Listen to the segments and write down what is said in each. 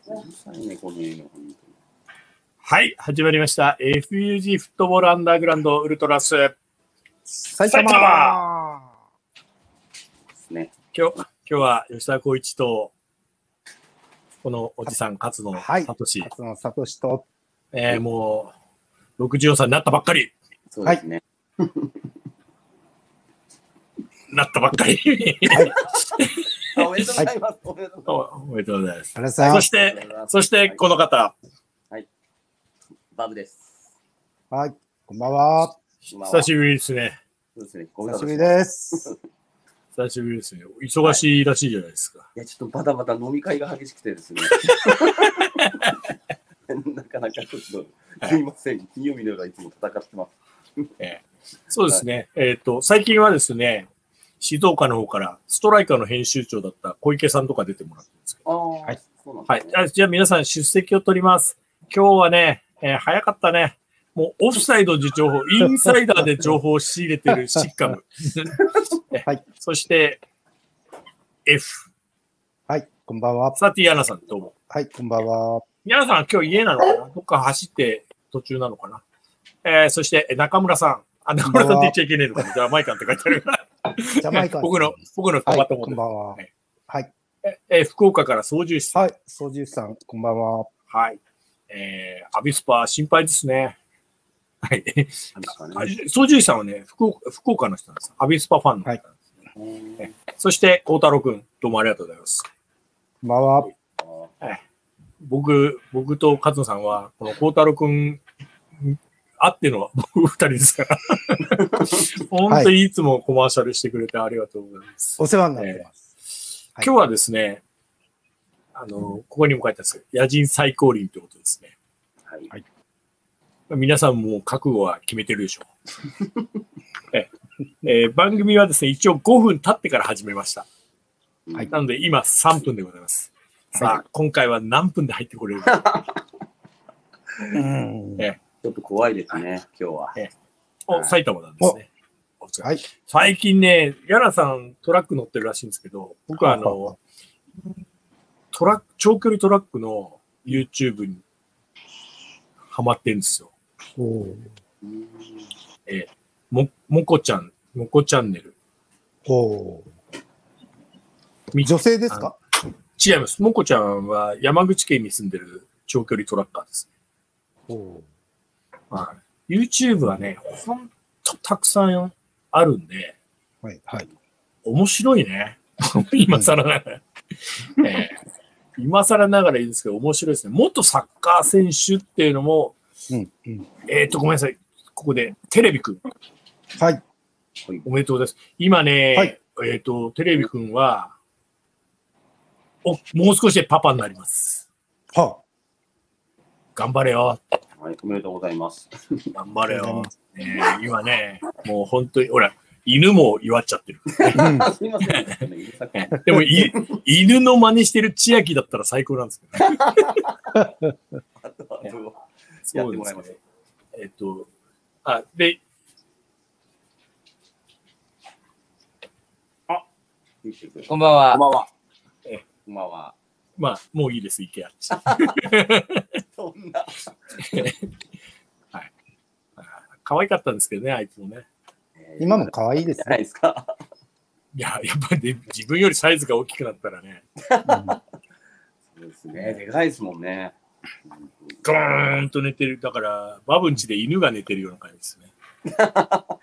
はい、始まりました。FUG フットボールアンダーグラウンドウルトラス埼玉ですね。今日は吉田光一とこのおじさん勝野聡志、 勝野聡志と、 もう64歳になったばっかり。 そうですね。 なったばっかり。 おめでとうございます。 おめでとうございます。そしてこの方。 はい。バブです。 はい。こんばんは。 久しぶりですね。 そうですね。 久しぶりです。 久しぶりですね。忙しいらしいじゃないですか。 いや、ちょっとバタバタ飲み会が激しくてですね。なかなかちょっと、すいません。金曜日の夜はいつも戦ってます。 そうですね。最近はですね、静岡の方からストライカーの編集長だった小池さんとか出てもらってるんですけど。 はい。 はい。じゃあ皆さん出席を取ります。今日はね、早かったね。もうオフサイドで情報、インサイダーで情報を仕入れてるシッカム。 はい。 そして、F。 はい。こんばんは。 さて、ヤナさんどうも。 はい。こんばんは。 ヤナさんは今日家なのかな、どっか走って途中なのかな。そして、中村さん。中村さんって言っちゃいけないのかな。ジャマイカンって書いてある。 ジャマイカン。 僕のトマトモこんばんは。はい。 福岡から操縦士さん。 はい。操縦士さん、こんばんは。 はい。アビスパ心配ですね。はい。操縦士さんはね、福岡の人なんです。アビスパファンの人なんですね。そして、孝太郎くん、どうもありがとうございます。 こんばんは。 僕と勝野さんは、この孝太郎くん、あってのは僕二人ですから。本当にいつもコマーシャルしてくれてありがとうございます。 お世話になってます。 今日はですね、ここにも書いてあるんですけど、野人最高輪ということですね。 はい。 皆さんも覚悟は決めてるでしょう。番組はですね、一応5分経ってから始めました。はい。なので今3分でございます。さあ、今回は何分で入ってこれるか。 ちょっと怖いですね、今日は。 埼玉なんですね。 はい。 最近ね、ヤナさんトラック乗ってるらしいんですけど、僕は長距離トラックの YouTube にハマってるんですよ。もこチャンネル。 女性ですか？ 違います。もこちゃんは山口県に住んでる長距離トラッカーですね。YouTube はね、ほんとたくさんあるんで、 はい。 面白いね。今更ながら。今更ながらいいですけど、面白いですね。元サッカー選手っていうのも、ごめんなさい。ここで、テレビくん。 はい。 おめでとうございます。今ね、テレビくんは、もう少しでパパになります。頑張れよ。 はい、おめでとうございます。 頑張れよ。今ね、もう本当に、ほら、犬も祝っちゃってる。 すいません。 でも、犬の真似してる千秋だったら最高なんですけどね。 やってもらいましょう。 で、 こんばんは。 こんばんは。こんばんは。 まあ、もういいです、池谷。 そんな。 はい。可愛かったんですけどね、あいつもね。 今も可愛いですね。 ないですか。 いや、やっぱり、ね、自分よりサイズが大きくなったらね。 そうですね。でかいですもんね。 ゴーンと寝てる。だから、バブンチで犬が寝てるような感じですね。はい。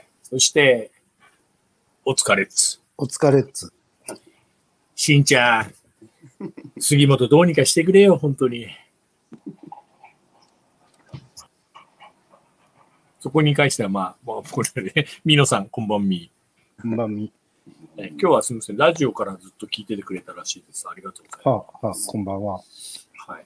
そして、お疲れっつ。 お疲れっつ。 しんちゃん。杉本どうにかしてくれよ、本当に。そこに関しては、まあ、これで、みのさん、こんばんみ。 こんばんみ。 今日はすみません、ラジオからずっと聞いててくれたらしいです。ありがとうございます。 こんばんは。 はい。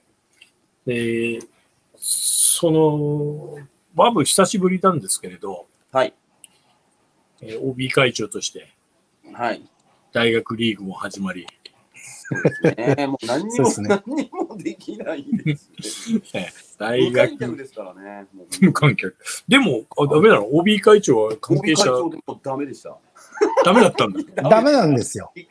バブ久しぶりなんですけれど、 はい。 OB 会長として、 はい。 大学リーグも始まり、 もう何にもできないですね。 大学無観客ですからね。 無観客。でも、ダメなの ?OB 会長は関係者。 OB 会長でもダメでした。 ダメだったんだ。 ダメなんですよ。 一回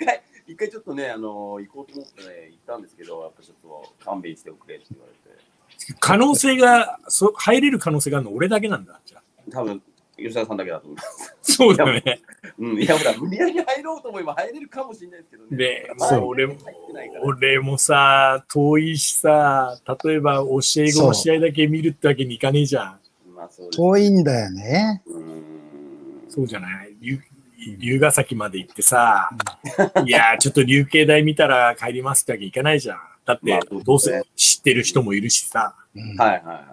一回ちょっとね、行こうと思ってね、行ったんですけど、やっぱちょっと勘弁しておくれって言われて。 可能性が、入れる可能性があるの俺だけなんだ。じゃあ多分、吉田さんだけだと思います。 そうだね。 うん、いや、ほら、無理やり入ろうと思えば入れるかもしれないですけどね。 で、俺もさ、遠いしさ、例えば教え子の試合だけ見るってわけにいかねえじゃん。 まあ、そう遠いんだよね。 そうじゃない龍ヶ崎まで行ってさ、いや、ちょっと流慶大見たら帰りますってわけいかないじゃん。だって、どうせ知ってる人もいるしさ。 はいはいはい。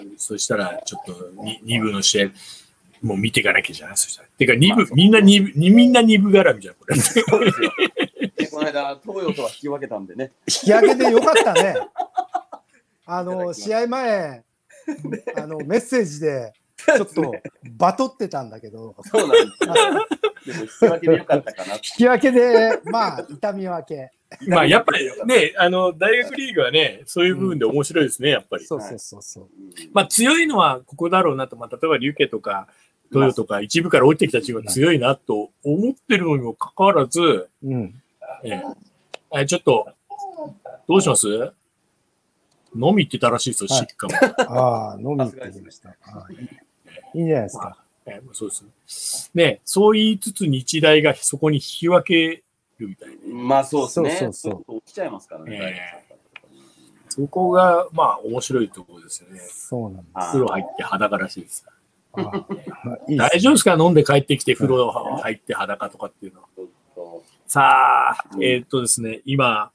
そしたら、ちょっと2部の試合、もう見ていかなきゃじゃない。そしたら。てか、みんな2部絡みじゃん、これ。 そうですよ。この間、東洋とは引き分けたんでね。 引き分けでよかったね。試合前、メッセージで、ちょっとバトってたんだけど。 そうなんですよ。でも引き分けでよかったかな。 引き分けで、まあ、痛み分け。 まあ、やっぱりね、大学リーグはね、そういう部分で面白いですね、やっぱり。 そうそうそうそう。 まあ、強いのはここだろうなと、まあ、例えば琉球とか、東洋とか、一部から降りてきたチームが強いなと思ってるのにもかかわらず、ちょっと、どうします飲み行ってたらしいですよ、しっかも。 ああ、飲み行ってきました。いいんじゃないですか。 そうですね。ね、そう言いつつ日大がそこに引き分けるみたいな。 まあそうですね。 そうそうそう。起きちゃいますからね。 そこが、まあ面白いところですよね。 そうなんです。 風呂入って裸らしいです。大丈夫ですか飲んで帰ってきて風呂入って裸とかっていうのは。さあ、ですね、今、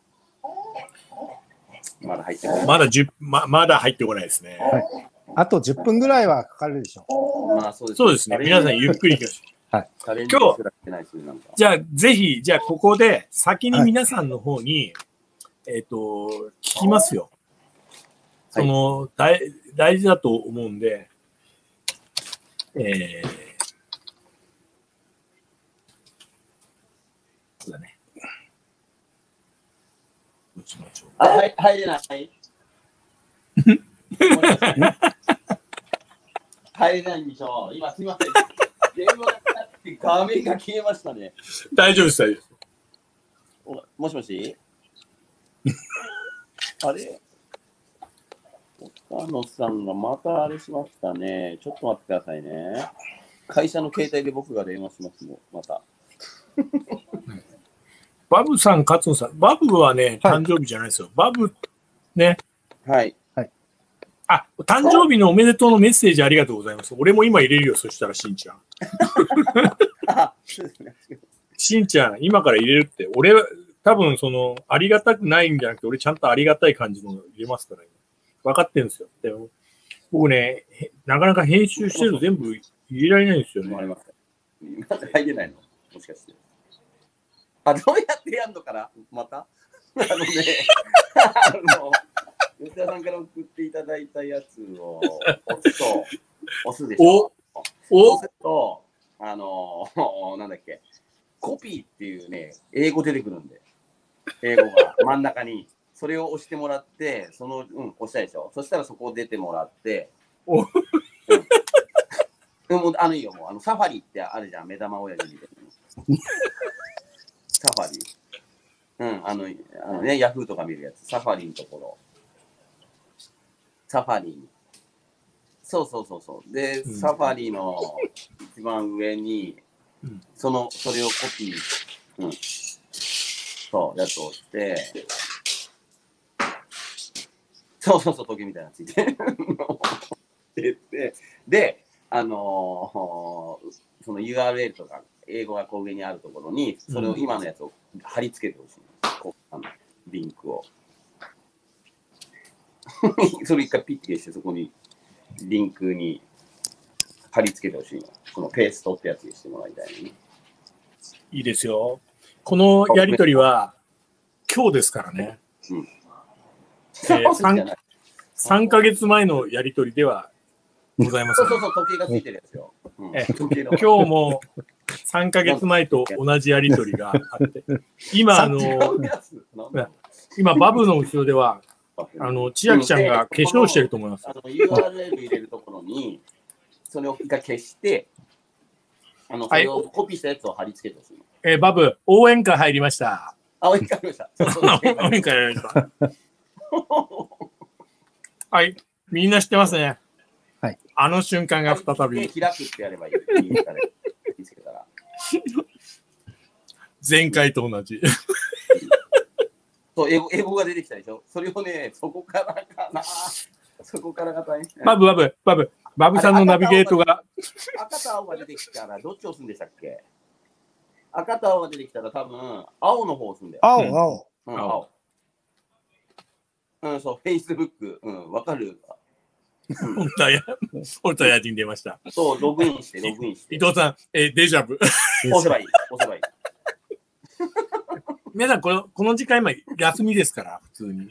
まだ入ってこない。 まだ入ってこないですね。 はい。あと10分ぐらいはかかるでしょう。まあそうですね。皆さんゆっくり行きましょう。はい。今日、じゃあぜひ、じゃあここで先に皆さんの方に、聞きますよ。大事だと思うんで、そうだね。 入れない。入れないんでしょ。今すみません。電話があって画面が消えましたね。 大丈夫です、大丈夫です。もしもしあれ岡野さんがまたあれしましたね。ちょっと待ってくださいね。会社の携帯で僕が電話しますもん、また。 バブさん、勝野さん。バブはね、誕生日じゃないですよ。バブ、ね。 はい。 あ、誕生日のおめでとうのメッセージありがとうございます。俺も今入れるよ、そしたら、しんちゃん。しんちゃん、今から入れるって。俺、多分、ありがたくないんじゃなくて、俺ちゃんとありがたい感じの入れますから、分かってるんですよ。でも僕ね、なかなか編集してると全部入れられないんですよね。 まだ入れないのもしかして。どうやってやんのかなまた吉田さんから送っていただいたやつを押すでしょ。そうすると、なんだっけ、コピーっていうね、英語出てくるんで、英語が真ん中に、それを押してもらって、押したでしょ。そしたらそこを出てもらって、もういいよ、もうサファリってあるじゃん、目玉親父みたいな。サファリ。ね、ヤフーとか見るやつ、サファリのところ。サファリに。そう。で、サファリの一番上に、それをコピー、やつをして、時計みたいなのついて。で、その URL とか、英語がこう上にあるところに、それを今のやつを貼り付けてほしい。リンクを。それ一回ピッて消して、そこにリンクに貼り付けてほしいの。このペーストってやつにしてもらいたいね。 いいですよ。このやりとりは今日ですからね。3ヶ月前のやりとりではございません。 時計がついてるやつよ。 今日も3ヶ月前と同じやりとりがあって、今バブの後ろでは千秋ちゃんが化粧してると思います。 URL 入れるところに、それを一回消して、それをコピーしたやつを貼り付けてほしいバブ、応援歌入りました。 応援歌入りました。 応援歌入りました。はい。みんな知ってますね。 はい。 あの瞬間が再び。 開くってやればいい。いいですかね。見つけたら。 前回と同じ。 そう、英語が出てきたでしょ。それをね、そこからかな。そこからが大変。 バブさんのナビゲートが。 赤と青が出てきたら、どっち押すんでしたっけ？赤と青が出てきたら、多分、青の方押すんだよ。 青。 青。そう、Facebook。わかる。 オルタヤ人出ました。 そう、ログインして。 伊藤さん、デジャブ。 押せばいい。 皆さん、この時間今、休みですから、普通に。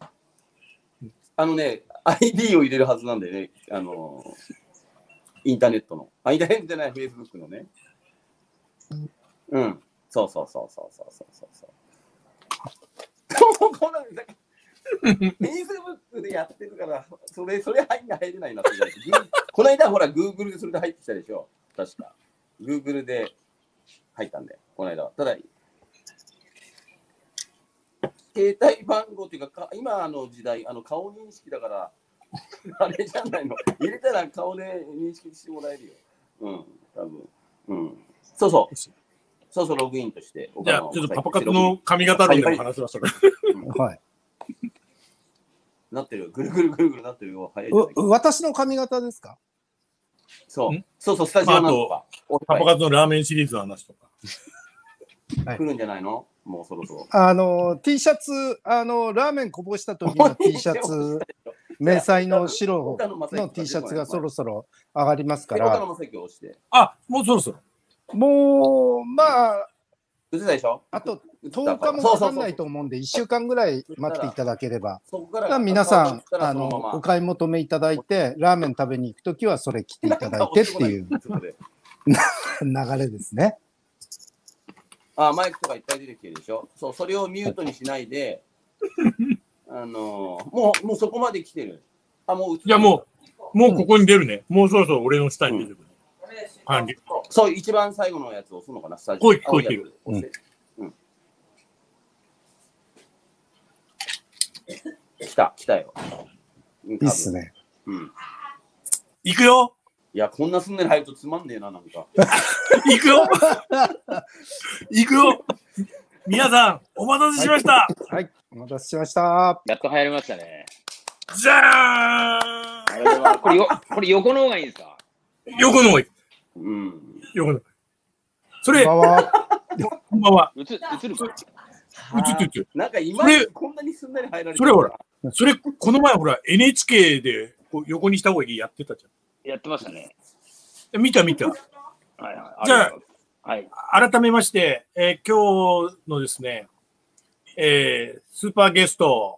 ID を入れるはずなんだよね。インターネットの。インターネットじゃない、Facebook のね。そう。Facebook でやってるから、それ入れないなって。この間、ほら、Google でそれで入ってきたでしょ。確か。Google で入ったんで、この間は。ただ、携帯番号っていうか、今の時代、顔認識だから、あれじゃないの。入れたら顔で認識してもらえるよ。多分。そう、ログインとして。 じゃあ、ちょっとパパ活の髪型論でも話しましたから。 はい。 なってるよ。ぐるぐるなってるよ。 私の髪型ですか？ そう、スタジオなんとか。 パパ活のラーメンシリーズの話とか。 来るんじゃないの？もうそろそろ。 T シャツ、ラーメンこぼした時の T シャツ、迷彩の白の T シャツがそろそろ上がりますから。 あ、もうそろそろ。 もう、まあ、 あと10日もかかんないと思うんで、1週間ぐらい待っていただければ。皆さん、お買い求めいただいて、ラーメン食べに行くときはそれ着ていただいてっていう流れですね。 マイクとかいっぱい出てきてるでしょ。そう、それをミュートにしないで、もうそこまで来てる。 いや、もうここに出るね。もうそろそろ俺の下に出てくる。 そう、一番最後のやつを押すのかな、スタジオ。聞こえてる。 来たよ。 いいっすね。 行くよ。 いや、こんなすんなり入るとつまんねえな、なんか。 行くよ皆さん、お待たせしました。 はい、お待たせしました。 やっと流行りましたね。 じゃーんこれ横の方がいいんですか？ 横の方がいい。横の。それ、こんばんは。 映るか？ 映って。なんか今こんなにすんなり入られて。 それほら、この前ほら、NHK で横にした方がいいやってたじゃん。 やってましたね。 見た。じゃあ、改めまして、今日のですね、スーパーゲスト、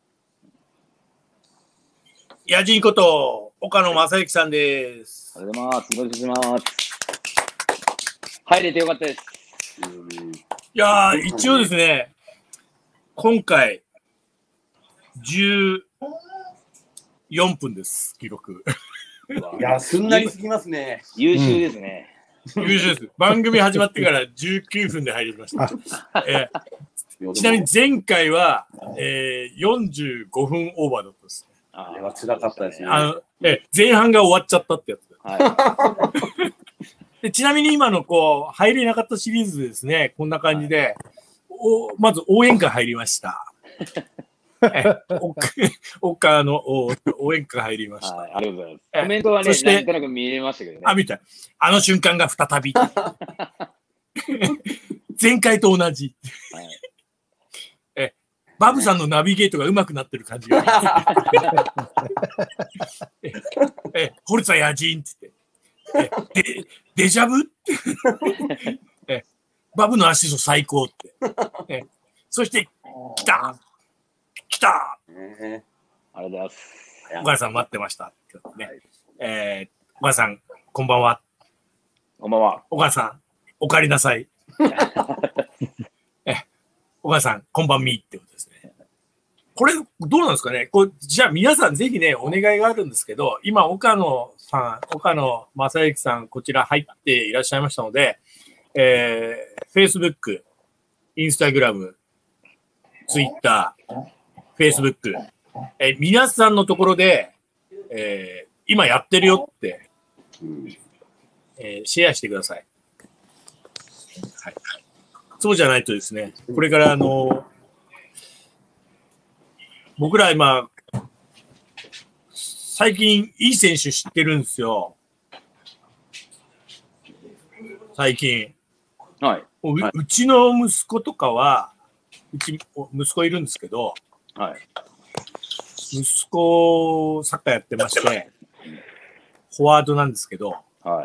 野人こと岡野正之さんです。 ありがとうございます。入れてよかったです。 いやー、一応ですね、今回、14分です、記録。 いや、すんなりすぎますね。 優秀ですね。 優秀です。番組始まってから19分で入りました。ちなみに前回は、45分オーバーだったです。 あれは辛かったですね。 前半が終わっちゃったってやつ。でちなみに今の入れなかったシリーズですね、こんな感じで、まず応援歌入りました。岡の応援歌入りました。 ありがとうございます。コメントはね、なんとなく見れましたけどね。 見た。あの瞬間が再び。前回と同じ。バブさんのナビゲートが上手くなってる感じがあります。ホルツァヤジンって言って。デジャブってバブのアシスト最高って。そして、来たありがとうございます。 岡田さん待ってました。岡田さん、こんばんは。 こんばんは。 岡田さん、お帰りなさい。岡田さん、こんばんみってことですね。これ、どうなんですかね。じゃあ皆さんぜひね、お願いがあるんですけど、今、岡野正之さん、こちら入っていらっしゃいましたので、 Facebook、Instagram、Twitter、Facebook、皆さんのところで、今やってるよって、シェアしてください。はい。そうじゃないとですね、これから僕ら今、最近いい選手知ってるんですよ。最近。 はい。 うちの息子とかは、うち息子いるんですけど、 はい。 息子サッカーやってまして、フォワードなんですけど、 はい。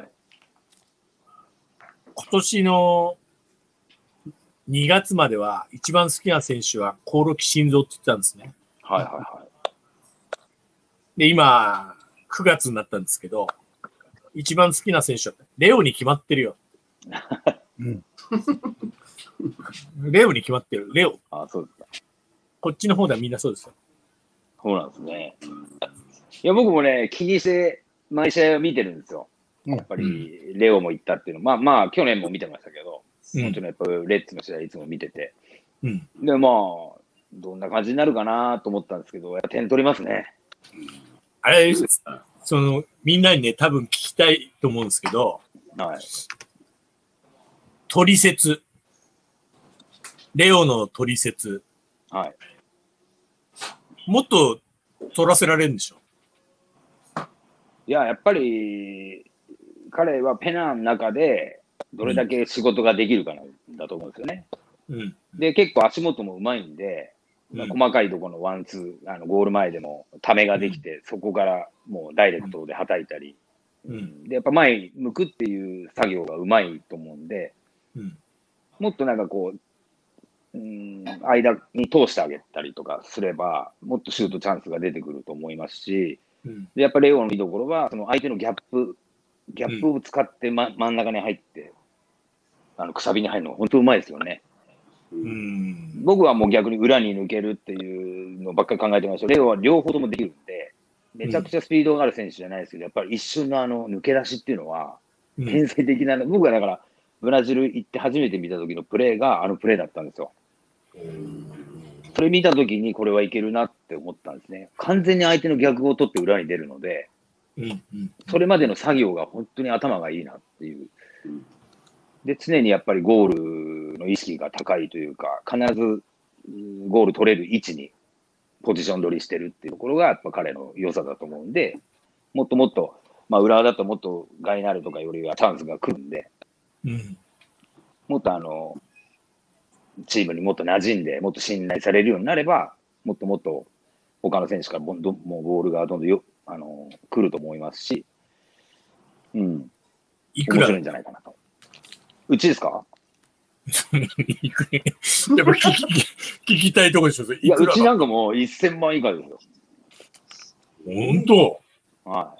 今年の2月までは一番好きな選手は興梠慎三って言ってたんですね。 はいはいはい。 で、今、9月になったんですけど、一番好きな選手はレオに決まってるよ。うん、レオに決まってる。レオ。 あ、そうですか。 こっちの方ではみんなそうですよ。 そうなんですね。いや、僕もね、気にして毎試合を見てるんですよ。やっぱり、レオも行ったっていうの。まあ、去年も見てましたけど、もちろんやっぱレッツの試合いつも見てて。で、まあ、どんな感じになるかなと思ったんですけど、点取りますね。 あれ、みんなにね、多分聞きたいと思うんですけど、 はい。 トリセツ。レオのトリセツ。 はい。 もっと取らせられるんでしょ？ いや、やっぱり、彼はペナの中で、どれだけ仕事ができるかなんだと思うんですよね。うん、で、結構足元もうまいんで、細かいところのワンツー、ゴール前でもためができて、そこからもうダイレクトで叩いたり、で、やっぱ前に向くっていう作業がうまいと思うんで、もっとなんかこう、間に通してあげたりとかすれば、もっとシュートチャンスが出てくると思いますし、でやっぱりレオのいいところは、その相手のギャップを使って、真ん中に入って、くさびに入るのが本当うまいですよね。僕はもう逆に裏に抜けるっていうのばっかり考えてました。レオは両方ともできるんで、めちゃくちゃスピードがある選手じゃないですけど、やっぱり一瞬の抜け出しっていうのは、天才的な、僕はだから、ブラジル行って初めて見た時のプレーがプレーだったんですよ。それ見た時にこれはいけるなって思ったんですね。完全に相手の逆を取って裏に出るので、それまでの作業が本当に頭がいいなっていう。で、常にやっぱりゴールの意識が高いというか、必ずゴール取れる位置にポジション取りしてるっていうところが、やっぱ彼の良さだと思うんで、もっともっと、まあ、浦和だともっとガイナルとかよりはチャンスが来るんで、もっとチームにもっと馴染んで、もっと信頼されるようになれば、もっともっと他の選手からもうボールがどんどん来ると思いますし、面白いんじゃないかなと。うちですか？ やっぱ聞きたいところでしょ。 いや、うちなんかもう1000万以下ですよ。 本当？ はい。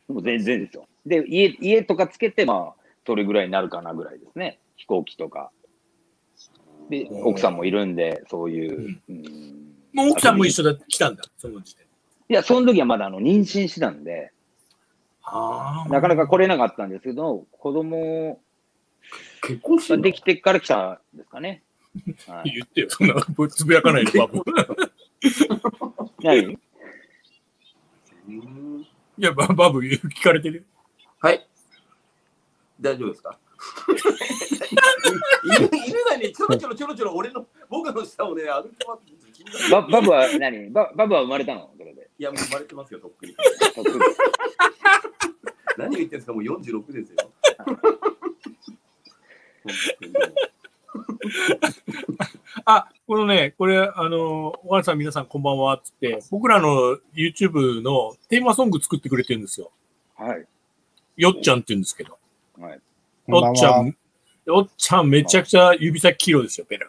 でも全然ですよ。で、家とかつけて、まあ、それぐらいになるかなぐらいですね。飛行機とか。で、奥さんもいるんで、そういう。 もう奥さんも一緒だ、来たんだ、その時点。 いや、その時はまだ妊娠してたんで、なかなか来れなかったんですけど、子供ができてから来たんですかね。 はい、言ってよ、そんなつぶやかないで、バブ。 何？いや、バブ聞かれてる？ はい。大丈夫ですか？犬がね、ちょろちょろ僕の下をね、歩きます。 バブは何？バブは生まれたの？それで。 いや、もう生まれてますよ、とっくに。何を言ってるんですか、もう46ですよ。 このね、これ、小原さん、皆さんこんばんは、つって、僕らの YouTube のテーマソング作ってくれてるんですよ。 はい。 よっちゃんって言うんですけど。 はい。 よっちゃん、めちゃくちゃ指先黄色ですよ、ペラ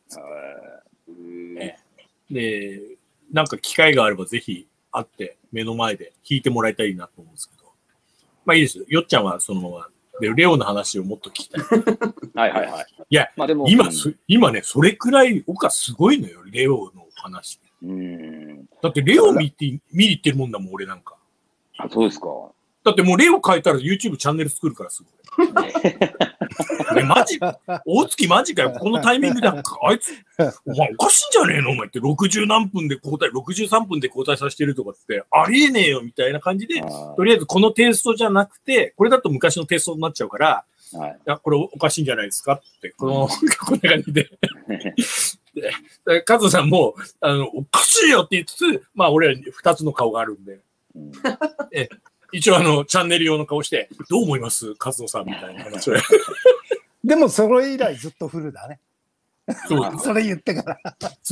が。で、なんか機会があればぜひ会って目の前で弾いてもらいたいなと思うんですけど。まあいいですよ。よっちゃんはそのまま。で、レオの話をもっと聞きたい。 はいはいはい。 いや、まあでも今ね、それくらい岡すごいのよ、レオの話。だってレオ見に行ってるもんだもん、俺なんか。 あ、そうですか。 だってもう例を変えたら YouTube チャンネル作るからすぐ。マジ大月マジかよ。このタイミングで、あいつ、お前おかしいんじゃねえのお前って60何分で交代、63分で交代させてるとかって、ありえねえよみたいな感じで、とりあえずこのテイストじゃなくて、これだと昔のテイストになっちゃうから、いや、これおかしいんじゃないですかって、こんな感じで。で、カズさんも、おかしいよって言いつつ、まあ俺は2つの顔があるんで。一応チャンネル用の顔して、どう思いますカズノさんみたいな話を。 でもそれ以来ずっとフルだね。 そう。 それ言ってから。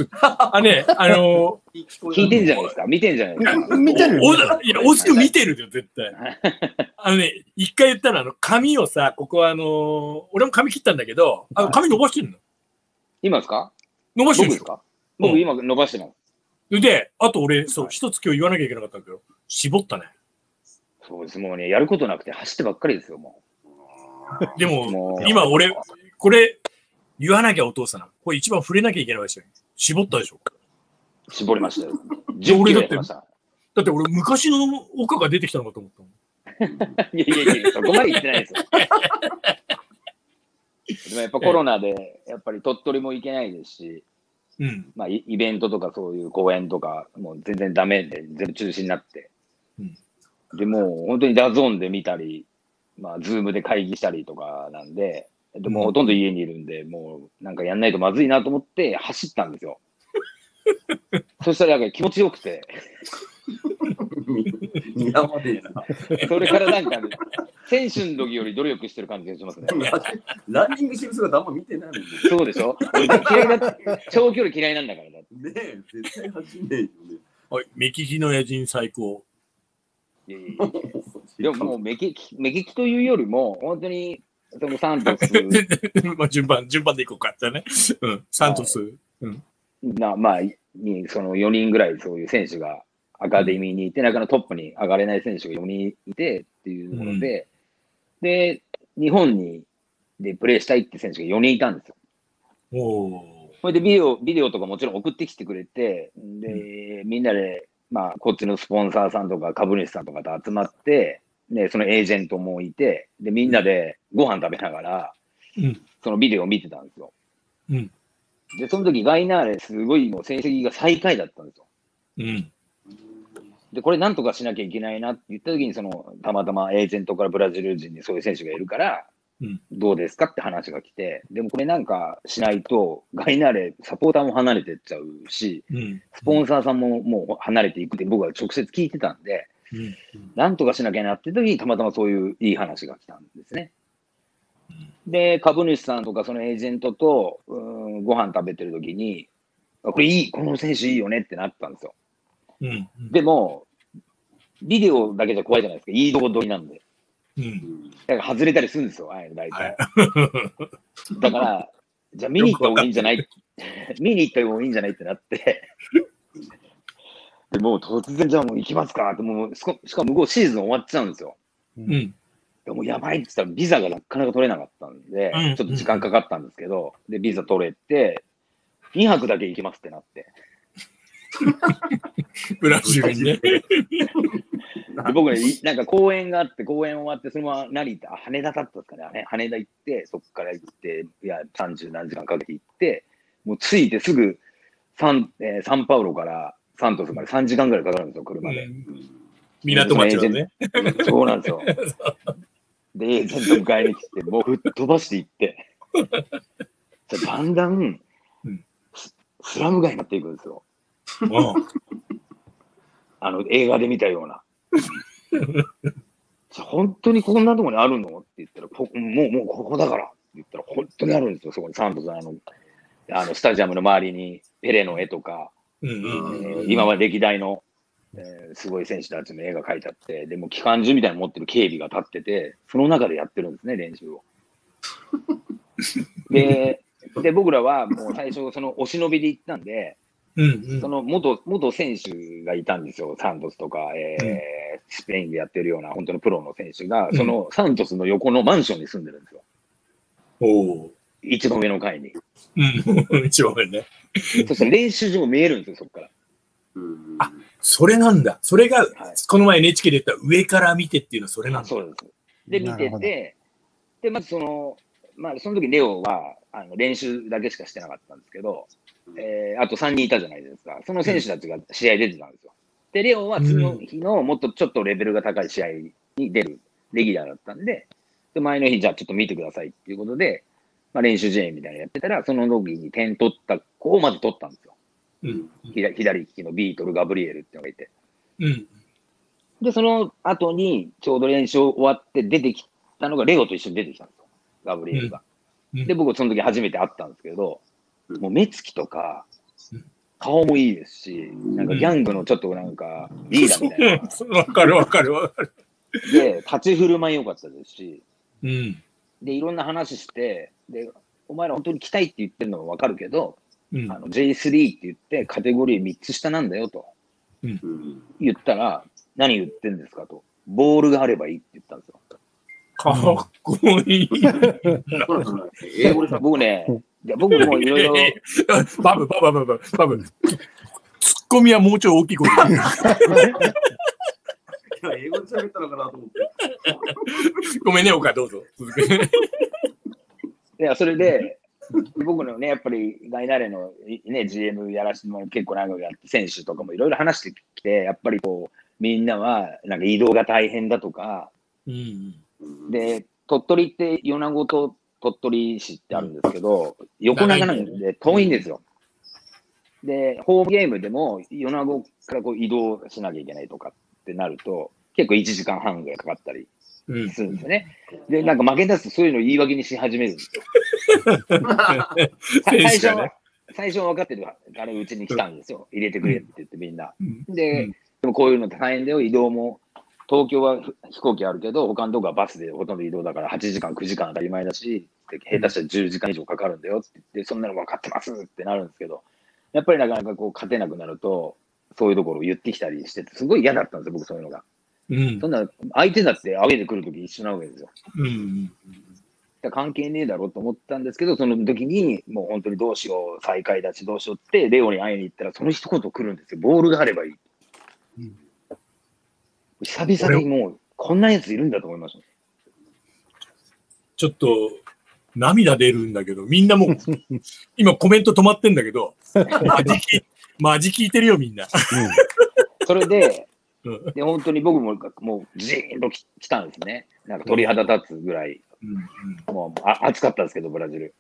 聞いてんじゃないですか見てんじゃないですか見てるよ。いや、大月見てるよ、絶対。一回言ったら、髪をさ、ここは俺も髪切ったんだけど、髪伸ばしてるの。 今ですか伸ばしてるんですか僕今伸ばしてます。 で、あと俺、そう、一つ今日言わなきゃいけなかったんだけど、絞ったね。 そうです。もうね、やることなくて走ってばっかりですよ、もう。でも、今俺、これ、言わなきゃお父さん。これ一番触れなきゃいけないですよ。絞ったでしょ。 絞りましたよ。 俺だって俺、昔の岡が出てきたのかと思ったもん。いや、そこまで言ってないですよ。でもやっぱコロナで、やっぱり鳥取も行けないですし、まあイベントとかそういう公演とか、もう全然ダメで、全部中止になって。でもう本当にダゾーンで見たり、まあズームで会議したりとかなんで、でもほとんど家にいるんで、もうなんかやんないとまずいなと思って走ったんですよ。そしたらなんか気持ちよくて。それからなんか、ね、選手の時より努力してる感じがしますね。 ランニングしてる姿あんま見てないもんね。 そうでしょ俺嫌いだ長距離嫌いなんだからだ。 ねえ、絶対走んねえよね。 はい、目利きの野人最高。 でももう目利きというよりも、本当に、そのサントス。 まあ順番でいこうかってね。サントス。 まあ、その4人ぐらいそういう選手がアカデミーにいて、中のトップに上がれない選手が4人いてっていうもので、で、日本でプレーしたいって選手が4人いたんですよ。それでビデオとかもちろん送ってきてくれて、で、みんなで、まあ、こっちのスポンサーさんとか株主さんとかと集まって、で、そのエージェントもいて、で、みんなでご飯食べながら、そのビデオを見てたんですよ。で、その時ガイナーレすごいもう成績が最下位だったんですよ。で、これなんとかしなきゃいけないなって言った時に、たまたまエージェントからブラジル人にそういう選手がいるから、どうですかって話が来て、でもこれなんかしないと、ガイナーレ、サポーターも離れてっちゃうし、スポンサーさんももう離れていくって僕は直接聞いてたんで、なんとかしなきゃなって時にたまたまそういういい話が来たんですね。で、株主さんとかそのエージェントとご飯食べてる時に、これいい、この選手いいよねってなったんですよ。でも、ビデオだけじゃ怖いじゃないですか。いいとこ取りなんで。だから外れたりするんですよ、大体。だから、じゃあ見に行った方がいいんじゃない見に行った方がいいんじゃないってなって。でもう突然じゃあもう行きますかって、もうしかも向こうシーズン終わっちゃうんですよ。でもやばいって言ったらビザがなかなか取れなかったんで、ちょっと時間かかったんですけど、で、ビザ取れて、2泊だけ行きますってなって。 ブラジルにね。で僕ね、なんか公演があって、公演終わって、そのまま成田、羽田だったんですかね、羽田行って、そこから行って、いや、30何時間かけて行って、もう着いてすぐサンパウロからサントスまで3時間ぐらいかかるんですよ、車で。 港町はね。 そうなんですよ。で、エージェント迎えに来て、もう吹っ飛ばしていって、だんだん、スラム街になっていくんですよ。映画で見たような。本当にこんなところにあるのって言ったら、もうここだからって言ったら、本当にあるんですよ、そこにサントススタジアムの周りにペレの絵とか、今は歴代の、すごい選手たちの絵が描いてあって、でも機関銃みたいなの持ってる警備が立ってて、その中でやってるんですね、練習を。で、僕らはもう最初、お忍びで行ったんで、その元選手がいたんですよ、サントスとか、スペインでやってるような本当のプロの選手が、そのサントスの横のマンションに住んでるんですよ。一番上の階に。 一番上ね。 そしたら練習場も見えるんですよ、そこから。 それなんだ。それが、この前 NHK で言った上から見てっていうのはそれなんだ。 そうです。で、見てて、で、まずその時レオは練習だけしかしてなかったんですけど、あと3人いたじゃないですか。その選手たちが試合出てたんですよ。で、レオは次の日のもっとちょっとレベルが高い試合に出るレギュラーだったんで、前の日じゃあちょっと見てくださいっていうことで、練習試合みたいなのやってたら、その時に点取った子をまず取ったんですよ。左利きのビートル・ガブリエルっていうのがいて。で、その後にちょうど練習終わって出てきたのがレオと一緒に出てきたんですよ。ガブリエルが。で、僕その時初めて会ったんですけど、もう目つきとか、顔もいいですし、なんかギャングのちょっとなんかリーダーみたいな。 わかるわかるわかる。 で、立ち振る舞い良かったですし、で、いろんな話して、で、お前ら本当に来たいって言ってるのはわかるけど、J3 って言ってカテゴリー3つ下なんだよと、言ったら、何言ってんですかと、ボールがあればいいって言ったんですよ。 かっこいい。 僕ね、僕もいろいろ。 バブ。ツッコミはもうちょい大きい声。 英語で喋ったのかなと思って。 ごめんね、岡、どうぞ。 いや、それで、僕のね、やっぱりガイナレの、ね、GM やらせても結構長くやって、選手とかもいろいろ話してきて、やっぱりこう、みんなはなんか移動が大変だとか、で、鳥取って米子と鳥取市ってあるんですけど、横長なんで遠いんですよ。で、ホームゲームでも米子からこう移動しなきゃいけないとかってなると、結構1時間半ぐらいかかったりするんですよね。で、なんか負け出すとそういうのを言い訳にし始めるんですよ。最初は分かってるからうちに来たんですよ。入れてくれって言ってみんな。でもこういうの大変だよ、移動も。東京は飛行機あるけど、他のとこはバスでほとんど移動だから8時間、9時間当たり前だし、下手したら10時間以上かかるんだよって言って、そんなの分かってますってなるんですけど、やっぱりなかなかこう勝てなくなると、そういうところを言ってきたりしてて、すごい嫌だったんですよ、僕そういうのが。そんな、相手だってアウェーで来るとき一緒なわけですよ。関係ねえだろうと思ったんですけど、その時に、もう本当にどうしよう、最下位だしどうしようって、レオに会いに行ったら、その一言来るんですよ。ボールがあればいい。久々にもう、こんなやついるんだと思いました。 ちょっと、涙出るんだけど、みんなもう、今コメント止まってんだけど、マジ聞いてるよ、みんな。 それで、本当に僕ももうジーンと来たんですね。なんか鳥肌立つぐらい。もう暑かったんですけど、ブラジル。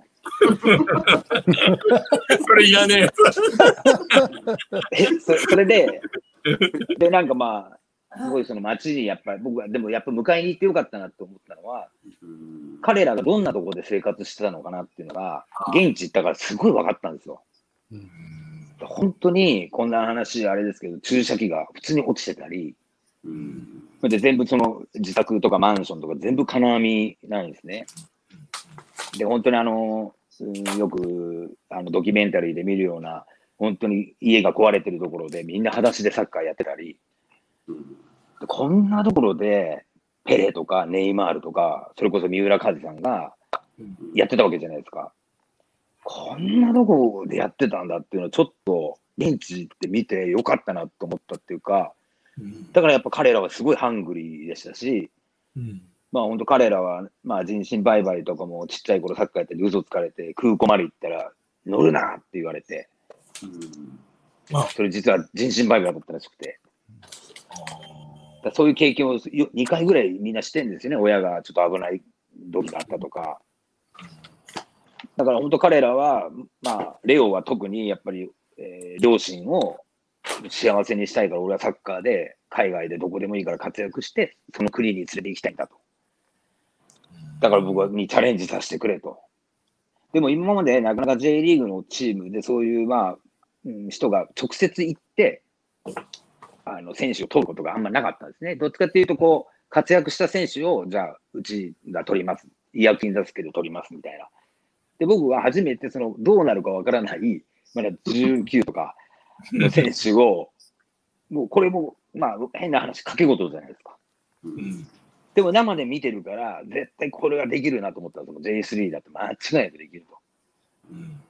それいらねえ。それで、なんかまあ、すごいその街にやっぱり、僕はでもやっぱ迎えに行ってよかったなと思ったのは、彼らがどんなところで生活してたのかなっていうのが、現地行ったからすごい分かったんですよ。本当にこんな話あれですけど、注射器が普通に落ちてたり、で全部その自宅とかマンションとか全部金網なんですね。で、本当によくドキュメンタリーで見るような、本当に家が壊れてるところでみんな裸足でサッカーやってたり、こんなところでペレとかネイマールとか、それこそ三浦カズさんがやってたわけじゃないですか。こんなところでやってたんだっていうのはちょっと現地行って見てよかったなと思ったっていうか、だからやっぱ彼らはすごいハングリーでしたし、まあ本当彼らはまあ人身売買とかもちっちゃい頃サッカーやって嘘つかれて空港まで行ったら乗るなって言われて、それ実は人身売買だったらしくて。そういう経験を2回ぐらいみんなしてるんですよね。親がちょっと危ない時があったとか。だから本当彼らは、まあ、レオは特にやっぱり、両親を幸せにしたいから、俺はサッカーで海外でどこでもいいから活躍して、その国に連れて行きたいんだと。だから僕にチャレンジさせてくれと。でも今までなかなか J リーグのチームでそういう、まあ、人が直接行って、選手を取ることがあんまりなかったんですね。どっちかっていうと、こう、活躍した選手を、じゃあ、うちが取ります。違約金出すけど取りますみたいな。で、僕は初めて、どうなるかわからない、まだ19とかの選手を、もうこれも、まあ、変な話、掛け事じゃないですか。でも生で見てるから、絶対これができるなと思ったら、J3 だと間違いなくできると。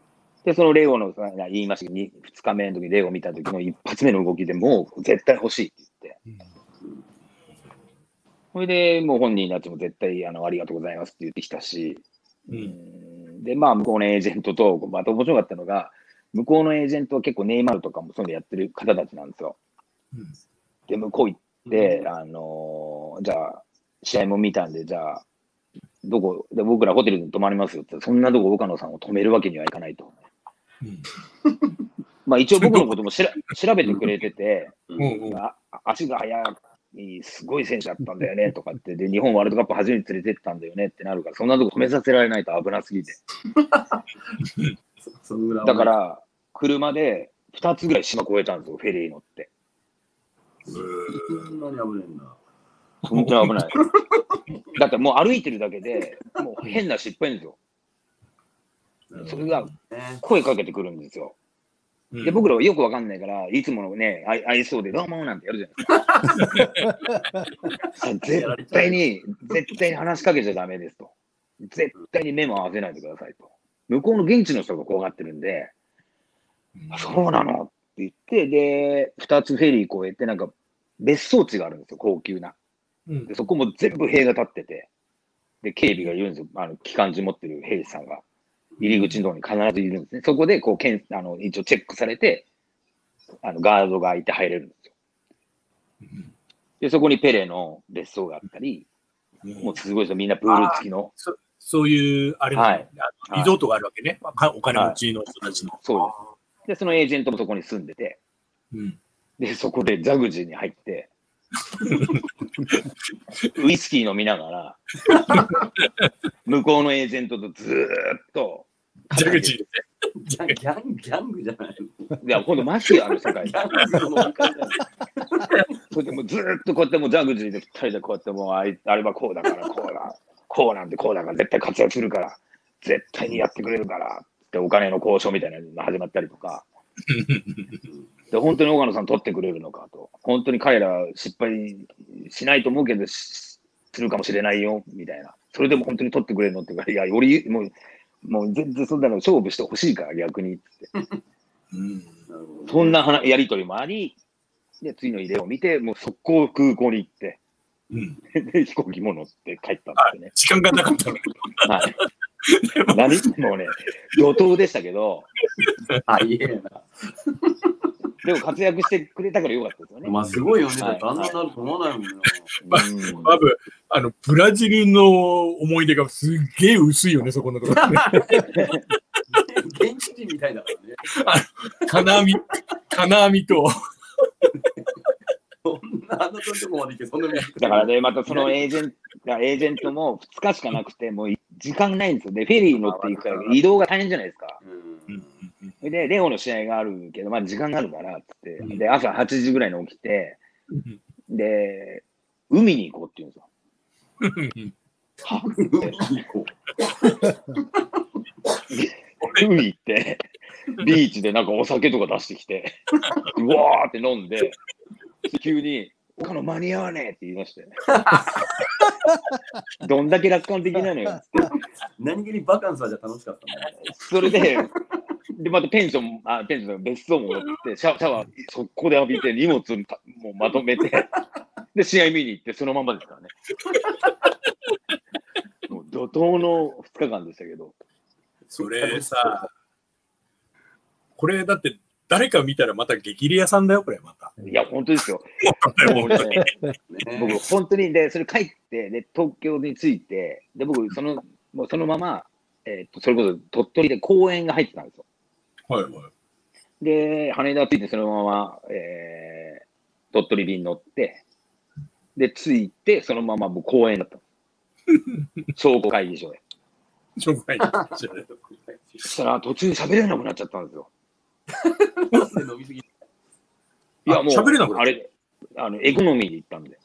で、そのレゴの言いましたけど、2日目の時にレゴ見た時の一発目の動きでもう絶対欲しいって言って。それで、もう本人たちも絶対ありがとうございますって言ってきたし、で、まあ、向こうのエージェントと、また面白かったのが、向こうのエージェントは結構ネイマールとかもそういうのやってる方たちなんですよ。で、向こう行って、じゃあ、試合も見たんで、じゃあ、どこで僕らホテルに泊まりますよって、そんなとこ岡野さんを止めるわけにはいかないと。まあ一応僕のことも調べてくれてて、足が速い、すごい選手だったんだよねとかって、で、日本ワールドカップ初めて連れてったんだよねってなるから、そんなとこ止めさせられないと危なすぎて。だから、車で2つぐらい島越えたんですよ、フェリー乗って。 そんなに危ないんだ。 本当に危ない。だってもう歩いてるだけで、もう変な失敗ですよ。それが声かけてくるんですよ。で、僕らはよくわかんないから、いつものね、愛想でどうもなんてやるじゃないですか。絶対に話しかけちゃダメですと。絶対に目も合わせないでくださいと。向こうの現地の人が怖がってるんで、そうなのって言って、で、2つフェリー越えて、なんか別荘地があるんですよ、高級な。でそこも全部塀が立ってて、で、警備がいるんですよ。機関銃持ってる兵士さんが。入り口のところに必ずいるんですね。そこで、こう、一応チェックされて、ガードが開いて入れるんですよ。で、そこにペレの別荘があったり、もうすごいですよ。みんなプール付きの。 そういう、あれ、リゾートがあるわけね。お金持ちの人たちの。 そうです。で、そのエージェントもそこに住んでて、で、そこでジャグジーに入って、ウイスキー飲みながら、向こうのエージェントとずーっと、 ジャグジーギャングじゃないの？ いや、今度マジある世界。それでもずーっとこうやってもうジャグジーで2人でこうやってもうあれはこうだからこうなんでこうだから絶対活躍するから絶対にやってくれるからってお金の交渉みたいなのが始まったりとか。で本当に岡野さん取ってくれるのかと。本当に彼ら失敗しないと思うけどするかもしれないよみたいな。それでも本当に取ってくれるのっていうか、いや、よりもう全然そんなの勝負してほしいから逆にって。そんなやりとりもあり、で、次のイデオを見て、もう速攻空港に行って、で、飛行機も乗って帰ったんですよね。 時間がなかったの。 はい。何もうね、怒涛でしたけど、 いえな。 でも活躍してくれたからよかったですよね。 まあすごいよね。だってあんなになると思わないもんな。 バブ、ブラジルの思い出がすっげえ薄いよね、そこのところ、ね。 現地人みたいだからね。 金網と。 そんなとこまで行け、そんなだからね、またそのエージェントも2日しかなくて、もう時間ないんですよ。で、フェリー乗っていくから移動が大変じゃないですか。で、レオの試合があるけど、まあ時間があるからって、で、朝8時ぐらいに起きて、で、海に行こうって言うんですよ。海行って、ビーチでなんかお酒とか出してきて、うわーって飲んで、急に、岡野間に合わねえって言いまして。どんだけ楽観的なのよって。 何気にバカンスはじゃ楽しかったね。 それで、またペンションの別荘も持って、シャワー速攻で浴びて、荷物もうまとめて、で、試合見に行って、そのままですからね。もう怒涛の2日間でしたけど。 それさ、これだって、誰か見たらまた激レアさんだよ、これまた。 いや、本当ですよ。僕、本当に、で、それ帰って、で、東京に着いて、で、僕、そのまま、それこそ鳥取で公演が入ってたんですよ。 はいはい。 で、羽田着いて、そのまま、鳥取便乗って、で、着いて、そのままもう公演だった。商工会議所で。 商工会議所で。 そしたら、途中で喋れなくなっちゃったんですよ。いや、もう、あれ、エコノミーで行ったんで。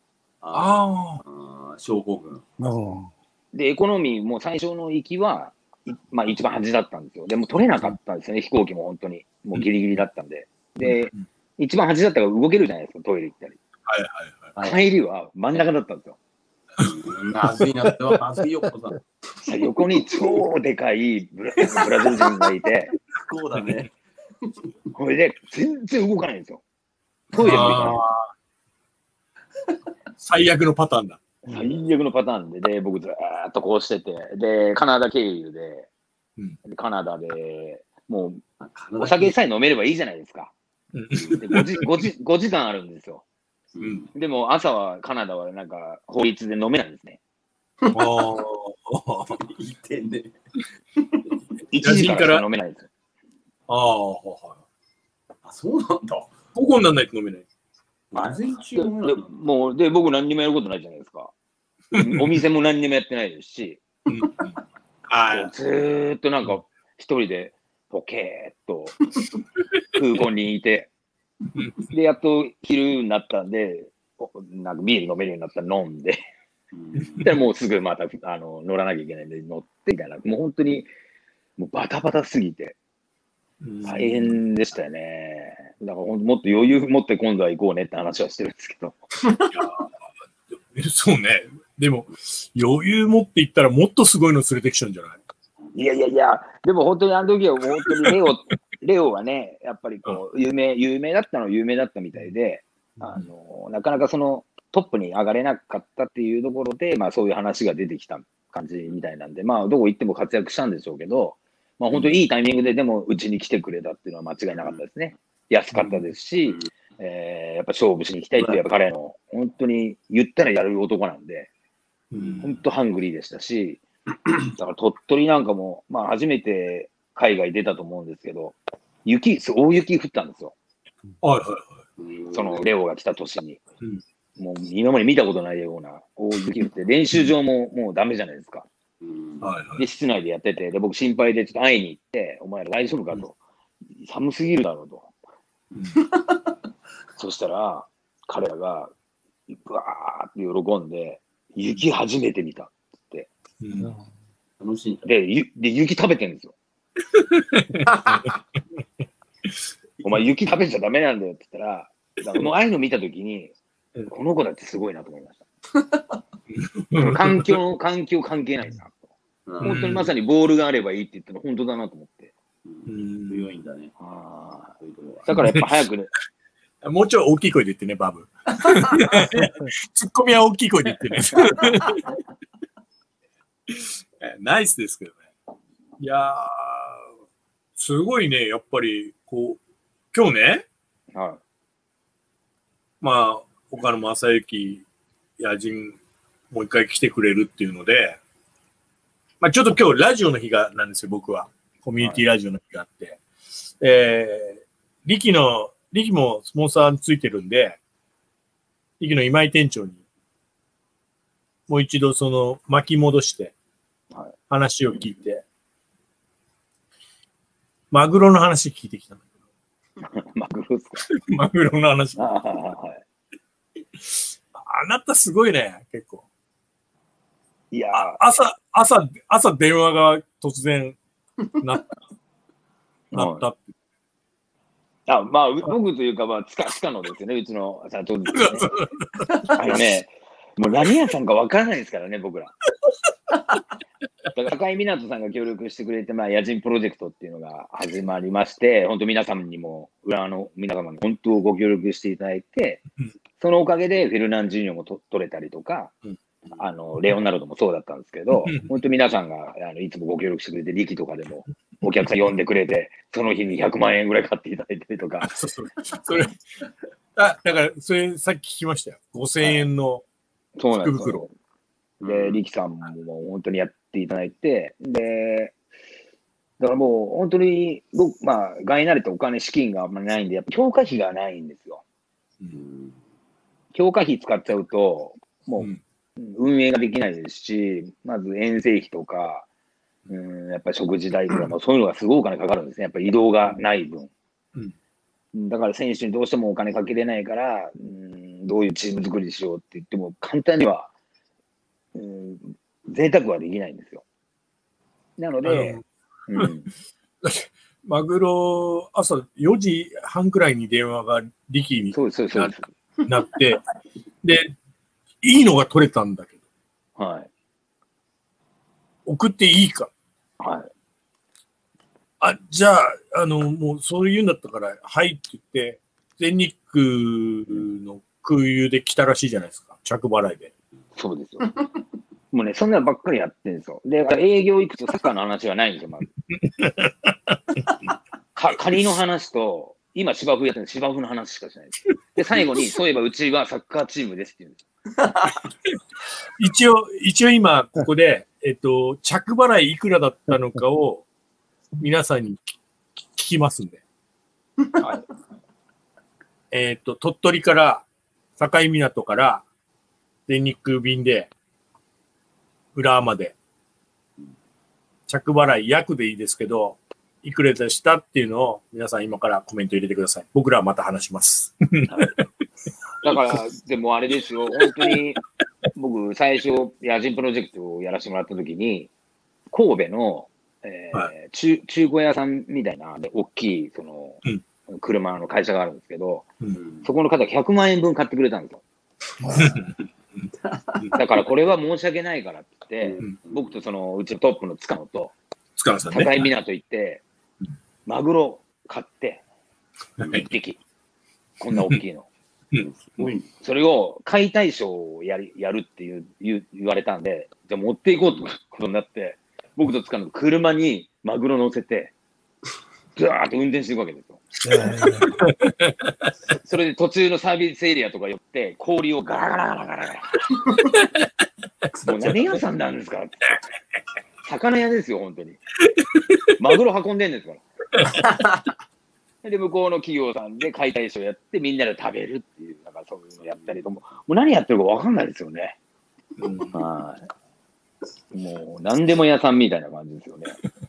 症候群。 で、エコノミーも最初の行きは、まあ一番端だったんですよ。でも取れなかったんですよね、飛行機も本当に。もうギリギリだったんで。で、一番端だったから動けるじゃないですか、トイレ行ったり。帰りは真ん中だったんですよ。 まずいなっては、まずいよ、 横に超でかいブラジル人がいて、 構だね。 これで全然動かないんですよ。トイレも行かない。 最悪のパターンだ。 最悪のパターンで、僕ずーっとこうしてて、で、カナダ経由で、カナダでもうお酒さえ飲めればいいじゃないですか。で 5時間あるんですよ。でも朝はカナダはなんか法律で飲めないんですね。 いい点で。 1時間から飲めないんですよ。 あ、そうなんだ。 午後にならないと飲めない。 で、僕何にもやることないじゃないですか。お店も何にもやってないですし、ずーっとなんか一人でポケーっと空港にいて、で、やっと昼になったんで、なんかビール飲めるようになったら飲んで、で、もうすぐまた乗らなきゃいけないんで乗ってみたいな、もう本当にもうバタバタすぎて、大変でしたよね。だからもっと余裕持って今度は行こうねって話はしてるんですけど。 そうね。でも、余裕持って行ったらもっとすごいの連れてきちゃうんじゃない？ いや、でも本当にあの時は本当にレオはね、やっぱりこう、有名だったみたいで、なかなかそのトップに上がれなかったっていうところで、まあそういう話が出てきた感じみたいなんで、まあどこ行っても活躍したんでしょうけど、まあ本当にいいタイミングででもうちに来てくれたっていうのは間違いなかったですね。安かったですし、やっぱ勝負しに行きたいっていうやっぱ彼の本当に言ったらやる男なんで、本当ハングリーでしたし、だから鳥取なんかも、まあ初めて海外出たと思うんですけど、大雪降ったんですよ。そのレオが来た年に。もう今まで見たことないような大雪降って、練習場ももうダメじゃないですか。で、室内でやってて、で、僕心配でちょっと会いに行って、お前ら大丈夫かと。寒すぎるだろうと。そしたら、彼らが、ぶわーって喜んで、雪初めて見たって。 楽しい。 で、雪食べてるんですよ。お前雪食べちゃダメなんだよって言ったら、もうああいうの見たときに、この子だってすごいなと思いました。環境関係ないなと。本当にまさにボールがあればいいって言ったら本当だなと思って。 強いんだね。 だからやっぱ早くね。 もうちょい大きい声で言ってね、バブ。ツッコミは大きい声で言ってね。ナイスですけどね。いやー、すごいね、やっぱり、こう、今日ね、まあ、岡野正幸、野人、もう一回来てくれるっていうので、まあ、ちょっと今日ラジオの日なんですよ、僕は。コミュニティラジオの日があって。力もスポンサーについてるんで、力の今井店長に、もう一度その巻き戻して、話を聞いて、マグロの話聞いてきたんだけど。マグロですか？ マグロの話。あなたすごいね、結構。 いや朝電話が突然なったって。 まあ、僕というか、まあ、つかのですよね、うちの社長ですね。もう何屋さんかわからないですからね、僕ら。だから赤井湊さんが協力してくれて、まあ、野人プロジェクトっていうのが始まりまして、本当皆様にも、裏の皆様に本当ご協力していただいて、そのおかげでフェルナンジーニョも取れたりとか、レオナルドもそうだったんですけど、本当皆さんがいつもご協力してくれて、力とかでもお客さん呼んでくれて、その日に100万円ぐらい買っていただいたりとか。 だから、それさっき聞きましたよ。5000円の福袋。 で、力さんも本当にやっていただいて、で、だからもう本当に、まあ、外慣れてお金、資金があんまりないんで、やっぱ強化費がないんですよ。強化費使っちゃうと、もう、運営ができないですし、まず遠征費とか、やっぱり食事代とか、そういうのがすごいお金かかるんですね。やっぱり移動がない分。だから選手にどうしてもお金かけれないから、どういうチーム作りしようって言っても、簡単には、贅沢はできないんですよ。なので、 マグロ、朝4時半くらいに電話が力になって、で、いいのが取れたんだけど。送っていいか。 あ、じゃあ、もうそういうんだったから、はいって言って、全日空の空輸で来たらしいじゃないですか。着払いで。 そうですよ。もうね、そんなのばっかりやってるんですよ。で、営業行くとサッカーの話はないんですよ、まず。仮の話と、今芝生やってる芝生の話しかしないです。で、最後に、そういえばうちはサッカーチームですって言うんです。 一応今、ここで、着払いいくらだったのかを皆さんに聞きますんで。はい、鳥取から、境港から、全日空便で、浦和まで、着払い約でいいですけど、いくらでしたっていうのを皆さん今からコメント入れてください。僕らはまた話します。 だから、でもあれですよ、本当に、僕、最初、野人プロジェクトをやらせてもらったときに、神戸の、中古屋さんみたいな、大きい、車の会社があるんですけど、そこの方100万円分買ってくれたんですよ。だからこれは申し訳ないからって言って、僕とうちのトップの塚野と、境港行って、マグロ買って、1匹。こんな大きいの。それを解体ショーをやるって言われたんで、じゃあ持っていこうということになって、僕と塚野の車にマグロ乗せて、ずーっと運転していくわけですよ。それで途中のサービスエリアとか寄って、氷をガラガラガラガラガラ。もう何屋さんなんですかって。魚屋ですよ、本当に。マグロ運んでんですから。で、向こうの企業さんで解体ショーやって、みんなで食べるっていう、なんかそういうのやったりともう何やってるか分かんないですよね。はい。もう、何でも屋さんみたいな感じですよね。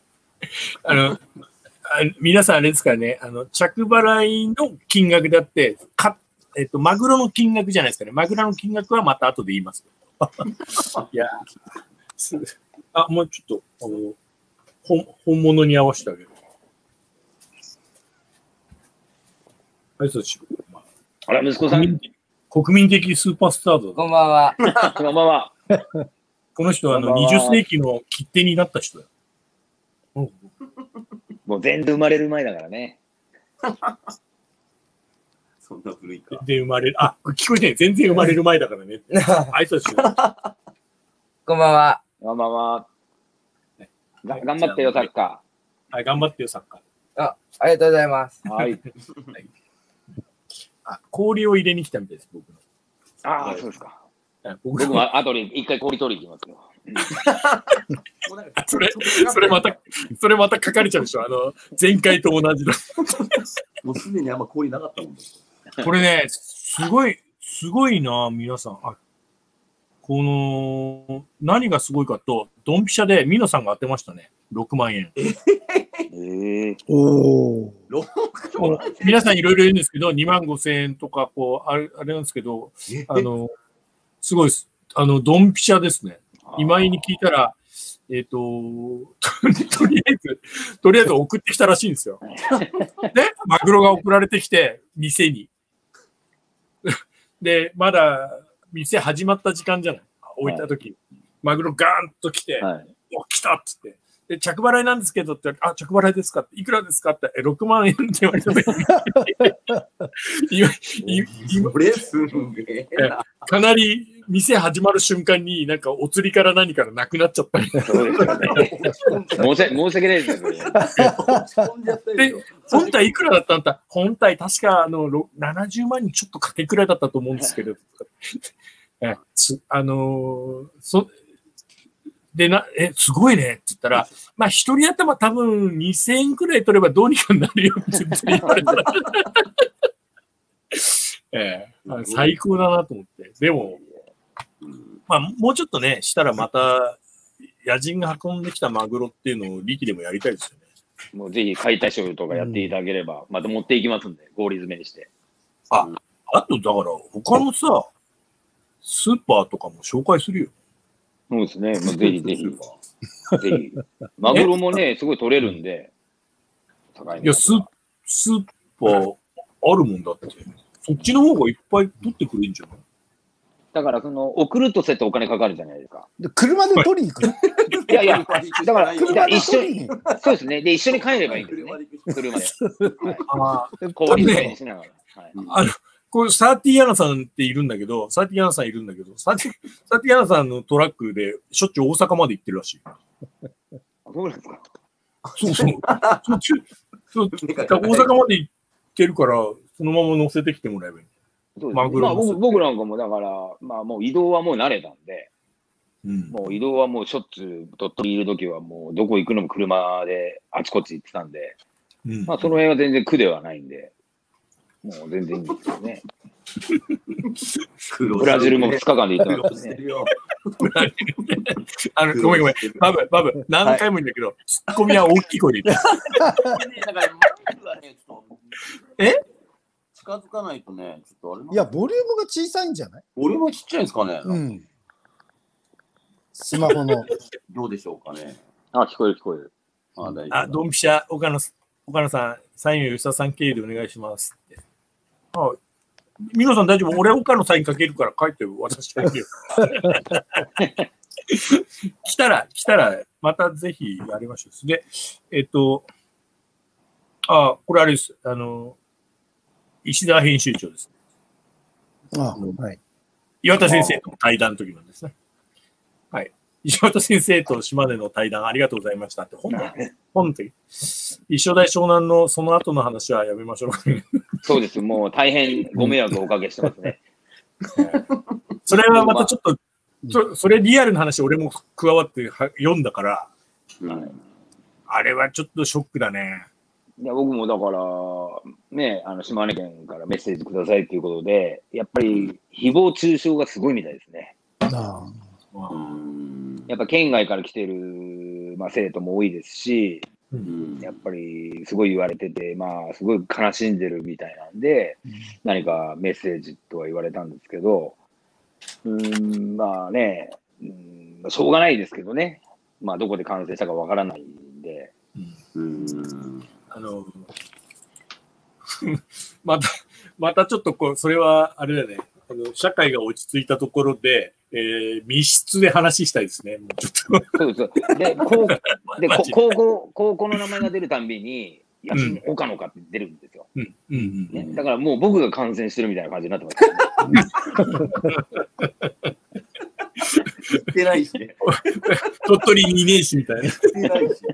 皆さんあれですからね、着払いの金額だって、マグロの金額じゃないですかね。マグロの金額はまた後で言います。いや、もうちょっと、本物に合わせてあげる。はい、そうしよう。 あら、息子さん。 国民的スーパースターだ。 こんばんは。 こんばんは。 この人は20世紀の切手になった人だよ。 もう全然生まれる前だからね。 そんな古いか。 全然生まれる。聞こえてない。全然生まれる前だからね。挨拶しよう。 こんばんは。 こんばんは。頑張ってよ、サッカー。はい、頑張ってよ、サッカー。ありがとうございます。 はい。 氷を入れに来たみたいです、僕の。 そうですか。僕も後で一回氷取りに行きますよ。 それまた書かれちゃうでしょ。前回と同じだ。 もうすでにあんま氷なかったもん。 これね、すごいな、皆さん。何がすごいかと、ドンピシャでミノさんが当てましたね。6万円。皆さんいろいろ言うんですけど、2万5千円とか、あれなんですけど、すごいです。ドンピシャですね。今井に聞いたら、とりあえず送ってきたらしいんですよ。で、マグロが送られてきて、店に。で、まだ店始まった時間じゃない。置いたとき、マグロガーンと来て、来たっつって。で、着払いなんですけどって、着払いですかって、いくらですかって、6万円って言われた時に、かなり店始まる瞬間になんかお釣りから何からなくなっちゃったり。 そうですよね。申し訳ないですよ。 で、本体いくらだったんだ本体確か70万にちょっとかけくらいだったと思うんですけど。すごいねって言ったら、一人頭多分2000円くらい取ればどうにかなるよって言われたら。最高だなと思って。でも、もうちょっとね、したらまた、野人が運んできたマグロっていうのを力でもやりたいですよね。 もうぜひ解体ショーとかやっていただければ、また持っていきますんで、合理詰めにして。 あとだから他のさ、スーパーとかも紹介するよ。 そうですね。もうぜひぜひ。ぜひ。マグロもね、すごい取れるんで。 いや、スーパーあるもんだって。そっちの方がいっぱい取ってくれるんじゃない？ だから、送るとセットお金かかるじゃないですか。 で車で取りに行くいやいや、だから、 車で一緒に、そうですね。で、一緒に帰ればいいんですね。車で。氷水にしながら。 これ、サーティアナさんっているんだけど、サーティアナさんさんのトラックでしょっちゅう大阪まで行ってるらしい。 そうなんですか。 そう。大阪まで行ってるから、そのまま乗せてきてもらえばいい。 僕なんかもだから、もう移動はもう慣れたんで、もう移動はもうしょっちゅう鳥取いるときはもうどこ行くのも車であちこち行ってたんで、その辺は全然苦ではないんで、もう全然いいんですよね。ブラジルも2日間で行ってますね。 ごめん。バブ、何回も言うんだけど、ツッコミは大きい声で言って。 近づかないとね、ちょっとあれ。 いや、ボリュームが小さいんじゃない？ ボリュームがちっちゃいんですかね。 スマホの。 どうでしょうかね。 聞こえる。 ドンピシャ、岡野さん、サインを吉田さん経由でお願いしますって。ミノさん大丈夫？俺は岡野サインかけるから書いて渡してあげるよ。来たら、またぜひやりましょう。で、これあれです。石田編集長です。岩田先生との対談の時なんですね。はい。石渡先生と島根の対談ありがとうございましたって、本当に。一緒大湘南のその後の話はやめましょう。 そうです。もう大変ご迷惑をおかけしてますね。 それはまたちょっと、それリアルな話俺も加わって読んだから、あれはちょっとショックだね。 いや僕もだから、ね、島根県からメッセージくださいということで、やっぱり誹謗中傷がすごいみたいですね。やっぱ県外から来てる、生徒も多いですし、やっぱりすごい言われてて、すごい悲しんでるみたいなんで、何かメッセージとは言われたんですけど、しょうがないですけどね、どこで感染したかわからないんで。 またちょっとそれはあれだね、社会が落ち着いたところで、密室で話したいですね。もうちょっとそうです。で、高校の名前が出るたんびに、岡野かって出るんですよ。だからもう僕が感染してるみたいな感じになってます。 言ってないしね。 鳥取2年史みたいな。言ってないし。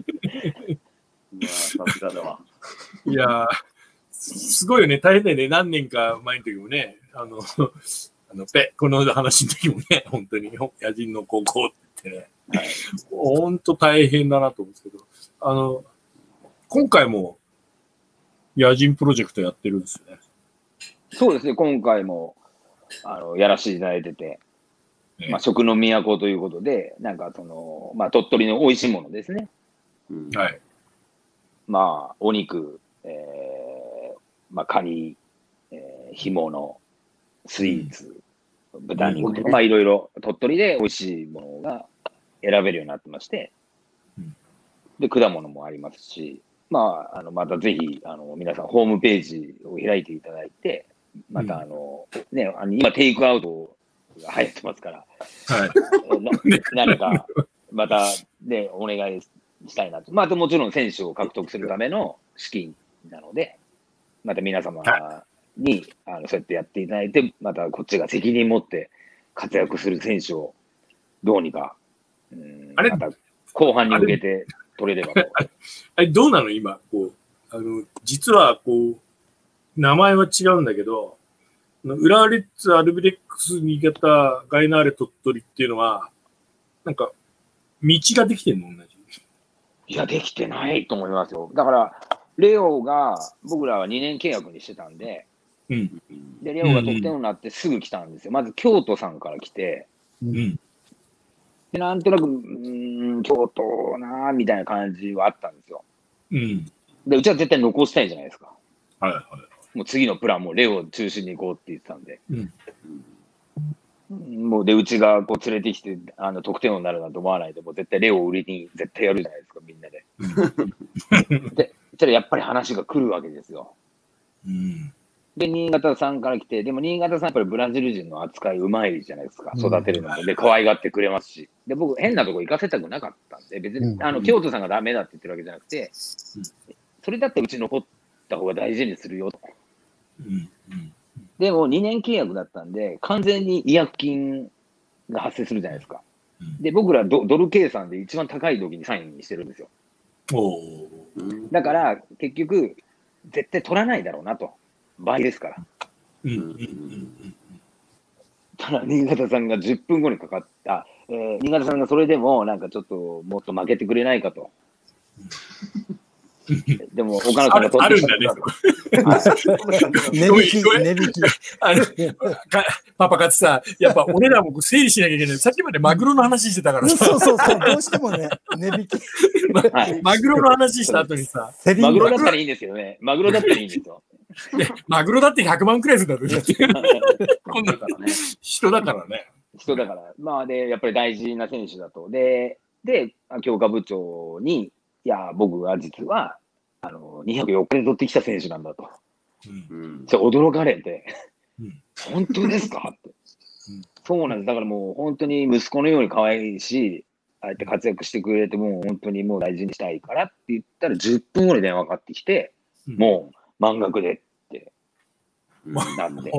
さすがだわ。 いやすごいよね。大変だよね。何年か前の時もね、この話の時もね、本当に野人の高校ってね、本当大変だなと思うんですけど、今回も野人プロジェクトやってるんですよね。 そうですね。今回もやらせていただいてて、食の都ということで、なんか鳥取の美味しいものですね。 はい。 お肉、カニ、干物、スイーツ、豚肉とか、いろいろ鳥取で美味しいものが選べるようになってまして、で、果物もありますし、またぜひ、皆さんホームページを開いていただいて、また今テイクアウトが流行ってますから、何か、またね、お願いしたいなと。もちろん選手を獲得するための資金なので、また皆様に、そうやってやっていただいて、またこっちが責任持って活躍する選手をどうにか、また後半に向けて取れればと。 どうなの今、実は名前は違うんだけど、浦和レッズ、アルビレックス、新潟、ガイナーレ鳥取っていうのは、なんか、道ができてるの同じ。 いや、できてないと思いますよ。だから、レオが、僕らは2年契約にしてたんで、で、レオが得点王になってすぐ来たんですよ。まず京都さんから来て、でなんとなく、京都なーみたいな感じはあったんですよ。で、うちは絶対残したいじゃないですか。もう次のプランもレオを中心に行こうって言ってたんで。もうで、うちが連れてきて、得点王になるなんて思わないで、もう絶対レオを売りに絶対やるじゃないですか、みんなで。で、そしたらやっぱり話が来るわけですよ。 で、新潟さんから来て、でも新潟さんやっぱりブラジル人の扱いうまいじゃないですか。育てるのも。で、可愛がってくれますし。で、僕、変なとこ行かせたくなかったんで、別に、京都さんがダメだって言ってるわけじゃなくて、それだってうち残った方が大事にするよと。でも、2年契約だったんで、完全に違約金が発生するじゃないですか。で、僕らドル計算で一番高い時にサインにしてるんですよ。だから、結局、絶対取らないだろうなと。倍ですから。ただ、新潟さんが10分後にかかった、新潟さんがそれでも、なんかちょっと、もっと負けてくれないかと。でも、岡野さんが取ってきた。 値引き。 パパかつさ、やっぱ俺らも整理しなきゃいけない。さっきまでマグロの話してたからさ。 そう、どうしてもね、値引き。 マグロの話した後にさ。 マグロだったらいいんですけどね。マグロだったらいいんですよ。 マグロだって100万くらいするんだって。今度からね。人だからね。 人だから。まあ、で、やっぱり大事な選手だと。で、強化部長に、いや、僕は実は、204日で取ってきた選手なんだと。じゃ驚かれて、本当ですかって。そうなんです。だからもう本当に息子のように可愛いし、ああやって活躍してくれて、もう本当にもう大事にしたいからって言ったら、10分後に電話かかってきて、もう満額でって、なんで。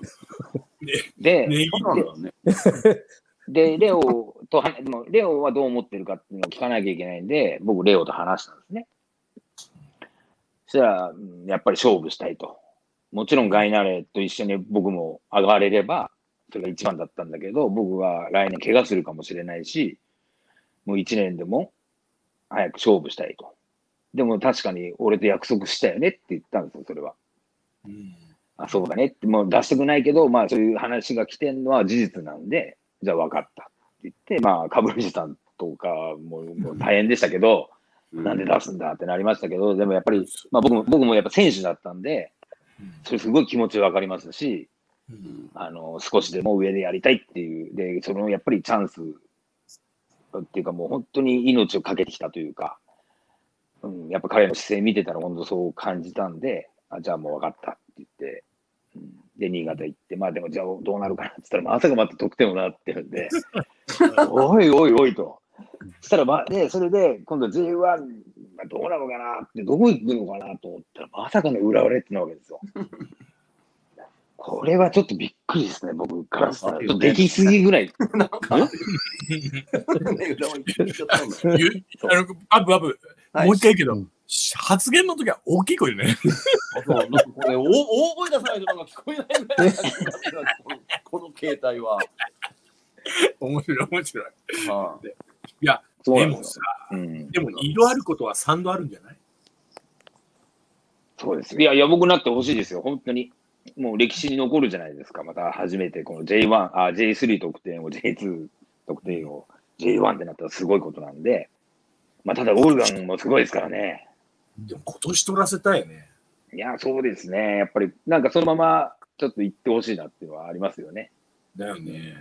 で、レオはどう思ってるかっていうのを聞かなきゃいけないんで、僕、レオと話したんですね。そしたら、やっぱり勝負したいと。もちろんガイナレと一緒に僕も上がれれば、それが一番だったんだけど、僕は来年怪我するかもしれないし、もう1年でも早く勝負したいと。でも確かに俺と約束したよねって言ったんですよ、それは。あ、そうだねって、もう出したくないけど、まあそういう話が来てんのは事実なんで、じゃあ分かったって言って、まあ、株主さんとかもう大変でしたけど、なんで出すんだってなりましたけど、でもやっぱり、まあ僕もやっぱ選手だったんで、それすごい気持ちわかりますし、少しでも上でやりたいっていう、で、そのやっぱりチャンスっていうかもう本当に命をかけてきたというか、やっぱ彼の姿勢見てたら本当そう感じたんで、じゃあもう分かったって言って、で、新潟行って、まあでもじゃあどうなるかなって言ったら、まさかまた得点をなってるんで、おいおいおいと。そしたら、それで今度 J1 がどうなのかなって、どこ行くのかなと思ったら、まさかの浦和レッズなわけですよ。これはちょっとびっくりですね、僕からしたら。ちょっとできすぎぐらい。 バブ、もう一回言うけど、発言の時は大きい声ね。 これ大声出さないとなんか聞こえないぐらい。この携帯は。 面白い。いや、でもさ、でも2度あることは3度あるんじゃない？ そうです。いや、僕なってほしいですよ、本当に。もう歴史に残るじゃないですか。また初めてこの J3 得点を J2 得点を J1 ってなったらすごいことなんで、まあただオルガンもすごいですからね。 でも今年取らせたいね。 いや、そうですね。やっぱりなんかそのままちょっと行ってほしいなっていうのはありますよね。 だよね。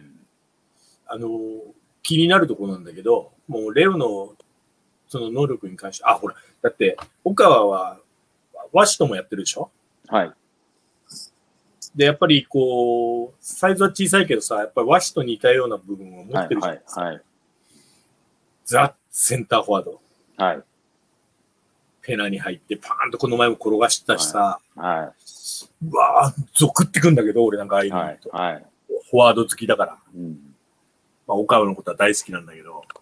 気になるところなんだけど、もうレオのその能力に関して、ほら、だって岡川はワシともやってるでしょ？ はい。 で、やっぱりこう、サイズは小さいけどさ、やっぱり和紙と似たような部分を持ってるじゃないですか。 はい。 ザ・センターフォワード。 はい。 ペナに入って、パーンとこの前も転がしてたしさ、 はい。 うわぁ、ゾクってくんだけど、俺なんかああいうの、 はい。 フォワード好きだから。まあ、岡山のことは大好きなんだけど、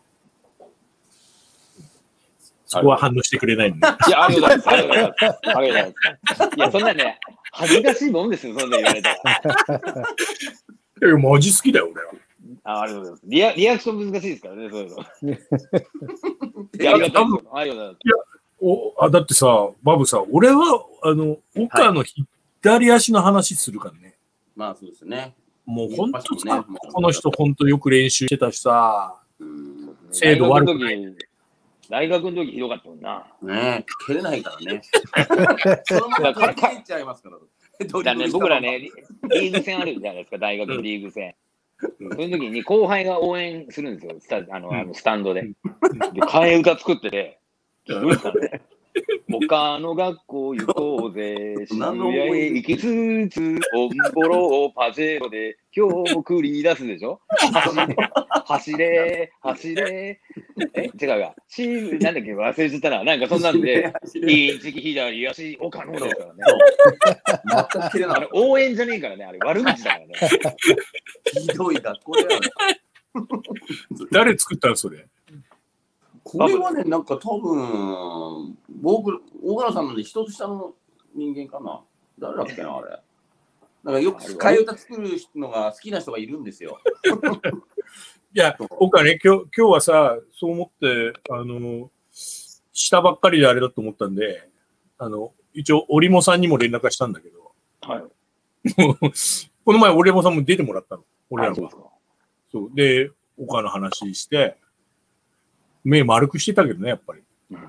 そこは反応してくれないんで。 いや、ありがとうございます。いや、そんなね、恥ずかしいもんですよ、そんな言われたら。マジ好きだよ、俺は。ありがとうございます。リアクション難しいですからね、そういうの。いや、ありがとうございます。 だってさ、バブさ、俺は、岡の左足の話するからね。 まあ、そうですね。 もう本当さ、この人本当よく練習してたしさ、精度悪くない。 大学の時ひどかったもんな。 ねえ、蹴れないからね。そのまま蹴っちゃいますから。 僕らね、リーグ戦あるじゃないですか、大学のリーグ戦。その時に後輩が応援するんですよ、スタンドで。で、替え歌作ってて、 他の学校行こうぜ、渋谷へ行きつつ、オンボロをパジェロで今日も繰り出すでしょ。走れ、走れ。違うわ。なんだっけ、忘れちゃったな。なんかそんなんで、インチキ左足、岡野ですからね。応援じゃねえからね、あれ悪口だからね。 ひどい学校だよね。 誰作ったのそれ？ これはね、なんか多分、大原さんのね、一つ下の人間かな。誰だっけな、あれ。なんかよく替え歌作るのが好きな人がいるんですよ。 いや、僕はね、今日はさ、そう思って、下ばっかりであれだと思ったんで、一応、織茂さんにも連絡したんだけど、 はい。 この前、織茂さんも出てもらったの。俺らは。 そうですか。 そう。で、岡の話して、目丸くしてたけどね、やっぱり。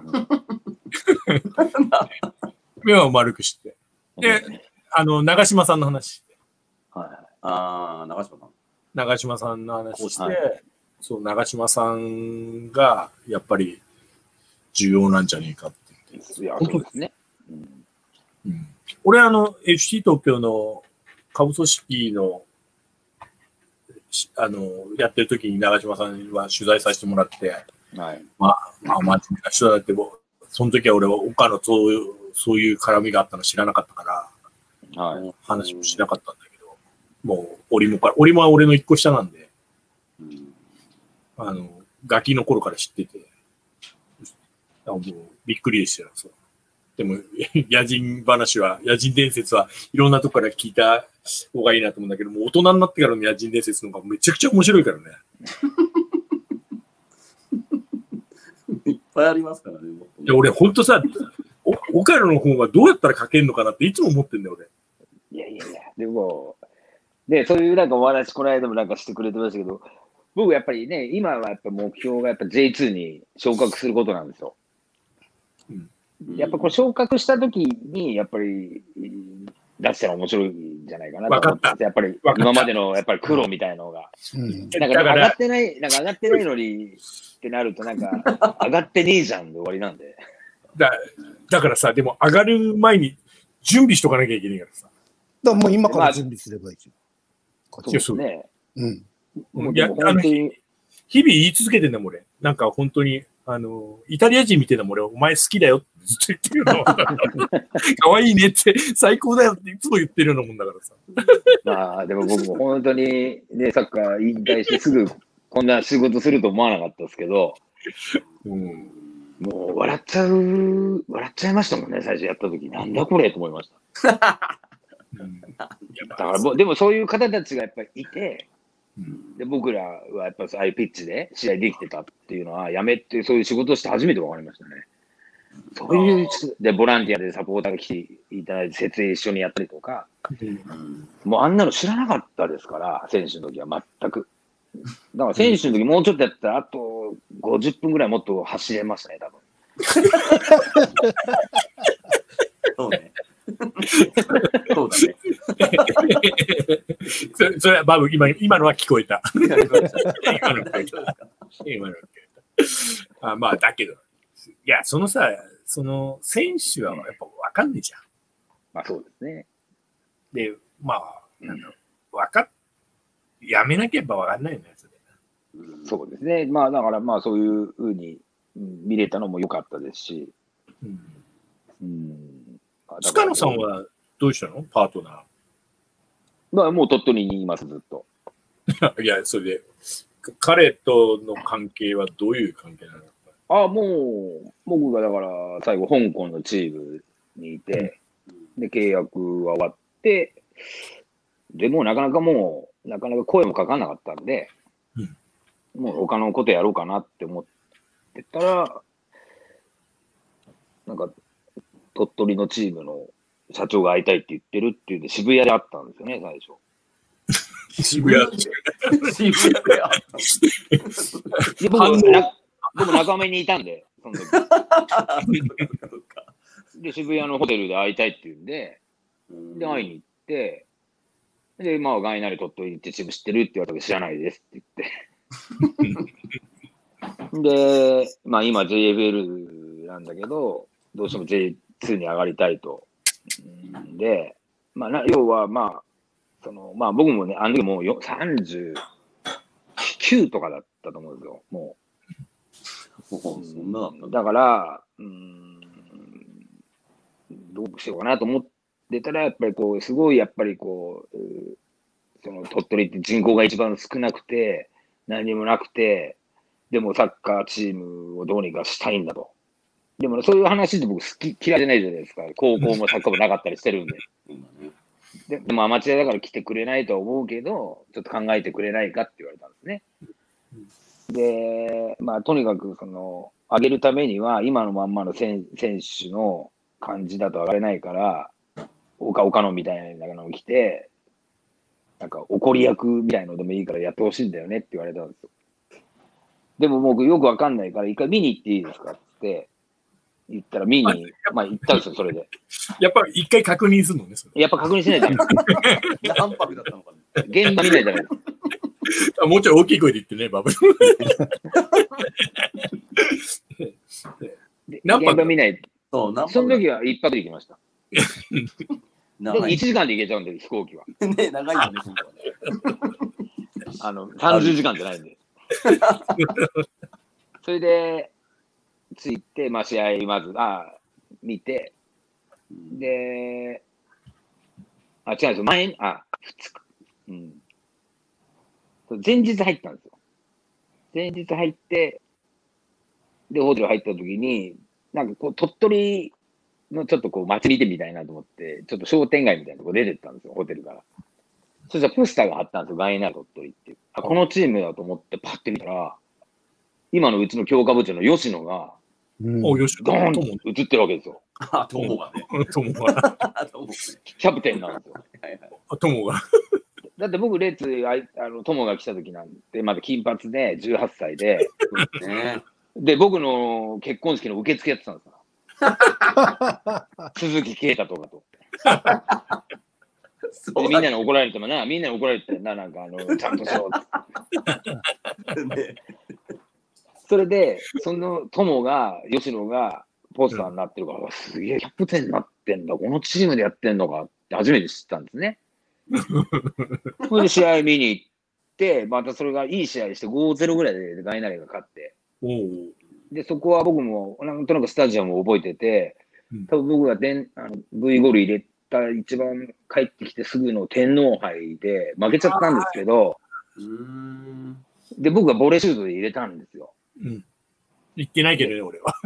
目は丸くして。で、長嶋さんの話して。 はい。 ああ、長嶋さん。 長嶋さんの話して、 はい、 そう、長嶋さんが、やっぱり、重要なんじゃねえかって言って。 いや、そうですね。 俺FC 東京の下部組織の、やってる時に長嶋さんは取材させてもらって、 はい。 まあ、真面目な人だって、その時は俺は岡のそういう絡みがあったの知らなかったから、はい、話もしなかったんだけど、もう、織茂は俺の一個下なんで、ガキの頃から知ってて、もうびっくりでしたよ。そうでも、野人伝説はいろんなとこから聞いた方がいいなと思うんだけども、大人になってからの野人伝説の方がめちゃくちゃ面白いからね。 いっぱいありますからね。 いや俺、ほんとさ、岡野の方がどうやったら書けるのかなっていつも思ってんだよ、俺。 いや、でも、そういうなんかお話、この間もなんかしてくれてましたけど、僕やっぱりね、今はやっぱ目標がやっぱ J2 に昇格することなんですよ。やっぱこれ昇格したときに、やっぱり出したら面白いんじゃないかなと思って、やっぱり今までのやっぱり苦労みたいなのが。なんか上がってないのにってなると、なんか上がってねえじゃんで終わりなんで。 だからさ、でも上がる前に準備しとかなきゃいけないからさ。 だからもう今から準備すればいいじゃん。そうですね。 いや、日々言い続けてんだもん、俺。なんか本当に、イタリア人みたいなもん、俺、お前好きだよってずっと言ってるの。可愛いねって、最高だよっていつも言ってるようなもんだからさ。 まあ、でも僕も本当にね、サッカー引退してすぐこんな仕事すると思わなかったですけど、もう笑っちゃいましたもんね、最初やった時。なんだこれと思いました。だからでもそういう方たちがやっぱりいて、で僕らはやっぱりああいうピッチで試合できてたっていうのは、やめてそういう仕事をして初めて分かりましたね。そういうでボランティアでサポーターが来ていただいて設営一緒にやったりとか、もうあんなの知らなかったですから、選手の時は全く。だから選手の時もうちょっとやったら、あと50分ぐらいもっと走れましたね、多分。 そうね。そうだね。 それはバブ、今のは聞こえた。今のは聞こえた。まあ、だけど、いや、その選手はやっぱ分かんないじゃん。 まあ、そうですね。 で、まあ、やめなければ分かんないよね、それ。 そうですね。まあ、だから、まあ、そういうふうに見れたのも良かったですし。 塚野さんはどうしたの？パートナー。 まあ、もう鳥取にいます、ずっと。 いや、それで、彼との関係はどういう関係なの？ もう、僕がだから、最後、香港のチームにいて、で、契約は終わって、でもなかなか声もかかんなかったんで、もう他のことやろうかなって思ってたら、なんか、鳥取のチームの社長が会いたいって言ってるっていうんで、渋谷で会ったんですよね、最初。 渋谷で会った僕、中目にいたんで、その時。で、渋谷のホテルで会いたいって言うんで、で、会いに行って、で、まあ、ガイナリ鳥取ってチーム知ってるって言われたけど、知らないですって言って。で、まあ、今 JFL なんだけど、 どうしても J2 に上がりたいと。で、まあ、要は、まあ、僕もね、あの時もう39とかだったと思うんですよ、もう。そんなだから、どうしようかなと思ってたら、やっぱりこう、すごいやっぱりこう、鳥取って人口が一番少なくて、何もなくて、でもサッカーチームをどうにかしたいんだと。でも、そういう話って僕嫌いじゃないじゃないですか。高校もサッカーもなかったりしてるんで。でもアマチュアだから来てくれないとは思うけど、ちょっと考えてくれないかって言われたんですね。で、まあ、とにかく、上げるためには、今のまんまの選手の感じだと上がれないから、岡野みたいなのが来て、なんか怒り役みたいなのでもいいからやってほしいんだよねって言われたんですよ。でも僕よくわかんないから、一回見に行っていいですかって言ったら、見に、まあ行ったんですよ、それで。 やっぱり一回確認するのね、 やっぱ確認しないじゃないですか。 何泊だったのかね。 現場見ないじゃないですか。 もうちょい大きい声で言ってね、バブル。 何泊見ない。 その時は一泊で行きました。でも1時間で行けちゃうんで、飛行機は。 ね、長いよね、 30時間じゃないんで。それで、着いて、まあ、試合、まず、見て、で、違うんですよ、2日。前日入ったんですよ。前日入って、で、ホテル入った時に、なんかこう、鳥取のちょっとこう、街見てみたいなと思って、ちょっと商店街みたいなとこ出てったんですよ、ホテルから。そしたらポスターが貼ったんですよ、ガイナー鳥取っていう。このチームだと思ってパッて見たら、今のうちの強化部長の吉野が、ドーンと映ってるわけですよ。 友がね。 友が。 キャプテンなんですよ。 友が。 だって僕、レッツ、友が来た時なんて、まだ金髪で、18歳で、で、僕の結婚式の受付やってたんですから。鈴木啓太とかと。でみんなに怒られてもな、なんかちゃんとしろって。それで、その友が、吉野がポスターになってるから、すげえキャプテンになってんだ、このチームでやってんのかって初めて知ったんですね。それで試合見に行って、またそれがいい試合して 5-0 ぐらいでガイナレが勝って。で、そこは僕もなんとなくスタジアムを覚えてて、多分僕がV ゴール入れた一番帰ってきてすぐの天皇杯で負けちゃったんですけど、で、僕がボレーシュートで入れたんですよ。 言ってないけどね、俺は。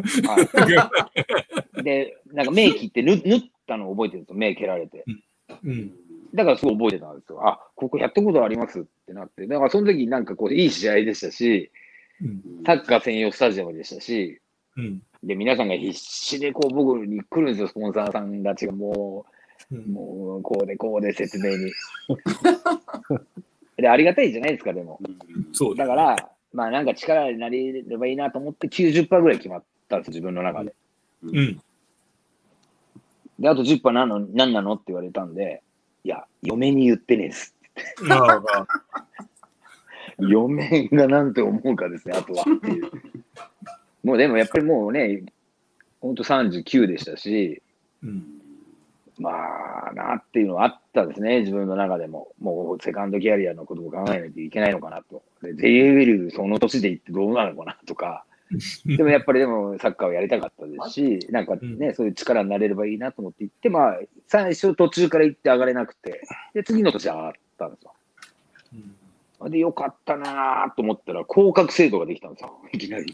で、なんか目切って縫ったのを覚えてるんですよ、目蹴られて。だからすごい覚えてたんですよ。ここやったことありますってなって。だからその時なんかこういい試合でしたし、サッカー専用スタジアムでしたし、で、皆さんが必死でこう僕に来るんですよ、スポンサーさんたちがもう、こうで説明に。で、ありがたいじゃないですか、でも。だから、まあなんか力になれればいいなと思って 90% ぐらい決まったんです、自分の中で。で、あと 10% 何なのって言われたんで、いや、嫁に言ってねえっすって。嫁がなんて思うかですね、あとはっていう。もうでもやっぱりもうね、ほんと39でしたし、まあなっていうのはあったんですね、自分の中でも。もうセカンドキャリアのことを考えないといけないのかなと。で、JWL その年で行ってどうなのかなとか。でもやっぱりでもサッカーをやりたかったですし、なんかね、そういう力になれればいいなと思って行って、まあ、最初途中から行って上がれなくて、で、次の年上がったんですよ。で、よかったなと思ったら、降格制度ができたんですよ、いきなり。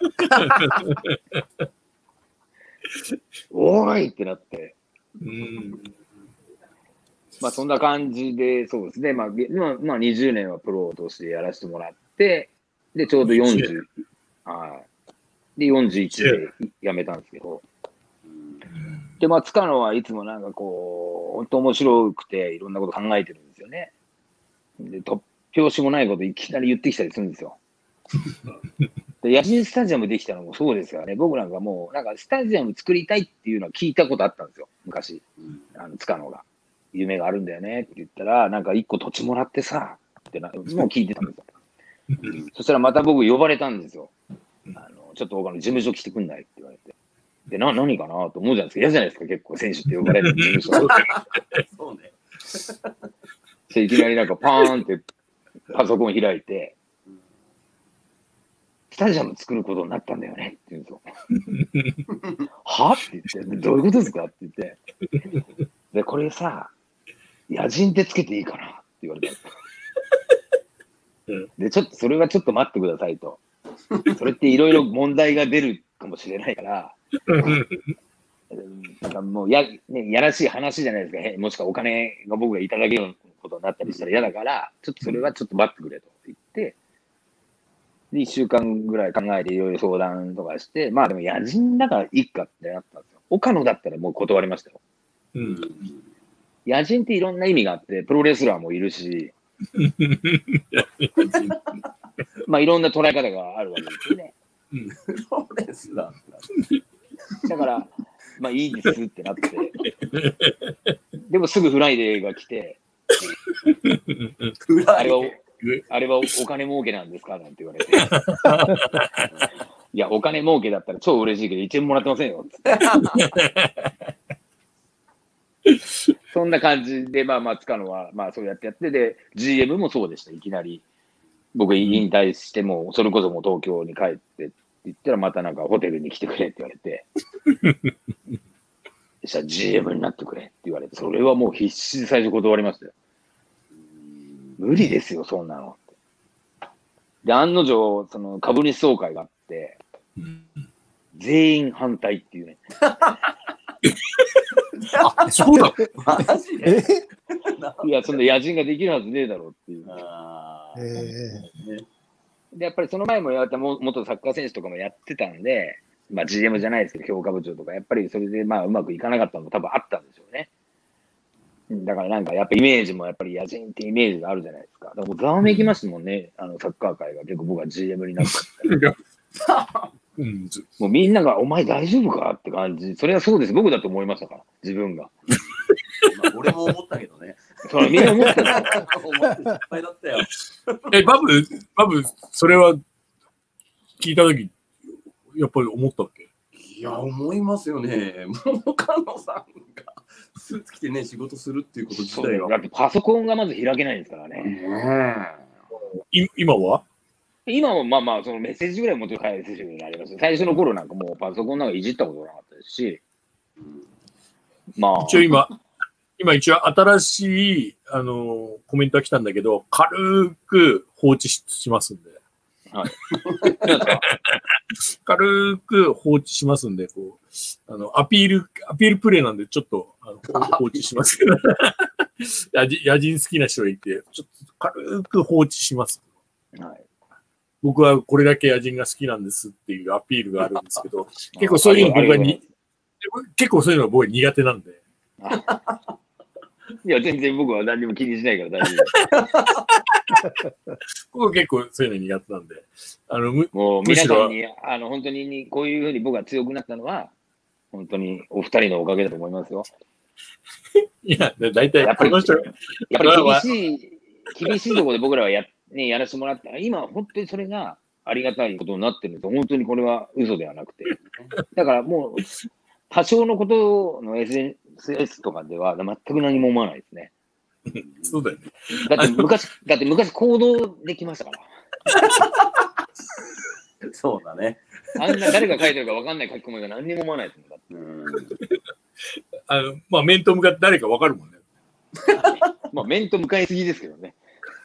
おーいってなって。まあ、そんな感じで、そうですね。まあ、20年はプロとしてやらせてもらって、で、ちょうど40、で、41で辞めたんですけど。で、まあ、塚野はいつもなんかこう、本当面白くて、いろんなこと考えてるんですよね。で、突拍子もないこといきなり言ってきたりするんですよ。で、野人スタジアムできたのもそうですからね。僕なんかもう、なんかスタジアム作りたいっていうのは聞いたことあったんですよ。昔。塚野が。夢があるんだよねって言ったら、なんか一個土地もらってさ、ってもう聞いてたんですよ。そしたらまた僕呼ばれたんですよ。ちょっと他の事務所来てくんないって言われて。 で、何かなと思うじゃないですか。嫌じゃないですか、結構選手って呼ばれる事務所。 そうね。 で、いきなりなんかパーンってパソコン開いて、スタジアム作ることになったんだよねって言うんですよ。はって言って、どういうことですかって言って。で、これさ、野人ってつけていいかなって言われたんですよ。で、それはちょっと待ってくださいと。それっていろいろ問題が出るかもしれないから、なんかもうやらしい話じゃないですか。もしくはお金が僕がいただけることになったりしたら嫌だから、ちょっとそれはちょっと待ってくれと言って、で、1週間ぐらい考えていろいろ相談とかして、まあでも野人だからいいかってなったんですよ。岡野だったらもう断りましたよ。野人っていろんな意味があって、プロレスラーもいるし、まあいろんな捉え方があるわけですよね。 プロレスラー。だから、まあいいですってなって、でもすぐフライデーが来て、あれはお金儲けなんですかなんて言われて。いや、お金儲けだったら超嬉しいけど、1円もらってませんよ。そんな感じで、まあ、塚野は、まあ、そうやってやって、で、GM もそうでした、いきなり。僕、引退しても、それこそもう東京に帰ってって言ったら、またなんかホテルに来てくれって言われて、そしたら GM になってくれって言われて、それはもう必死で最初断りましたよ。無理ですよ、そんなの。で、案の定、その株主総会があって、全員反対っていうね。 あ、そうだ。 マジでいや、そんな野人ができるはずねえだろうっていう。で、やっぱりその前も元サッカー選手とかもやってたんで、まあ GM じゃないですけど、評価部長とか、やっぱりそれでまあうまくいかなかったのも多分あったんでしょうね。だからなんかやっぱイメージもやっぱり野人ってイメージがあるじゃないですか。だからもうざわめきますもんね、サッカー界が結構僕は GM になっちゃった。もうみんながお前大丈夫かって感じ。それはそうです。僕だと思いましたから、自分が。 俺も思ったけどね。 そうみんな思ったよ。 思って失敗だったよ。 バブ、それは聞いたとき、やっぱり思ったっけ？ いや、思いますよね。もう岡野さんがスーツ着てね、仕事するっていうこと自体が。 だってパソコンがまず開けないですからね。 今はまあまあ、そのメッセージぐらい持って帰るようになります。最初の頃なんかもうパソコンなんかいじったことなかったですし。 まあ。一応新しい、コメントが来たんだけど、軽く放置しますんで。 はい。 軽く放置しますんで、こう、アピールプレイなんで、ちょっと放置しますけど。野人好きな人がいて、ちょっと軽く放置します。はい。僕はこれだけ野人が好きなんですっていうアピールがあるんですけど、結構そういうの僕は苦手なんで。 いや、全然僕は何も気にしないから大丈夫。 僕は結構そういうの苦手なんで。 もう皆さんに、本当にこういうふうに僕が強くなったのは、本当にお二人のおかげだと思いますよ。 いや、大体、 やっぱり厳しいところで僕らはやらせてもらった。今、本当にそれがありがたいことになってるんですよ。本当にこれは嘘ではなくて。だからもう、多少のことの SNS とかでは全く何も思わないですね。 そうだよね。 だって昔行動できましたから。 そうだね。 あんな誰が書いてるか分かんない書き込みが何にも思わないですもん。 まあ、面と向かって誰か分かるもんね。 まあ、面と向かいすぎですけどね。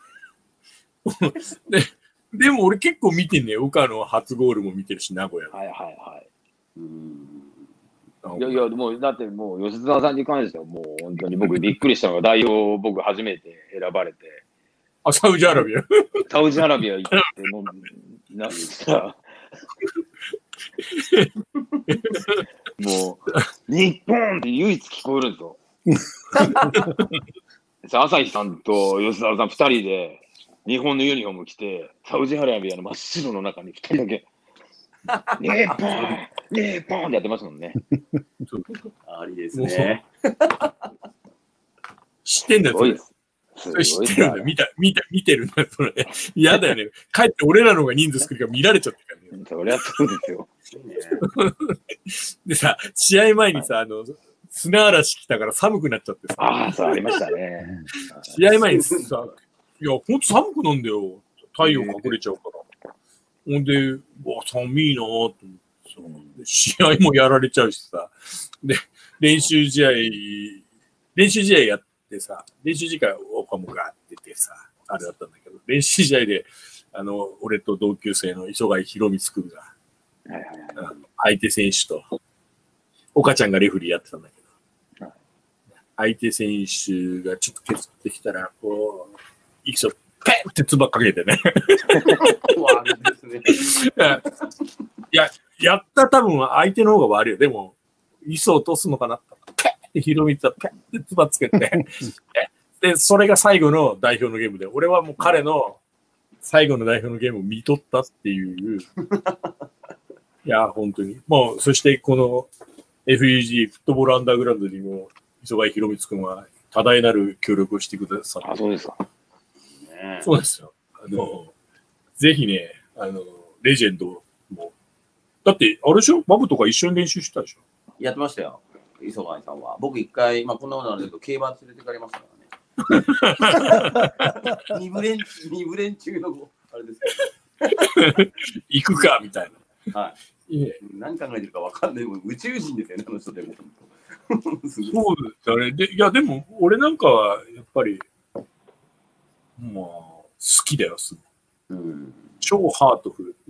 でも俺結構見てんねよ。岡野初ゴールも見てるし、名古屋。 はいはいはい。いや、もう、だってもう、吉沢さんに関してはもう、本当に僕びっくりしたのが、代表僕初めて選ばれて。 あ、サウジアラビアサウジアラビア行って、もう、なんか、もう、日本って唯一聞こえるんですよ。朝日さんと吉沢さん2人で、日本のユニフォーム着て、サウジアラビアの真っ白の中に2人だけ、日本ってやってますもんね。 ありですね。 知ってんだよ、それ知ってるんだよ。見てるんだよ、それ。嫌だよね。帰って俺らの方が人数少ないから見られちゃってるからそりゃそうですよ。 でさ、試合前にさ、砂嵐来たから寒くなっちゃってさ。 ああ、そうありましたね。 試合前にさ、いや、ほんと寒くなんだよ。太陽隠れちゃうから。ほんで、うわ、寒いなぁと思ってさ、試合もやられちゃうしさ。で、練習試合やってさ、練習時間を岡本が出てさ、あれだったんだけど、練習試合で、俺と同級生の磯貝博光君が、相手選手と、岡ちゃんがレフリーやってたんだけど、相手選手がちょっと削ってきたら、こう、一緒、ペンって唾かけてね。いや、やった多分相手の方が悪いよ。でも、磯を落とすのかなって、ペンって博光がペンって唾つけて、で、それが最後の代表のゲームで、俺はもう彼の最後の代表のゲームを見とったっていう。いや、本当に。もう、そしてこの FUG フットボールアンダーグラウンドにも、磯貝博光君は多大なる協力をしてくださって。 あ、そうですか。 そうですよ。ぜひね、レジェンドも。だって、あれでしょバブとか一緒に練習したでしょやってましたよ。磯貝さんは。僕一回、まあこんなことなんだけど、競馬連れてかれましたからね。二部練中のあれですけど行くかみたいな。はい。何考えてるか分かんない。宇宙人ですよね、あの人でも。 そうだね。いや、でも、俺なんかは、やっぱり、まあ、好きだよ、すごい。超ハートフル。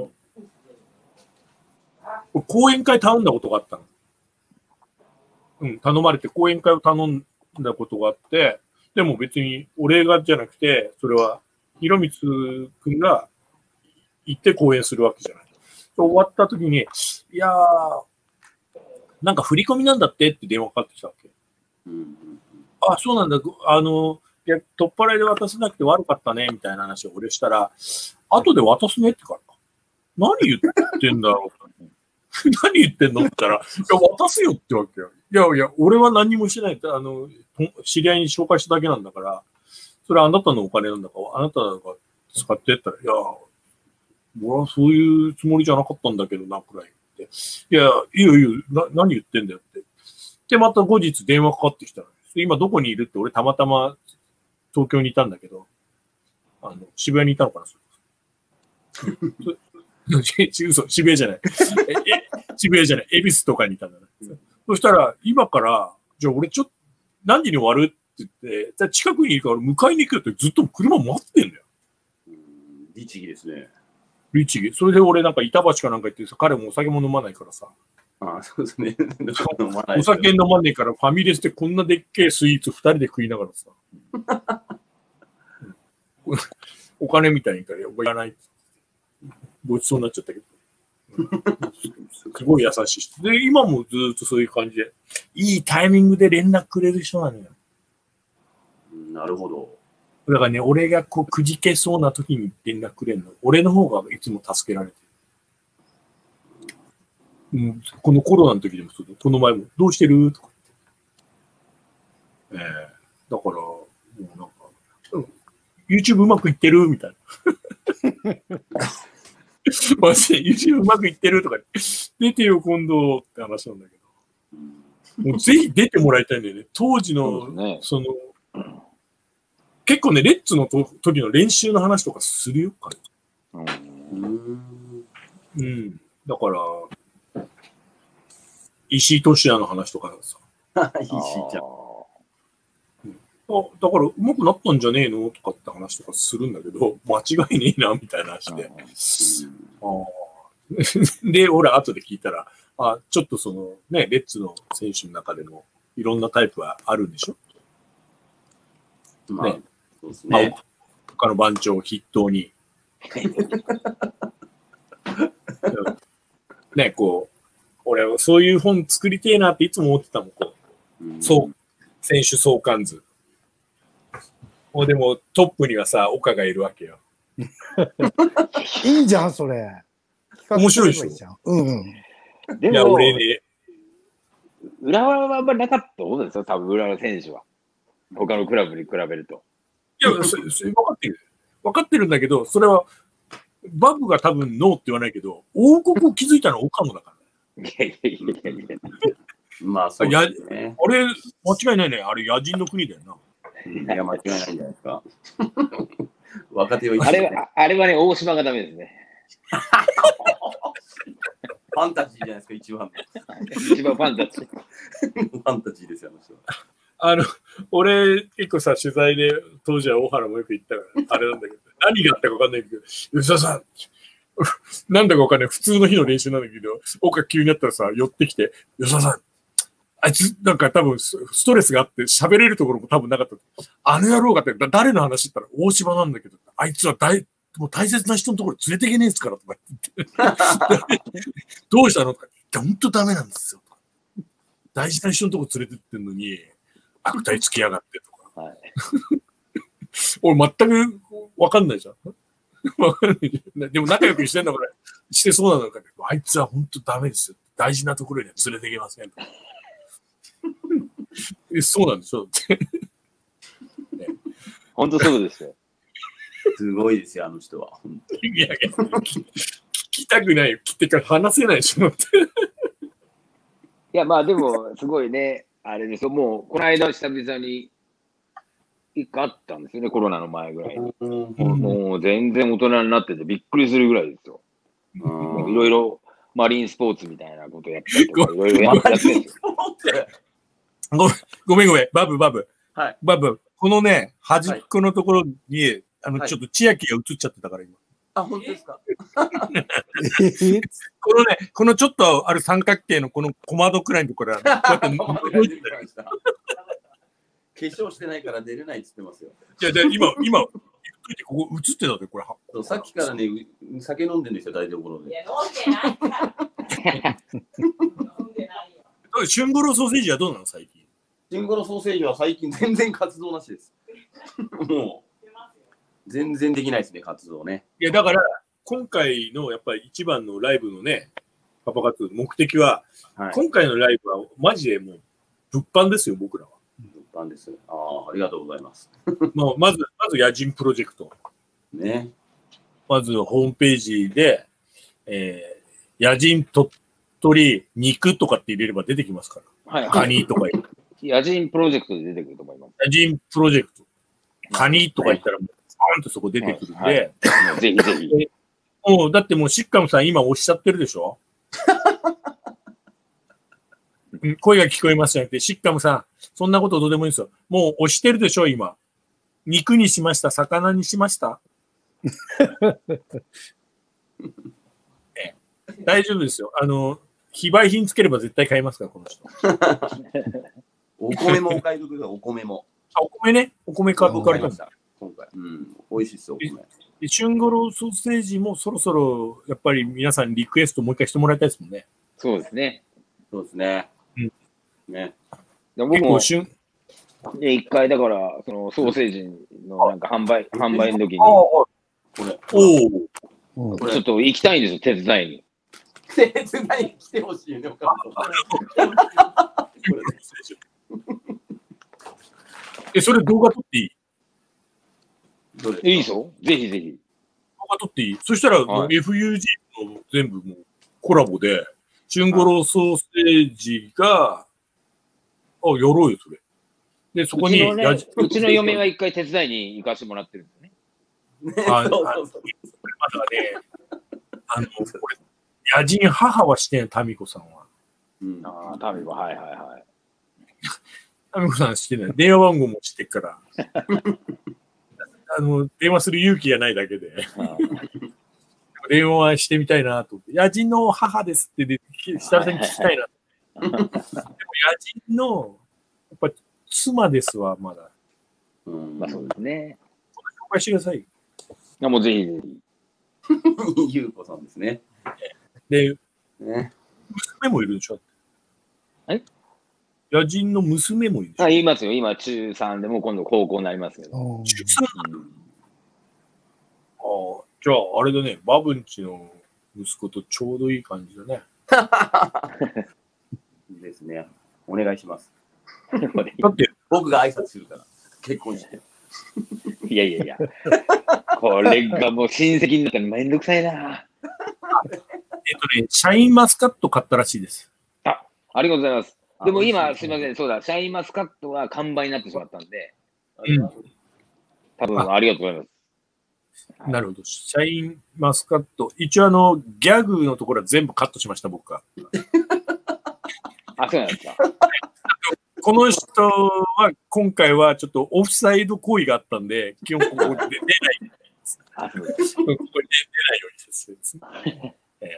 講演会頼んだことがあったの。頼まれて講演会を頼んだことがあって、でも別に俺がじゃなくて、それは、博光くんが行って講演するわけじゃない。終わった時に、いやー、なんか振り込みなんだってって電話かかってきたわけ。あ、そうなんだ。いや、取っ払いで渡せなくて悪かったね、みたいな話を俺したら、後で渡すねってからか。何言ってんだろう何言ってんのって言ったら、いや、渡すよってわけよ。いやいや、俺は何もしてないって、知り合いに紹介しただけなんだから、それはあなたのお金なんだから、あなたが使ってったら、いや、俺はそういうつもりじゃなかったんだけどな、くらい言って。いや、いいよいいよ、何言ってんだよって。で、また後日電話かかってきたら、今どこにいるって俺たまたま東京にいたんだけど、渋谷にいたのかな、それ。嘘、渋谷じゃない。渋谷じゃない。恵比寿とかにいたんだね。そしたら、今から、じゃあ俺ちょっと、何時に終わるって言って、じゃあ近くにいるから迎えに行くよってずっと車待ってんだよ。 律儀ですね。 律儀。それで俺なんか板橋かなんか行ってさ、彼もお酒も飲まないからさ。 ああ、そうですね。 お酒飲まないからファミレスでこんなでっけえスイーツ2人で食いながらさ。お金みたいにから、いらない。ごちそうになっちゃったけど。すごい優しい人。で、今もずっとそういう感じで、いいタイミングで連絡くれる人なのよ。 なるほど。 だからね、俺がこうくじけそうな時に連絡くれるの。俺の方がいつも助けられてる。このコロナの時でもそうだ。この前も、どうしてるとか言って。だから、もうなんか、YouTube うまくいってるみたいな。マジで YouTube うまくいってるとか出てよ今度って話なんだけど、もうぜひ出てもらいたいんだよね。当時の、結構ね、レッツの時の練習の話とかするよ、彼。だから、石井俊也の話とかさ。 石井ちゃん。 だから、うまくなったんじゃねえのとかって話とかするんだけど、間違いねえな、みたいな話で。で、俺、後で聞いたら、ちょっとその、ね、レッツの選手の中でも、いろんなタイプはあるんでしょね。そうですね。他の番長を筆頭に。ね、こう、俺はそういう本作りてえなっていつも思ってたもん、こう。そう、選手相関図。もうでもトップにはさ、岡がいるわけよ。 いいじゃん、それ。 面白いでしょ。 でも、 いや、俺ね。 浦和はあんまりなかったと思うんですよ、多分浦和選手は。他のクラブに比べると。 いや、分かってる。分かってるんだけど、それは、 バブが多分ノーって言わないけど、王国を築いたのはオカムだから。 いやいやいやいや。 まあ、そうですね。 あれ、間違いないね。あれ、野人の国だよな。 いや、間違いないんじゃないですか。若手をあれはね、大島がダメですね。 ファンタジーじゃないですか、一番。 一番ファンタジー。 ファンタジーですよ、あの人は。 俺、結構さ、取材で、当時は大原もよく行ったから、あれなんだけど、何があったか分かんないけど、吉田さん、なんだか分かんない、普通の日の練習なんだけど、岡急になったらさ、寄ってきて、吉田さん、あいつ、なんか多分ストレスがあって喋れるところも多分なかった。あの野郎がって、誰の話って言ったら大島なんだけど、あいつはもう大切な人のところ連れてけねえっすからとか言って。どうしたのとか言って、ほんとダメなんですよ。大事な人のところ連れてってんのに、悪態つきやがってとか。はい、俺全くわかんないじゃん。わかんないじゃん。でも仲良くしてんのかしてそうなのかけど、あいつは本当ダメですよ。大事なところには連れていけません。そうなんでしょ。 本当そうですよ。 すごいですよ、あの人は。 いやいや、聞きたくないよ。聞いてから話せないでしょ。いや、まあでも、すごいね、あれですよ。もう、この間久々に一回あったんですよね、コロナの前ぐらいに。もう全然大人になっててびっくりするぐらいですよ。いろいろマリンスポーツみたいなことやったりとか、いろいろやってるんですよ。 ごめん。バブ。 はい。 バブ、このね、端っこのところに、ちょっと千秋が映っちゃってたから、今。 あ、本当ですか。 このちょっとある三角形のこの小窓くらいのところから、こうやって化粧してないから出れないって言ってますよ。 じゃ今、ここ映ってたで、これ。 さっきからね、酒飲んでるんですよ、台所で。いや、飲んでない。 飲んでないよ。シュンゴロソーセージはどうなの、最近。 シュンゴロソーセージは最近全然活動なしです。もう、全然できないですね、活動ね。 いや、だから、今回のやっぱり一番のライブのね、パパ活動の目的は、はい、今回のライブはマジでもう、物販ですよ、僕らは。 物販です。ありがとうございます。 まず野人プロジェクト。 ね。 まずホームページで、野人鳥取肉とかって入れれば出てきますから。はい、カニとか入れる。 野人プロジェクトで出てくると思います。 野人プロジェクト。カニとか言ったら、バーンとそこ出てくるんで。はいはい、 ぜひぜひ。 もう、だってもう、シッカムさん今押しちゃってるでしょ声が聞こえますじゃなくて、シッカムさん、そんなことどうでもいいですよ。もう押してるでしょ今。肉にしました、魚にしました大丈夫ですよ。非売品つければ絶対買いますから、この人。 お米もお買い得だ、お米も。 お米ね。お米買いました。 今回。美味しいですよ、お米。 シュンゴロソーセージもそろそろ、やっぱり皆さんリクエストもう一回してもらいたいですもんね。 そうですね。 そうですね。 ね。僕も、一回だから、そのソーセージのなんか販売の時に、 これちょっと行きたいんですよ、手伝いに。 手伝いに来てほしいね、お母さん。それ動画撮っていい？ いいですよ。ぜひぜひ。 動画撮っていい？そしたら、FUG の全部もうコラボで、シュンゴロソーセージが、やろうよ、それ。で、そこに、 うちの嫁が一回手伝いに行かせてもらってるんですね。 まだね、これ、野人母はしてん、タミコさんは。 タミコ、はいはいはい。 タミコさんしてない。電話番号も知ってっから。電話する勇気がないだけで。電話してみたいなと思って。野人の母ですって、久々に聞きたいな。でも野人の、やっぱ妻ですわ、まだ。 まあそうですね。 紹介してください。 もうぜひぜひ。 ゆうこさんですね。 で、娘もいるでしょ。野人の娘もいるでしょ。 言いますよ。今、中3でも今度高校になりますけど。 中 3？ じゃあ、あれだね。バブンチの息子とちょうどいい感じだね。 いいですね。お願いします。 だって、 僕が挨拶するから。結婚して。 いやいやいや。 これがもう親戚になったらめんどくさいな。 シャインマスカット買ったらしいです。 ありがとうございます。でも今、すみません、そうだ、シャインマスカットは完売になってしまったんで、多分ありがとうございます。 なるほど。シャインマスカット。一応ギャグのところは全部カットしました、僕は。 そうなんですか。 この人は今回はちょっとオフサイド行為があったんで、基本ここで出ない。ここで出ないようにですね。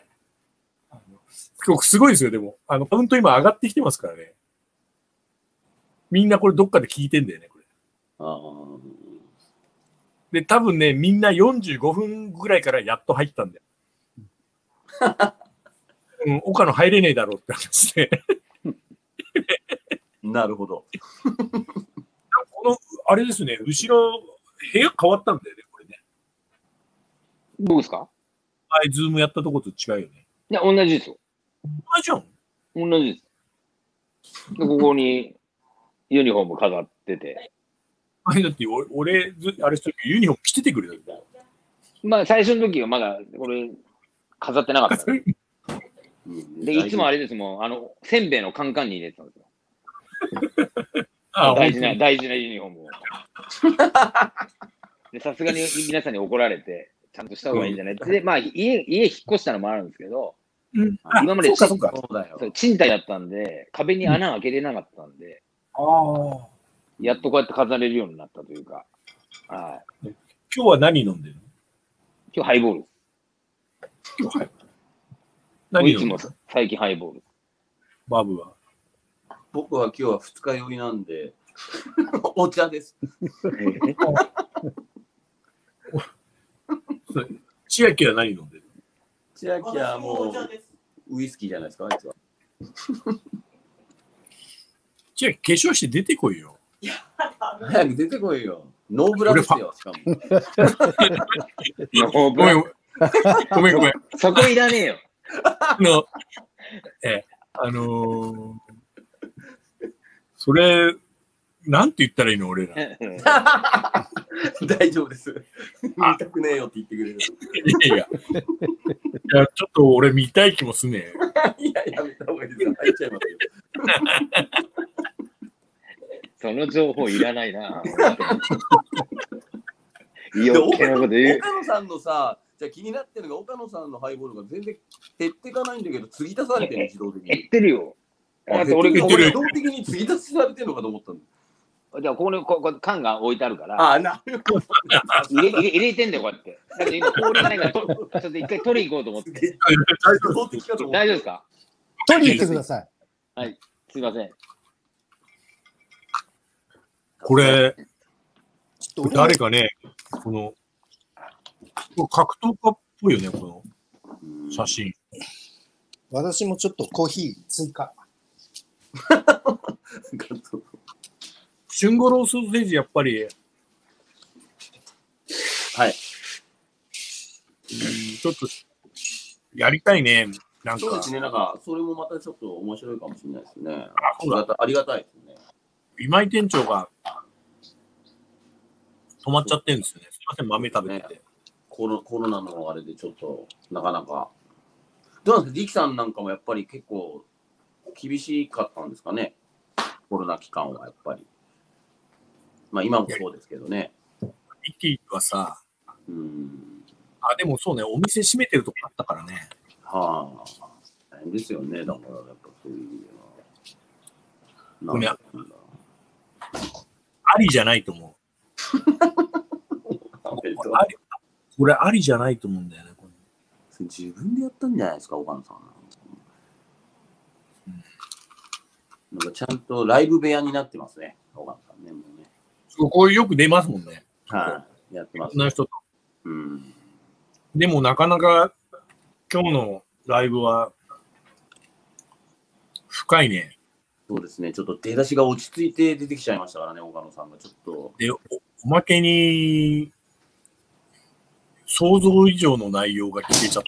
今日すごいですよ、でも。カウント今上がってきてますからね。みんなこれどっかで聞いてんだよね、これ。で、多分ね、みんな45分ぐらいからやっと入ったんだよ。岡野入れねえだろうって話で。 なるほど。 あれですね、後ろ、部屋変わったんだよね、これね。 どうですか？ ズームやったとこと違うよね。 いや、同じですよ。 同じじゃん。 同じです。で、ここにユニフォーム飾ってて。 だって俺、あれユニフォーム着ててくれたんだよ。 まあ、最初の時はまだ、これ、飾ってなかった。で、いつもあれですもん、せんべいのカンカンに入れてたんですよ。大事なユニフォームを。で、さすがに皆さんに怒られて、ちゃんとした方がいいんじゃないって。で、まあ、家引っ越したのもあるんですけど、今まで賃貸だったんで、壁に穴開けれなかったんで、やっとこうやって飾れるようになったというか。 今日は何飲んでるの？ 今日ハイボールです。 今日ハイボール。何いつも最近ハイボール。 バブは？ 僕は今日は二日酔いなんで、お茶です。 千秋は何飲んでる？ 千秋はもうウイスキーじゃないですか、あいつは。 千秋、化粧して出てこいよ。 早く出てこいよ。ノーブラですよ、しかも。 ごめん。 そこいらねえよ。 それ、なんて言ったらいいの、俺ら。 大丈夫です。見たくねえよって言ってくれる。 いや、ちょっと俺見たい気もすねえ。いや、やめた方がいいですよ。入っちゃいますよ。 その情報いらないな。岡野さんのさ、じゃあ気になってるのが、岡野さんのハイボールが全然減っていかないんだけど、継ぎ足されてる、自動的に。 減ってるよ。 俺自動的に継ぎ足しされてるのかと思ったんだ。 じゃあ、ここ缶が置いてあるから。 なるほど。 入れてんだよ、こうやって。だって今、氷がないから、ちょっと一回取り行こうと思って。大丈夫ですか？ 取りに行ってください。 はい、すいません。 これ、誰かね、格闘家っぽいよね、この写真。 私もちょっとコーヒー追加。 春五郎ソーセージ、やっぱり、 はい。 ちょっと、やりたいね。なんか。 そうですね、なんか、それもまたちょっと面白いかもしれないですね。ありがたいですね。 今井店長が止まっちゃってるんですよね。すいません、豆食べてて。 コロナのあれでちょっと、なかなか。どうなんですか、リキさんなんかもやっぱり結構厳しかったんですかね。コロナ期間はやっぱり。まあ今もそうですけどね。 リキはさ、でもそうね、お店閉めてるとこあったからね。 大変ですよね、だからやっぱそういう意味では。 ありじゃないと思う。これありじゃないと思うんだよね。 自分でやったんじゃないですか、岡野さん。なんかちゃんとライブ部屋になってますね、岡野さんね。もうね、 こうよく出ますもんね。 やってます、 ね。な人と。でもなかなか今日のライブは深いね。 そうですね、ちょっと出だしが落ち着いて出てきちゃいましたからね、岡野さんがちょっと。 で、おまけに、想像以上の内容が聞けちゃって。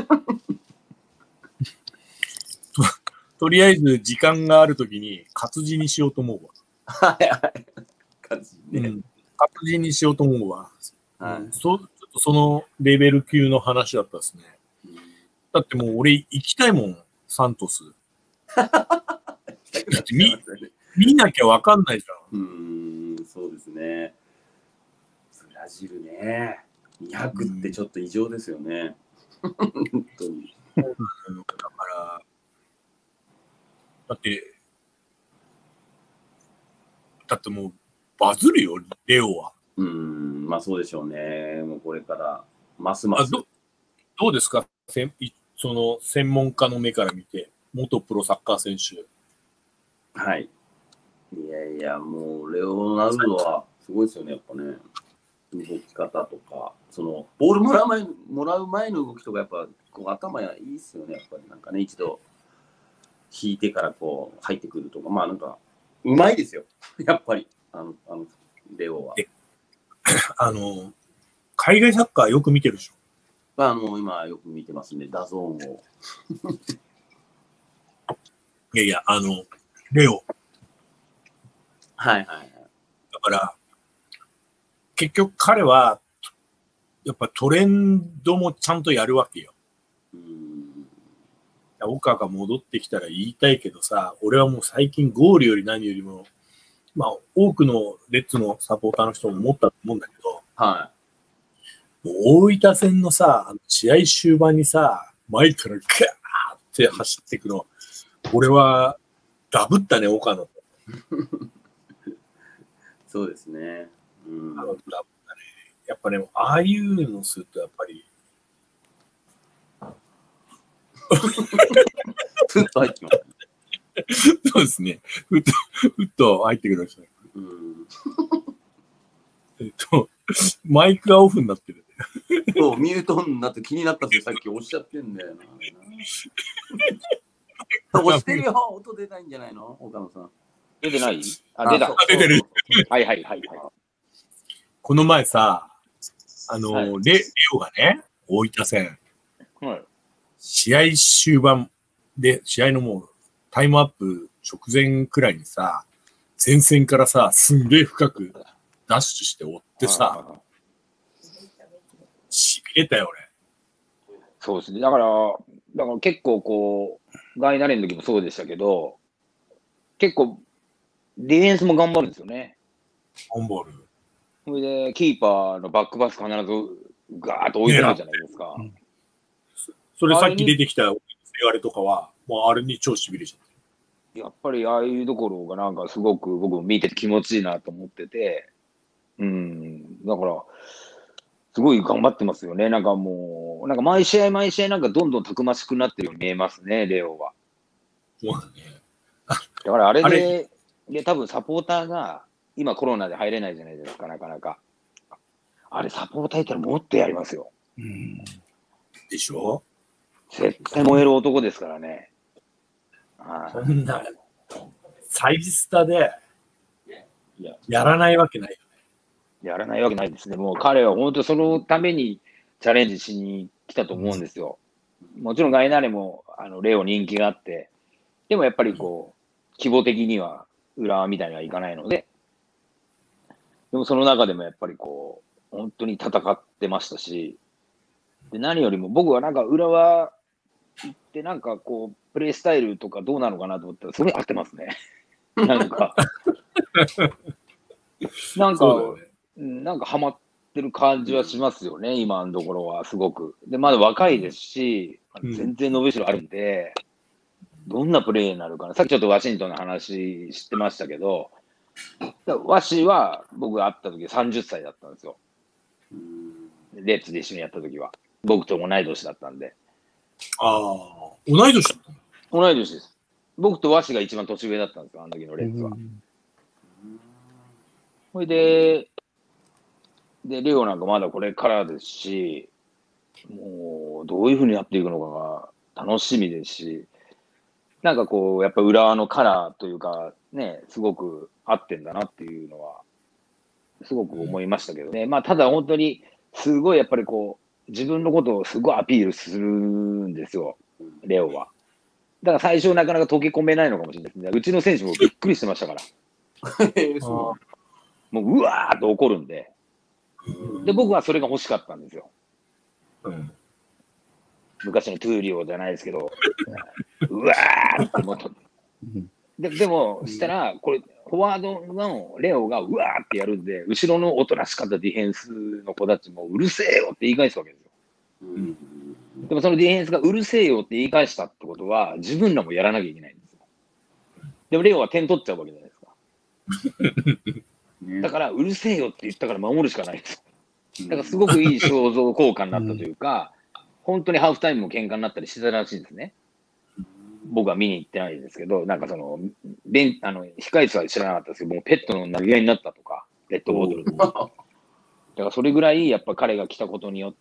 とりあえず時間があるときに活字にしようと思うわ。 はいはい。活字ね。 活字にしようと思うわ。 ちょっとそのレベル級の話だったですね。だってもう俺行きたいもん、サントス。だって見なきゃわかんないじゃん。 そうですね。ブラジルね。200ってちょっと異常ですよね。本当に。だから、 だってもうバズるよ、レオは。 まあそうでしょうね。もうこれからますます。 どうですか、その専門家の目から見て、元プロサッカー選手。 はい。いやいや、もうレオナルドはすごいですよね、やっぱね。動き方とか、そのボールもらう前の動きとか、やっぱこう頭いいっすよね、やっぱりなんかね、一度引いてからこう入ってくるとか、まあなんか、うまいですよ、やっぱり、レオは。 海外サッカーよく見てるでしょ。 今よく見てますね、ダゾーンを。 いやいや、レオ。 はいはいはい。 だから、結局彼は、やっぱトレンドもちゃんとやるわけよ。岡が戻ってきたら言いたいけどさ、俺はもう最近ゴールより何よりも、まあ多くのレッツのサポーターの人も思ったと思うんだけど、 はい。 もう大分戦のさ、試合終盤にさ、前からガーって走っていくの、俺はダブったね、岡野。 そうですね。 ダブったね。やっぱね、ああいうのするとやっぱり、 ふっと入ってます。 そうですね。ふっと入ってくる人。マイクがオフになってる。 そう、ミュートになって気になったってさっきおっしゃってんだよな。押してるよ。音出ないんじゃないの岡野さん。 出てない？あ、出た。 出てる。 はいはいはい。 この前さ、レオがね、大分戦。 はい。 試合終盤で、試合のもうタイムアップ直前くらいにさ、前線からさ、すんげえ深くダッシュして追ってさ、しびれたよ、俺。 そうですね。だから結構こう、ガイナレの時もそうでしたけど、結構、ディフェンスも頑張るんですよね。 頑張る。 それで、キーパーのバックパス必ずガーッと追い込むじゃないですか。 それさっき出てきたあれとかは、もうあれに超しびれちゃって。 やっぱりああいうところがなんかすごく僕も見てて気持ちいいなと思ってて、だから、すごい頑張ってますよね。なんかもう、なんか毎試合なんかどんどんたくましくなってるように見えますね、レオは。 そうだね。 だからあれで、多分サポーターが、今コロナで入れないじゃないですか、なかなか。あれサポーターいたらもっとやりますよ。 でしょ？ 絶対燃える男ですからね。 そんな、サイズスタで、やらないわけないよね。やらないわけないですね。もう彼は本当そのためにチャレンジしに来たと思うんですよ。もちろんガイナーレもレオ人気があって、でもやっぱりこう、規模的には浦和みたいにはいかないので、でもその中でもやっぱりこう、本当に戦ってましたし、で何よりも僕はなんか浦和行ってなんかこう、プレイスタイルとかどうなのかなと思ったら、それ合ってますね。なんか、なんかハマってる感じはしますよね、今のところはすごく。で、まだ若いですし、全然伸びしろあるんで、どんなプレーになるかな。さっきちょっとワシントンの話知ってましたけど、ワシは僕が会った時30歳だったんですよ。レッツで一緒にやった時は。僕と同い年だったんで。 ああ、同い年だったの？同い年です。僕とワシが一番年上だったんですよ、あの時のレッツは。それで、レオなんかまだこれからですし、もうどういうふうにやっていくのかが楽しみですし、なんかこう、やっぱ浦和のカラーというか、ね、すごく合ってんだなっていうのは、すごく思いましたけどね。まあ、ただ本当に、すごいやっぱりこう、自分のことをすごいアピールするんですよ、レオは。だから最初なかなか溶け込めないのかもしれないですね。うちの選手もびっくりしてましたから。もううわーっと怒るんで。 で、僕はそれが欲しかったんですよ。 うん、 昔のトゥーリオじゃないですけど、うわーってもっと。でも、したら、これ、フォワードのレオがうわーってやるんで、後ろのおとなしかったディフェンスの子たちもうるせえよって言い返すわけですよ。でもそのディフェンスがうるせえよって言い返したってことは、自分らもやらなきゃいけないんですよ。でもレオは点取っちゃうわけじゃないですか。だから、うるせえよって言ったから守るしかないですよ。だからすごくいい相乗効果になったというか、本当にハーフタイムも喧嘩になったりしてたらしいんですね。僕は見に行ってないですけど、なんかその、控室は知らなかったですけど、もうペットの投げ合いになったとか、ペットボトルとか。だからそれぐらいやっぱ彼が来たことによって、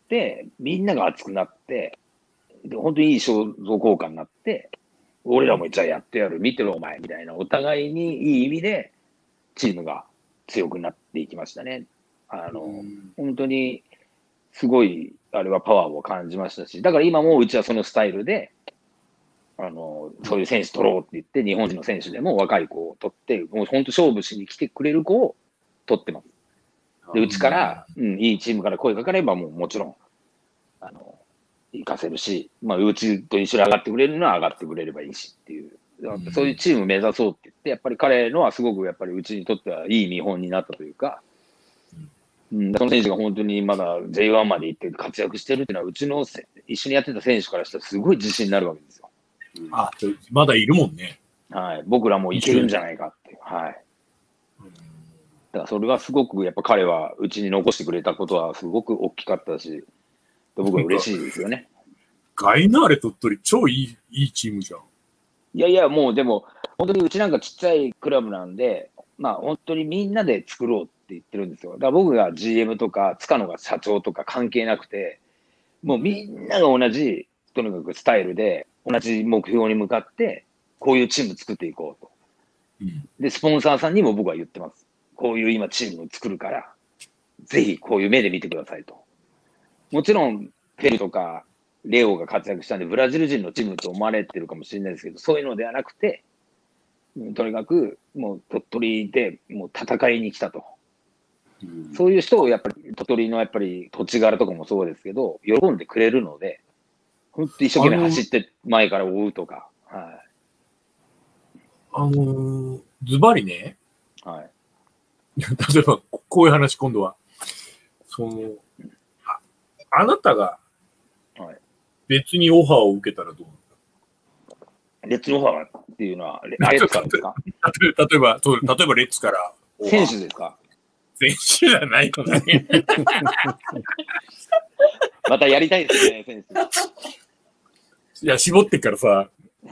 みんなが熱くなって、で本当にいい相乗効果になって、俺らもじゃあやってやる、見てろお前みたいな、お互いにいい意味でチームが強くなっていきましたね。本当にすごい、あれはパワーを感じましたし、だから今もうちはそのスタイルで、そういう選手取ろうって言って、日本人の選手でも若い子を取って、もう本当勝負しに来てくれる子を取ってます。で、うちから、いいチームから声かかれば、もちろん、行かせるし、まあ、うちと一緒に上がってくれるのは上がってくれればいいしっていう、そういうチームを目指そうって言って、やっぱり彼のはすごくやっぱりうちにとってはいい見本になったというか、その選手が本当にまだ J1 まで行って活躍してるっていうのは、うちの一緒にやってた選手からしたらすごい自信になるわけですよ。 あ、まだいるもんね。 はい。僕らもいけるんじゃないかっていう。はい。だからそれはすごくやっぱ彼はうちに残してくれたことはすごく大きかったし、僕は嬉しいですよね。 ガイナーレ鳥取超いいチームじゃん。 いやいや、もうでも、本当にうちなんかちっちゃいクラブなんで、まあ本当にみんなで作ろうって言ってるんですよ。だから僕が GM とか、塚野が社長とか関係なくて、もうみんなが同じ、とにかくスタイルで、同じ目標に向かって、こういうチーム作っていこうと。で、スポンサーさんにも僕は言ってます。こういう今チームを作るから、ぜひこういう目で見てくださいと。もちろん、ペルとか、レオが活躍したんで、ブラジル人のチームと思われてるかもしれないですけど、そういうのではなくて、とにかく、もう鳥取でもう戦いに来たと。そういう人をやっぱり、鳥取のやっぱり土地柄とかもそうですけど、喜んでくれるので、本当一生懸命走って前から追うとか。はい。 ズバリね。 はい。 例えば、こういう話今度は。あなたが別にオファーを受けたらどうなの？別にオファーっていうのは、レッツからですか？ 例えばレッツから。 選手ですか？ 選手じゃないのね。 またやりたいですね、選手。 いや、絞ってからさ。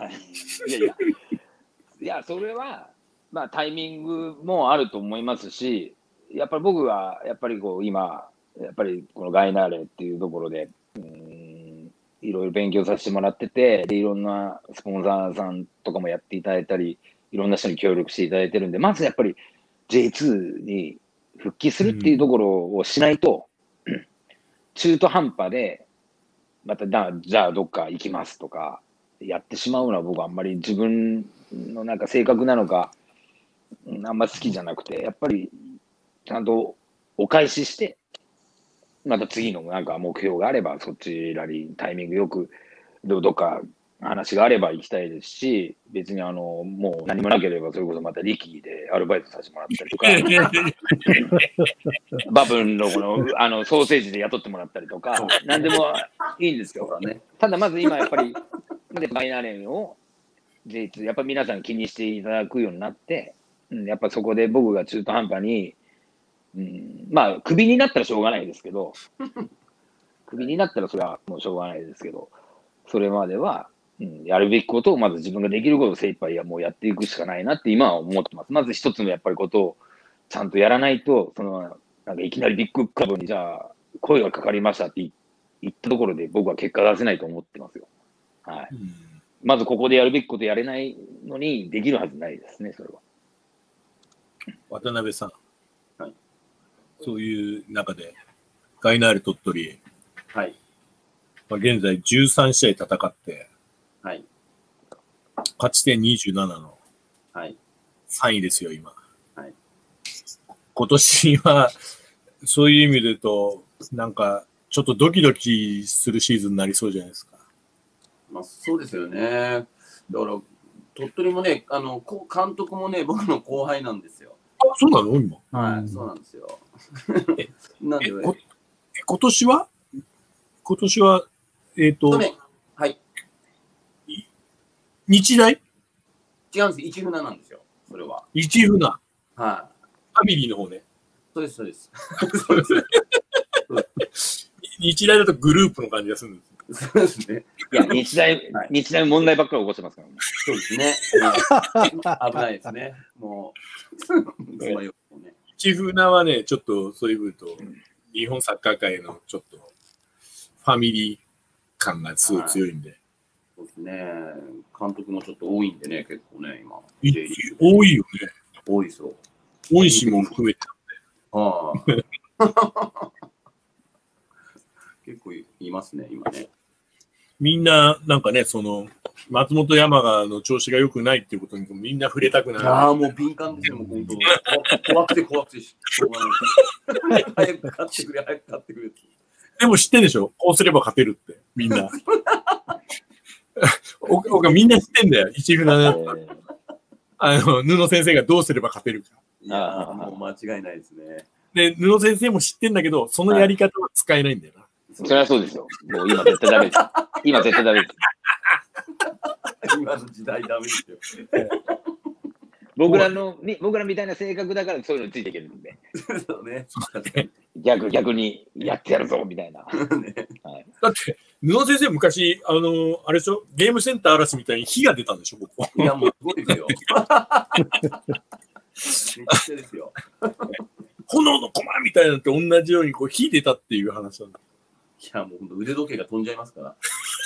いや、それは、まあタイミングもあると思いますし、やっぱり僕は、やっぱりこう、今、やっぱりこのガイナーレっていうところで、いろいろ勉強させてもらってて、で、いろんなスポンサーさんとかもやっていただいたり、いろんな人に協力していただいてるんで、まずやっぱり J2 に復帰するっていうところをしないと、中途半端で、またじゃあどっか行きますとか、やってしまうのは僕はあんまり自分のなんか性格なのか、あんま好きじゃなくて、やっぱりちゃんとお返しして、また次のなんか目標があれば、そちらにタイミングよく、どっか話があれば行きたいですし、別にもう何もなければ、それこそまたリキでアルバイトさせてもらったりとか、バブンのソーセージで雇ってもらったりとか、何でもいいんですよ。ただまず今やっぱり、ガイナーレンを J2、やっぱり皆さん気にしていただくようになって、やっぱそこで僕が中途半端に、まあ、クビになったらしょうがないですけど、クビになったらそれはもうしょうがないですけど、それまでは、やるべきことをまず自分ができることを精一杯もうやっていくしかないなって今は思ってます。まず一つのやっぱりことをちゃんとやらないと、なんかいきなりビッグクラブにじゃあ声がかかりましたって言ったところで僕は結果出せないと思ってますよ。はい。まずここでやるべきことやれないのにできるはずないですね、それは。 渡辺さん。そういう中で、ガイナーレ鳥取、 はい。 現在13試合戦って、 はい。 勝ち点27の 3 位ですよ、今。 はい。 今年は、 そういう意味で言うと、なんか、ちょっとドキドキするシーズンになりそうじゃないですか。 まあ、そうですよね。だから、鳥取もね、監督もね、僕の後輩なんですよ。 あ、そうなの今。 はい、そうなんですよ。なんで、 今年は、 はい。 日大違うんです。市船なんですよ。それは。 市船。 はい。 ファミリーの方ね。 そうです、そうです。そうです日大だとグループの感じがするんです。 そうですね。 いや、日大問題ばっかり起こしてますからね。 そうですね。危ないですね。もう、 市船はね、ちょっとそういう部分と、日本サッカー界のちょっとファミリー感がすごい強いんで。 そうですね。監督もちょっと多いんでね、結構ね、今。 多いよね。 多いですよ。 恩師も含めて。 ああ。結構いますね、今ね。 みんな、なんかね、松本山雅の調子が良くないっていうことにみんな触れたくない。 ああ、もう敏感ですよ、もう本当。怖くてしょうがない。早く勝ってくれ、早く勝ってくれ。 でも知ってんでしょ、こうすれば勝てるって、みんな。みんな知ってんだよ、市船の。布先生がどうすれば勝てるか。 いや、もう間違いないですね。 で、布先生も知ってんだけど、そのやり方は使えないんだよな。 それはそうですよ。もう今絶対ダメです。今絶対ダメです。 今の時代ダメですよ。 僕らみたいな性格だからそういうのについていけるんで。 そうね。 逆にやってやるぞみたいな。 だって、布先生昔、あれでしょ、ゲームセンター嵐みたいに火が出たんでしょ、ここ。 いや、もうすごいですよ。めっちゃですよ。 炎の駒みたいなのって同じようにこう火出たっていう話なんだ。 いや、もう腕時計が飛んじゃいますから。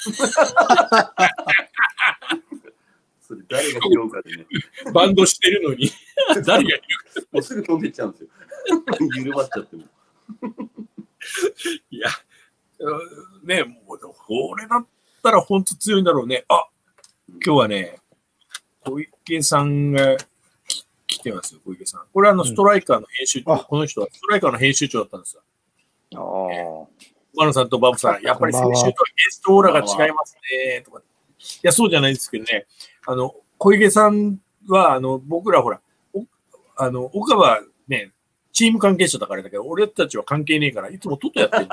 それ誰が拾うかでね。 バンドしてるのに、誰が拾うか。 もうすぐ飛んでいっちゃうんですよ。緩まっちゃっても。 いや、ね、もう、これだったら本当強いんだろうね。あ、今日はね、小池さんが来てますよ、小池さん。これストライカーの編集長、この人はストライカーの編集長だったんですよ。マノさんとバブさん、やっぱり先週とはゲストオーラが違いますね、とか。いや、そうじゃないですけどね。小池さんは、僕らほら、岡はね、チーム関係者だからだけど、俺たちは関係ねえから、いつもトトやってる。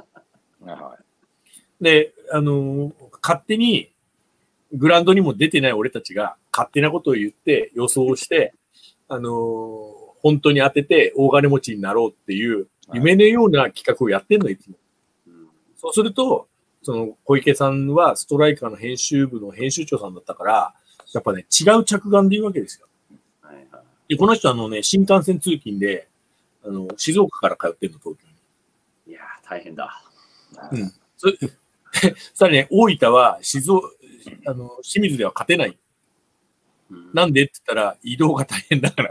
で、勝手に、グラウンドにも出てない俺たちが、勝手なことを言って、予想して、本当に当てて、大金持ちになろうっていう、夢のような企画をやってんの、いつも。そうすると、小池さんはストライカーの編集部の編集長さんだったから、やっぱね、違う着眼で言うわけですよ。で、この人新幹線通勤で、静岡から通ってるの、東京に。いやー、大変だ。 うん。さらにね、大分は清水では勝てない。なんでって言ったら、移動が大変だから。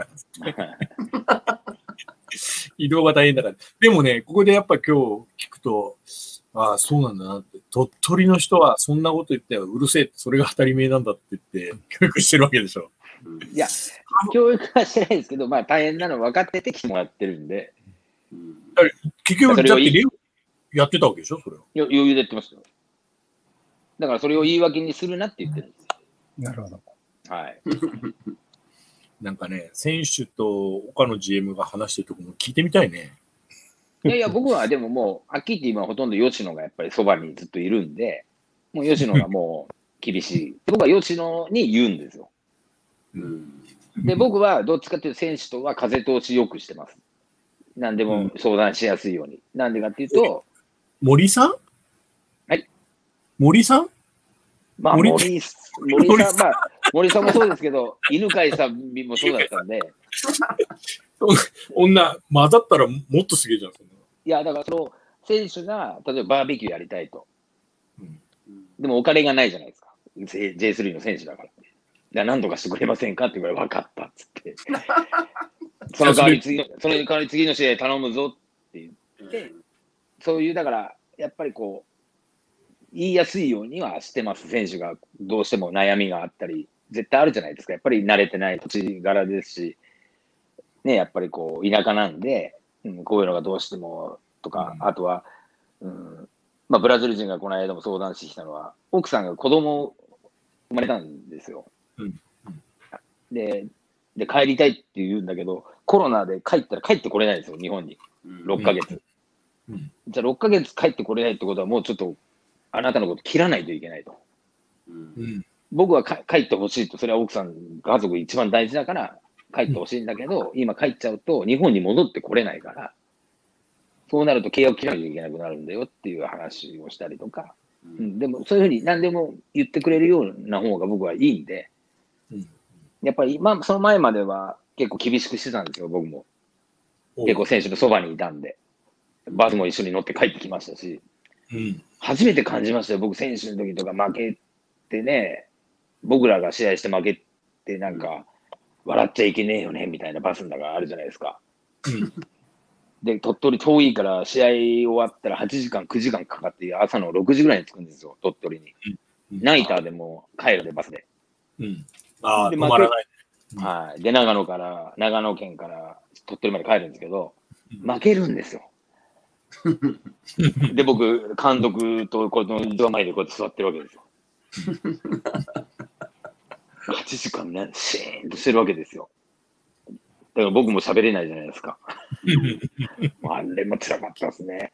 移動が大変だから。でもね、ここでやっぱ今日聞くと、ああ、そうなんだなって。鳥取の人はそんなこと言ってうるせえって、それが当たり前なんだって言って、教育してるわけでしょ。 いや、教育はしてないですけど、まあ大変なの分かってて来てもらってるんで。 結局、だってやってたわけでしょ、それは。 余裕でやってますよ。だからそれを言い訳にするなって言ってるんです。 なるほど。 はい。 なんかね、選手と岡野 GM が話してるところも聞いてみたいね。 いやいや、僕はでももう、はっきり言って今ほとんど吉野がやっぱりそばにずっといるんで、もう吉野がもう厳しい。僕は吉野に言うんですよ。で、僕はどっちかというと選手とは風通しよくしてます。何でも相談しやすいように。なんでかっていうと、 森さん？ はい。 森さん？ まあ、森さんもそうですけど、犬飼さんもそうだったんで。 女、混ざったらもっとすげえじゃん。 いや、だから選手が、例えばバーベキューやりたいと。でもお金がないじゃないですか。J3 の選手だから。何とかしてくれませんかって言われ分かったっつって。その代わり次の試合頼むぞって言って、そういう、だから、やっぱりこう、言いやすいようにはしてます。選手がどうしても悩みがあったり、絶対あるじゃないですか。やっぱり慣れてない土地柄ですし、ね、やっぱりこう、田舎なんで、 こういうのがどうしてもとか、あとは、まあ、ブラジル人がこの間も相談してきたのは、奥さんが子供生まれたんですよ。で、帰りたいって言うんだけど、コロナで帰ったら帰ってこれないんですよ、日本に。6ヶ月。じゃあ6ヶ月帰ってこれないってことは、もうちょっとあなたのこと切らないといけないと。僕は帰ってほしいと、それは奥さん、家族一番大事だから帰ってほしいんだけど、今帰っちゃうと日本に戻ってこれないから、そうなると契約切らなきゃいけなくなるんだよっていう話をしたりとか、でもそういうふうに何でも言ってくれるような方が僕はいいんで、やっぱりその前までは結構厳しくしてたんですよ、僕も。結構選手のそばにいたんで、バスも一緒に乗って帰ってきましたし、初めて感じましたよ、僕選手の時とか負けてね、僕らが試合して負けてなんか、笑っちゃいけねえよねみたいなバスの中あるじゃないですか。で、鳥取遠いから試合終わったら8時間、9時間かかって朝の6時ぐらいに着くんですよ、鳥取に。ナイターでも帰るでバスで。 ああ、止まらない。 はい。で、長野県から鳥取まで帰るんですけど、負けるんですよ。で、僕、監督とこの一番前でこうやって座ってるわけですよ。8時間ね、シーンとしてるわけですよ。だから僕も喋れないじゃないですか。あれも辛かったですね。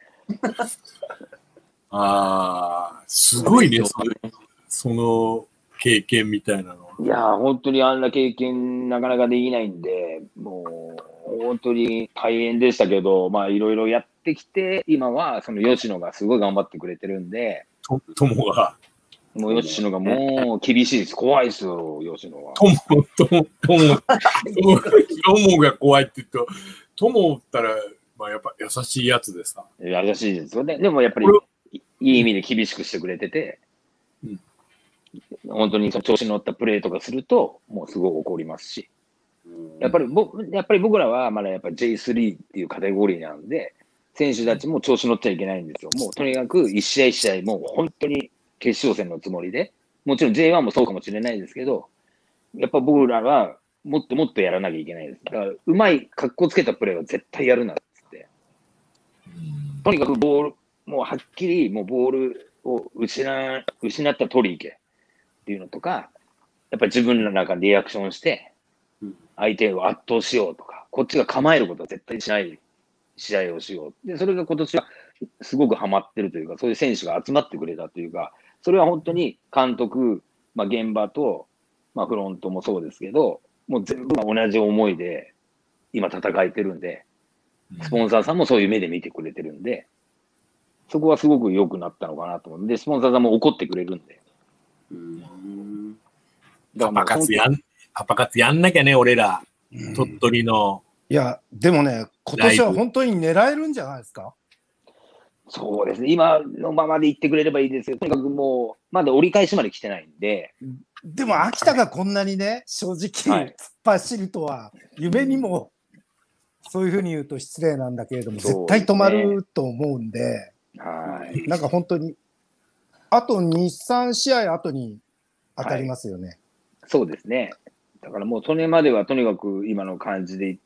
ああ、すごいね、その経験みたいなの。 いや、本当にあんな経験なかなかできないんで、もう本当に大変でしたけど、まあいろいろやってきて、今はその吉野がすごい頑張ってくれてるんで、 友が。 もう吉野がもう厳しいです。怖いですよ、吉野は。 友が怖いって言うと、友ったら、まあやっぱ優しいやつでさ。 優しいですよね。でもやっぱりいい意味で厳しくしてくれてて、本当にその調子に乗ったプレーとかすると、もうすごい怒りますし。やっぱり僕らはまだやっぱり J3 っていうカテゴリーなんで、選手たちも調子乗っちゃいけないんですよ。もうとにかく一試合一試合、もう本当に決勝戦のつもりで、もちろん J1 もそうかもしれないですけど、やっぱ僕らはもっともっとやらなきゃいけないです。だから、うまい、格好つけたプレーは絶対やるなっつって。とにかくボール、もうはっきりもうボールを失ったら取り行けっていうのとか、やっぱり自分の中でリアクションして、相手を圧倒しようとか、こっちが構えることは絶対しない試合をしよう。で、それが今年はすごくハマってるというか、そういう選手が集まってくれたというか、それは本当に監督、まあ、現場と、まあ、フロントもそうですけど、もう全部が同じ思いで今戦えてるんで、スポンサーさんもそういう目で見てくれてるんで、そこはすごく良くなったのかなと思うんで、スポンサーさんも怒ってくれるんで。 パパ活やんなきゃね、俺ら。鳥取の。 いや、でもね、今年は本当に狙えるんじゃないですか。 そうですね。今のままで行ってくれればいいですけど、とにかくもう、まだ折り返しまで来てないんで。 でも、秋田がこんなにね、正直、突っ走るとは、夢にも、そういうふうに言うと失礼なんだけれども、絶対止まると思うんで、なんか本当に、あと2、3試合後に当たりますよね。 そうですね。だからもう、それまではとにかく今の感じでいって、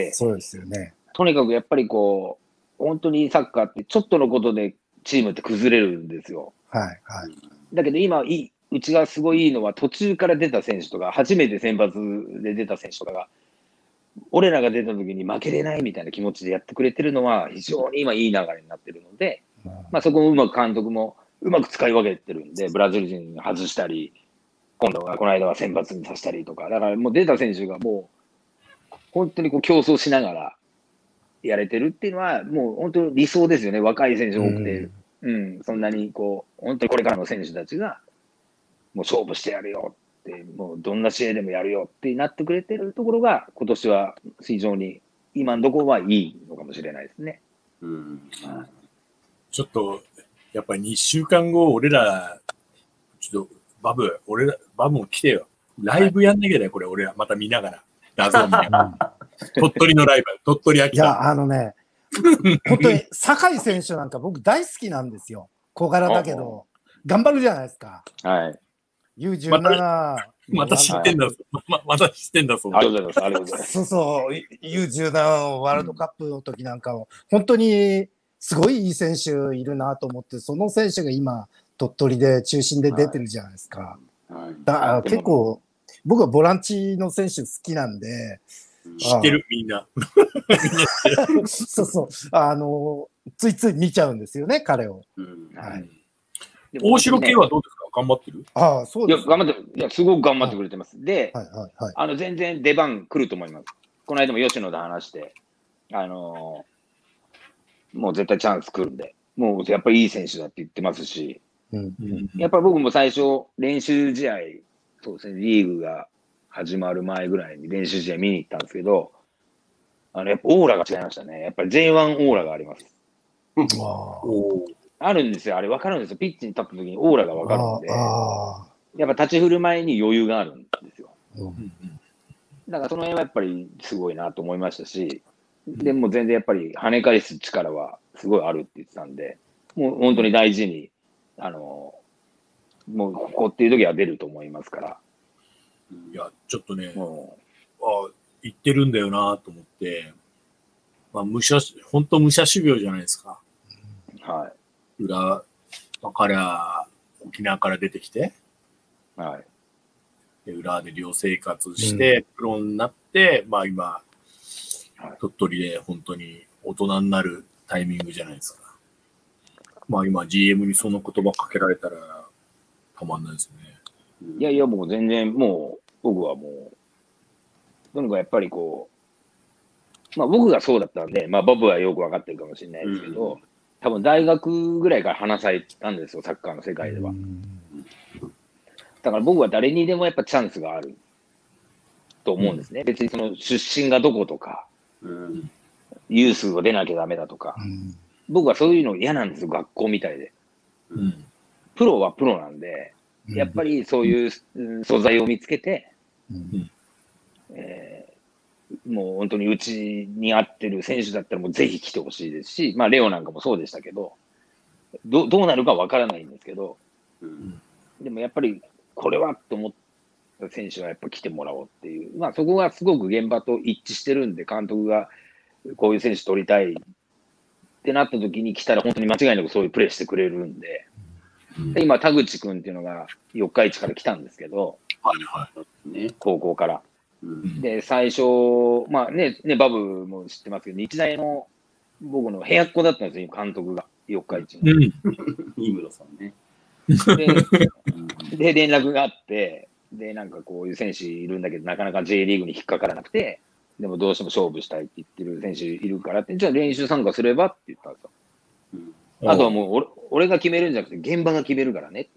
そうですよね。 とにかくやっぱりこう、本当にサッカーってちょっとのことでチームって崩れるんですよ。だけど今、うちがすごいいいのは途中から出た選手とか、初めて先発で出た選手とかが、俺らが出た時に負けれないみたいな気持ちでやってくれてるのは非常に今いい流れになってるので、まあそこもうまく監督もうまく使い分けてるんで、ブラジル人外したり、この間は選抜にさせたりとか、だからもう出た選手がもう本当にこう競争しながらやれてるっていうのは、もう本当に理想ですよね。若い選手多くて、そんなにこう、本当にこれからの選手たちが、もう勝負してやるよって、もうどんな試合でもやるよってなってくれてるところが、今年は非常に、今のところはいいのかもしれないですね。 ちょっと、やっぱり2週間後、俺ら、ちょっと、バブも来てよ。ライブやんなきゃだよ、これ、俺ら。また見ながら。ダゾーン見ながら。鳥取のライブ、鳥取秋田。 いや、本当に、酒井選手なんか僕大好きなんですよ。小柄だけど、頑張るじゃないですか。 U17。 また知ってんだぞ。また知ってんだぞ。 ありがとうございます。ありがとうございます。 そうそう、U17 ワールドカップの時なんかも、本当にすごいいい選手いるなと思って、その選手が今、鳥取で中心で出てるじゃないですか。結構、僕はボランチの選手好きなんで。 知ってるみんな。 そうそう。ついつい見ちゃうんですよね、彼を。 大城系はどうですか？頑張ってる？ そうです。 いや、頑張って、いや、すごく頑張ってくれてます。で、全然出番来ると思います。この間も吉野と話して、もう絶対チャンス来るんで、もうやっぱりいい選手だって言ってますし、やっぱり僕も最初、練習試合、そうですね、リーグが始まる前ぐらいに練習試合見に行ったんですけど、やっぱオーラが違いましたね。やっぱり J1 オーラがあります。あるんですよ。あれ分かるんですよ。ピッチに立った時にオーラが分かるんで、やっぱ立ち振る舞いに余裕があるんですよ。だからその辺はやっぱりすごいなと思いましたし、でも全然やっぱり跳ね返す力はすごいあるって言ってたんで、もう本当に大事に、もうここっていう時は出ると思いますから。 いや、ちょっとね、言ってるんだよなと思って、本当武者修行じゃないですか。 はい。 彼は沖縄から出てきて、 はい。 で浦和で寮生活して、プロになって、今、鳥取で本当に大人になるタイミングじゃないですか。今 GM にその言葉かけられたらたまんないですね。 いやいや、もう全然、もう、僕はもう、とにかくやっぱりこう、僕がそうだったんで、ボブはよくわかってるかもしれないですけど、多分大学ぐらいから話されたんですよ、サッカーの世界では。だから僕は誰にでもやっぱチャンスがあると思うんですね。別にその出身がどことか、ユースを出なきゃダメだとか、僕はそういうの嫌なんですよ、学校みたいで。プロはプロなんで、やっぱりそういう素材を見つけて、もう本当にうちに合ってる選手だったらもうぜひ来てほしいですし、レオなんかもそうでしたけど、どうなるかわからないんですけど、でもやっぱりこれはと思った選手はやっぱ来てもらおうっていう、そこがすごく現場と一致してるんで、監督がこういう選手取りたいってなった時に来たら本当に間違いなくそういうプレーしてくれるんで、今田口君っていうのが四日市から来たんですけど、高校から。で、最初、バブも知ってますけど、日大の僕の部屋っ子だったんですよ、監督が、四日市の。 飯村さんね。 で、連絡があって、で、なんかこういう選手いるんだけど、なかなか J リーグに引っかからなくて、でもどうしても勝負したいって言ってる選手いるからって、じゃあ練習参加すればって言ったんですよ。あとはもう俺が決めるんじゃなくて、現場が決めるからね。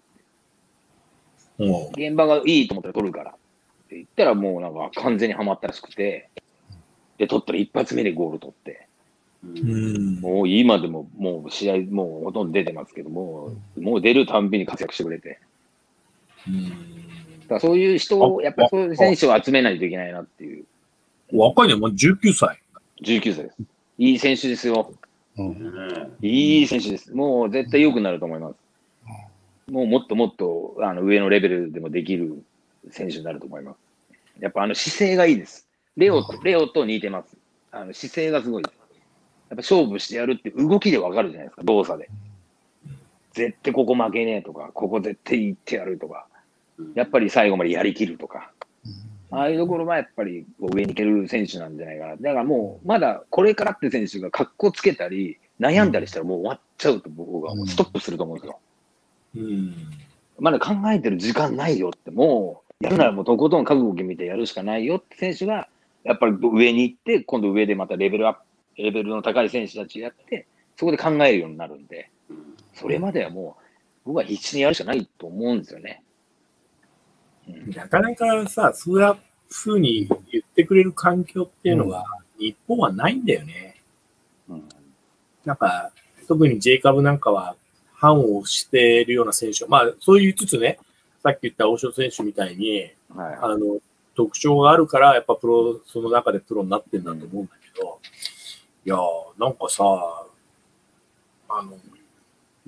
現場がいいと思ったら取るから。って言ったらもうなんか完全にはまったらしくて、で、取ったら一発目でゴール取って、もう今でももう試合もうほとんど出てますけども、もう出るたんびに活躍してくれて。だからそういう人を、やっぱりそういう選手を集めないといけないなっていう。 若いね、19歳。 19歳です。いい選手ですよ。いい選手です。もう絶対良くなると思います。もうもっともっと上のレベルでもできる選手になると思います。やっぱ姿勢がいいです。レオと似てます。姿勢がすごいです。やっぱ勝負してやるって動きでわかるじゃないですか、動作で。絶対ここ負けねえとか、ここ絶対行ってやるとか、やっぱり最後までやりきるとか、ああいうところはやっぱり上に行ける選手なんじゃないかな。だからもう、まだこれからって選手が格好つけたり、悩んだりしたらもう終わっちゃうと僕はもうストップすると思うんですよ。まだ考えてる時間ないよって、もう、やるならもうとことん覚悟決めてやるしかないよって選手が、やっぱり上に行って、今度上でまたレベルの高い選手たちやって、そこで考えるようになるんで、それまではもう、僕は必死にやるしかないと思うんですよね。 なかなかさ、そういうふうに言ってくれる環境っていうのは、日本はないんだよね。なんか、特に J 株なんかは、反をしているような選手は、そう言いつつね、さっき言った大城選手みたいに、特徴があるから、やっぱその中でプロになってんだと思うんだけど、いやー、なんかさ、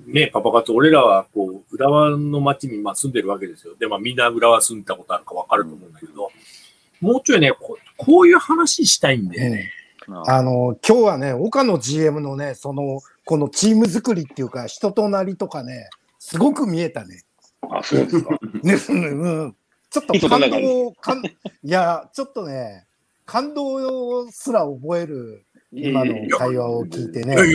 ね、パパ活、俺らはこう浦和の町にまあ住んでるわけですよ。で、まあみんな浦和住んだことあるか分かると思うんだけど、もうちょいね、こういう話したいんでね。 今日はね、岡野 GM のね、このチーム作りっていうか、人となりとかね、すごく見えたね。 あ、そうですか。 ね、ちょっと感動、いや、ちょっとね、感動すら覚える、今の会話を聞いてね。 いや、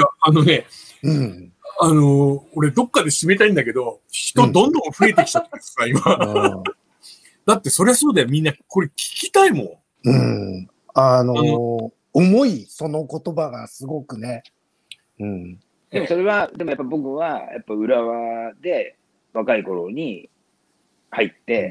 俺どっかで締めたいんだけど、人どんどん増えてきちゃってさ、今。だってそりゃそうだよ、みんなこれ聞きたいもん。 重い、その言葉がすごくね。 でもそれは、でもやっぱ僕は、やっぱ浦和で若い頃に入って、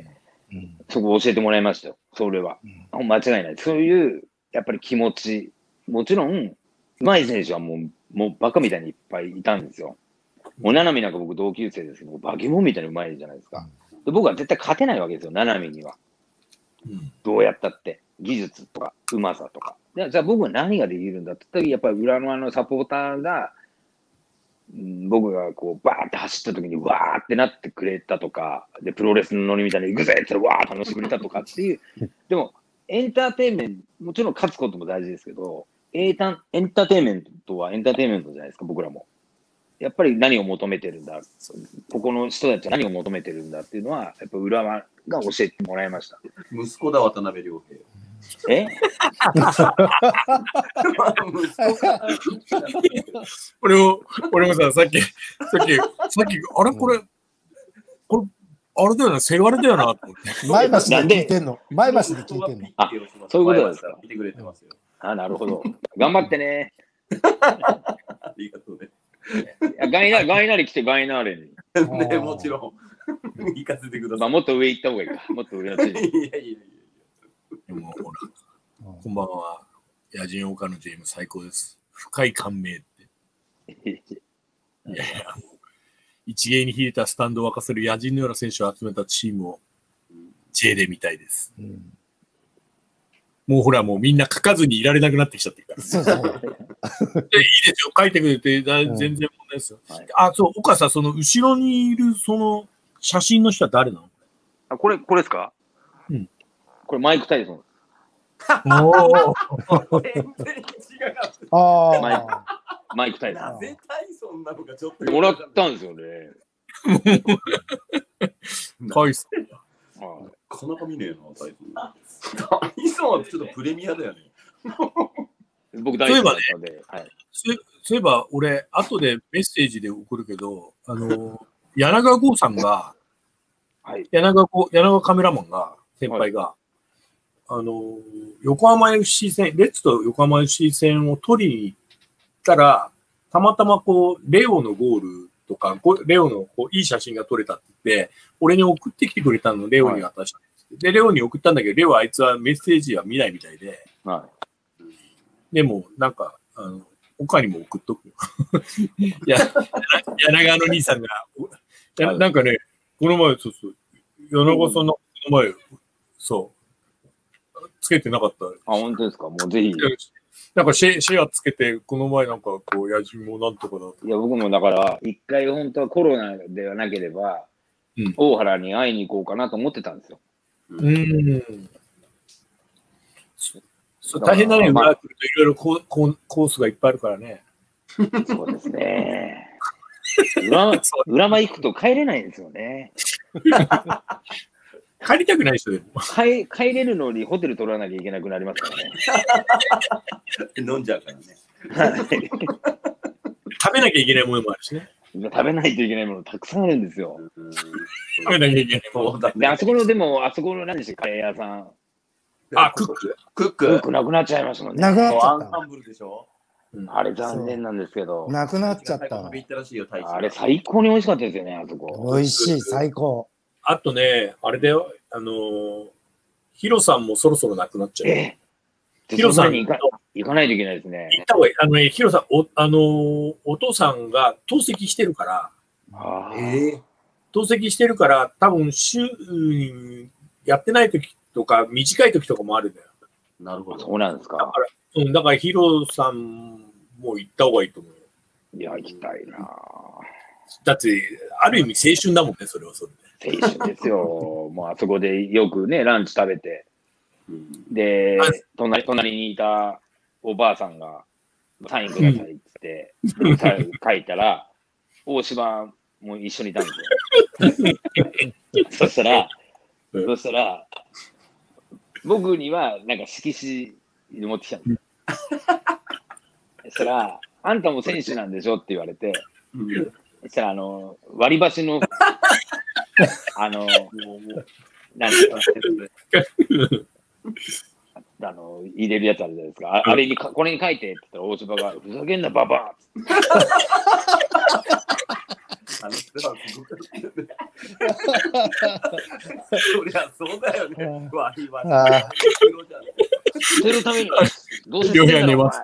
そこを教えてもらいましたよ、それは。間違いない。そういう、やっぱり気持ち、もちろん、うまい選手はもうバカみたいにいっぱいいたんですよ。もう、七海なんか僕同級生ですけど、バケモンみたいにうまいじゃないですか。で僕は絶対勝てないわけですよ、七海には。どうやったって。技術とか、うまさとか。じゃあ僕は何ができるんだって言ったら、やっぱり浦和のサポーターが、僕がこう、バーって走った時に、わーってなってくれたとか、で、プロレスのノリみたいに行くぜって言ったら、わー楽しくくれたとかっていう。でも、エンターテインメント、もちろん勝つことも大事ですけど、エンターテインメントはエンターテインメントじゃないですか、僕らも。やっぱり何を求めてるんだ、ここの人たちは何を求めてるんだっていうのは、やっぱ浦和が教えてもらいました。 息子だ、渡辺良平。 俺もさ、さっき、あれこれ、あれだよな、せがれだよな、と思って。 前橋で聞いてんの。前橋で聞いてんの。 あ、そういうことですか。 見てくれてますよ。 あ、なるほど。頑張ってね。 ありがとうね。 ガイナーレ来て、ガイナーレに。 ね、もちろん。行かせてください。 もっと上行った方がいいか。もっと上のチーム。 いやいや。 でも、ほら、こんばんは。野人岡野 GM 最高です。深い感銘って。いやいや、一芸に秀でたスタンドを沸かせる野人のような選手を集めたチームを J で見たいです。もうほら、もうみんな書かずにいられなくなってきちゃってるから。 そうそう。 いいですよ。書いてくれて、全然問題ですよ。あ、そう、岡さん、その後ろにいるその写真の人は誰なの？ あ、これですか？これマイク・タイソン。 全然違う。 マイク・タイソン。 なぜタイソンなのかちょっと。 もらったんですよね。 タイソン。 なかなか見ねえな、タイソン。タイソンはちょっとプレミアだよね。 僕大好きなので。 そういえば、俺、後でメッセージで送るけど、柳川剛さんが、柳川カメラマンが、先輩が、横浜 FC 戦、レッツと横浜 FC 戦を取りに行ったら、たまたまこう、レオのゴールとか、レオのこういい写真が撮れたって言って、俺に送ってきてくれたの、レオに渡したんです。で、レオに送ったんだけど、レオはあいつはメッセージは見ないみたいで、でも、なんか、岡にも送っとくよ。柳川の兄さんが、なんかね、この前、そうそう、柳川さんのこの前、そう、つけてなかった。 あ、本当ですか？もうぜひ。 なんかシェアつけて、この前なんかこう、野人もなんとかだと。 いや、僕もだから、一回本当はコロナではなければ、大原に会いに行こうかなと思ってたんですよ。 大変だね、裏来るといろいろコースがいっぱいあるからね。 そうですね。浦和行くと帰れないんですよね。 帰りたくない人でも。 帰れるのにホテル取らなきゃいけなくなりますからね。 飲んじゃうからね。 食べなきゃいけないものもあるしね。 食べないといけないものたくさんあるんですよ。 食べなきゃいけないもの。 で、あそこの何でしたっけ、カレー屋さん。 あ、クックなくなっちゃいましたもんね。 なくなっちゃった。 アンサンブルでしょ？ あれ残念なんですけど。 なくなっちゃった。 あれ最高に美味しかったですよね、あそこ。 美味しい、最高。 あとね、あれだよ、ヒロさんもそろそろなくなっちゃう。 ヒロさんに行かないといけないですね。 行った方がいい。ヒロさん、お父さんが透析してるから、透析してるから、多分週にやってない時とか、短い時とかもあるんだよ。 なるほど。 そうなんですか。 だからヒロさんも行った方がいいと思うよ。 いや、行きたいな。 だって、ある意味青春だもんね、それはそれで。青春ですよ。もうあそこでよくね、ランチ食べて、で、隣にいたおばあさんが、サインくださいって書いたら、大島も一緒にいたんですよ。そしたら、僕にはなんか色紙で持ってきたんですよ。そしたら、あんたも選手なんでしょって言われて、そしたら割り箸の、なんていうか、入れるやつあるじゃないですか。あれにこれに書いてって言ったら大島が、ふざけんな、ババそりゃそうだよね。割り箸。 捨てるために、 どうせ両部屋寝ます。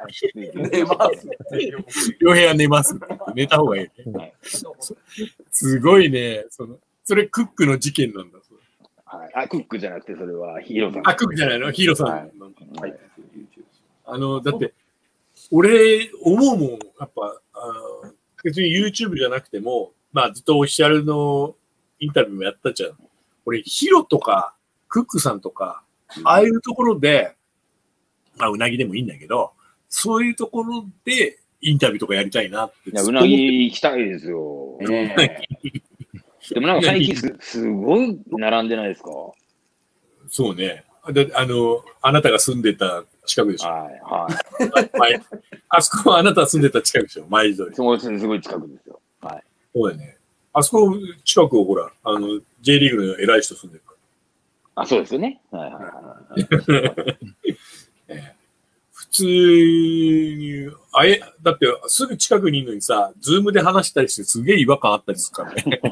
両部屋寝ます。寝た方がいい。すごいね。それクックの事件なんだ。 クックじゃなくて、それはヒーローさん。 クックじゃないのヒーローさん。だって、俺、思うもん、やっぱ、別に YouTube じゃなくても、まあずっとオフィシャルのインタビューもやったじゃん。俺、ヒロとか、クックさんとか、ああいうところで、まあうなぎでもいいんだけど、そういうところでインタビューとかやりたいなって。 いや、うなぎ行きたいですよ。でもなんか最近すごい並んでないですか？ そうね。あなたが住んでた近くでしょ。あそこはあなたが住んでた近くでしょ。前通り。 そうですね、すごい近くですよ。はい。 そうだよね。あそこ近くをほら、J リーグの偉い人住んでるから。 そうですよね。 普通に、だってすぐ近くにいるのにさ、ズームで話したりしてすげえ違和感あったりするからね。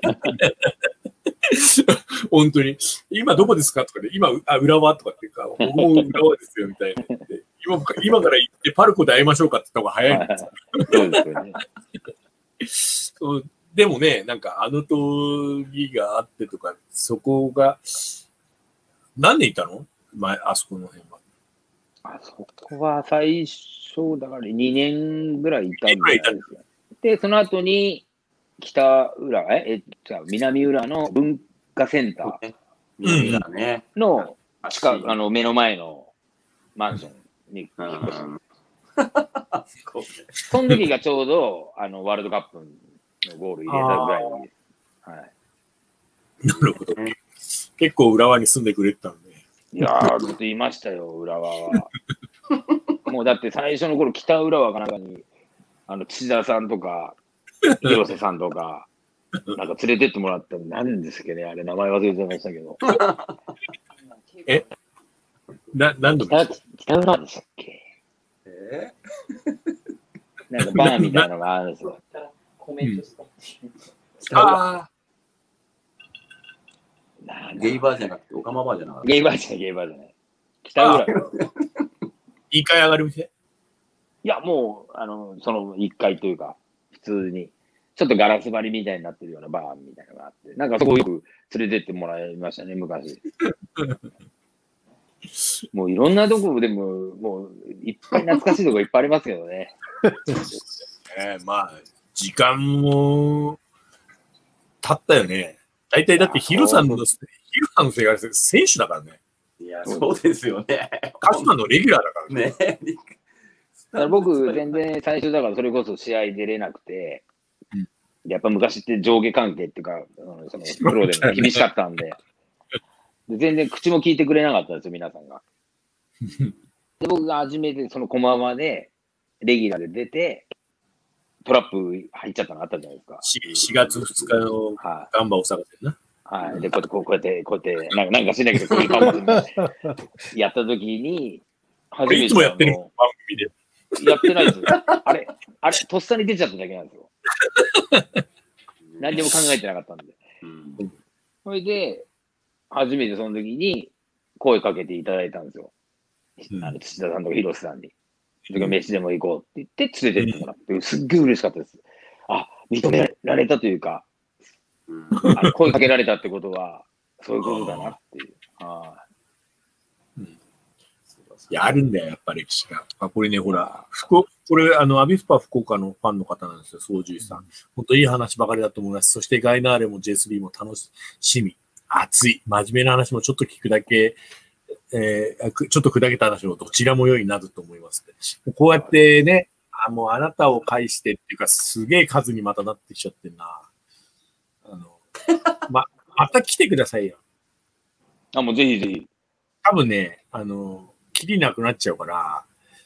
本当に。今どこですかとかで、今、浦和とかっていうか、僕も浦和ですよみたいな。今から行ってパルコで会いましょうかって言った方が早いんですよ。 そうですよね。 でもね、なんか通りがあってとか、そこが、何年いたの？あそこの辺は。 そこは最初、だから2年ぐらいいたんですよ。で、その後に、南浦の文化センターの目の前のマンションに引っ越した。その時がちょうどワールドカップのゴール入れたぐらいです。 なるほど。結構浦和に住んでくれてたんで。 いやー、ずっといましたよ、浦和は。もうだって最初の頃、北浦和かなんかに、土田さんとか、広瀬さんとか、なんか連れてってもらったんなんですっけね、あれ、名前忘れてましたけど。 何度も北浦和でしたっけ？なんかバーみたいなのがあるんですよ。コメントしたゲイバーじゃなくて、オカマバーじゃなくて。 ゲイバーじゃない。北浦和。 2階上がる店？ いや、もう、その1階というか、普通に、ちょっとガラス張りみたいになってるようなバーみたいなのがあって、なんかそこよく連れてってもらいましたね、昔。もういろんなところでも、もういっぱい懐かしいところいっぱいありますけどね。 まあ、時間も経ったよね。大体だってヒロさんの生活選手だからね。 いや、そうですよね。 鹿島のレギュラーだからね。 だから僕、全然最初だからそれこそ試合出れなくて、やっぱ昔って上下関係っていうか、そのプロでも厳しかったんで、全然口も聞いてくれなかったんですよ、皆さんが。で僕が初めてその駒場で、レギュラーで出て、トラップ入っちゃったのあったじゃないですか。 4月2日のガンバ大阪でな。 はい。で、こうやって、なんかしないけど、こういう感じでやったときに、 初めて。いつもやってる番組で。 やってないですよ。あれ、とっさに出ちゃっただけなんですよ。何でも考えてなかったんで。それで、初めてその時に声かけていただいたんですよ。土田さんとか広瀬さんに。飯でも行こうって言って連れてってもらって、すっげえ嬉しかったです。認められたというか、声かけられたってことは、そういうことだなっていう。 いや、あるんだよ、やっぱ歴史が。これね、ほら、これ、アビスパ福岡のファンの方なんですよ、操縦士さん。本当いい話ばかりだと思います。そしてガイナーレも J3 も楽しみ、熱い、真面目な話もちょっと聞くだけ、ちょっと砕けた話もどちらも良いなと思います、ね。こうやってね、もうあなたを介してっていうか、すげえ数にまたなってきちゃってんな。また来てくださいよ。 もうぜひぜひ。 多分ね、きりなくなっちゃうから、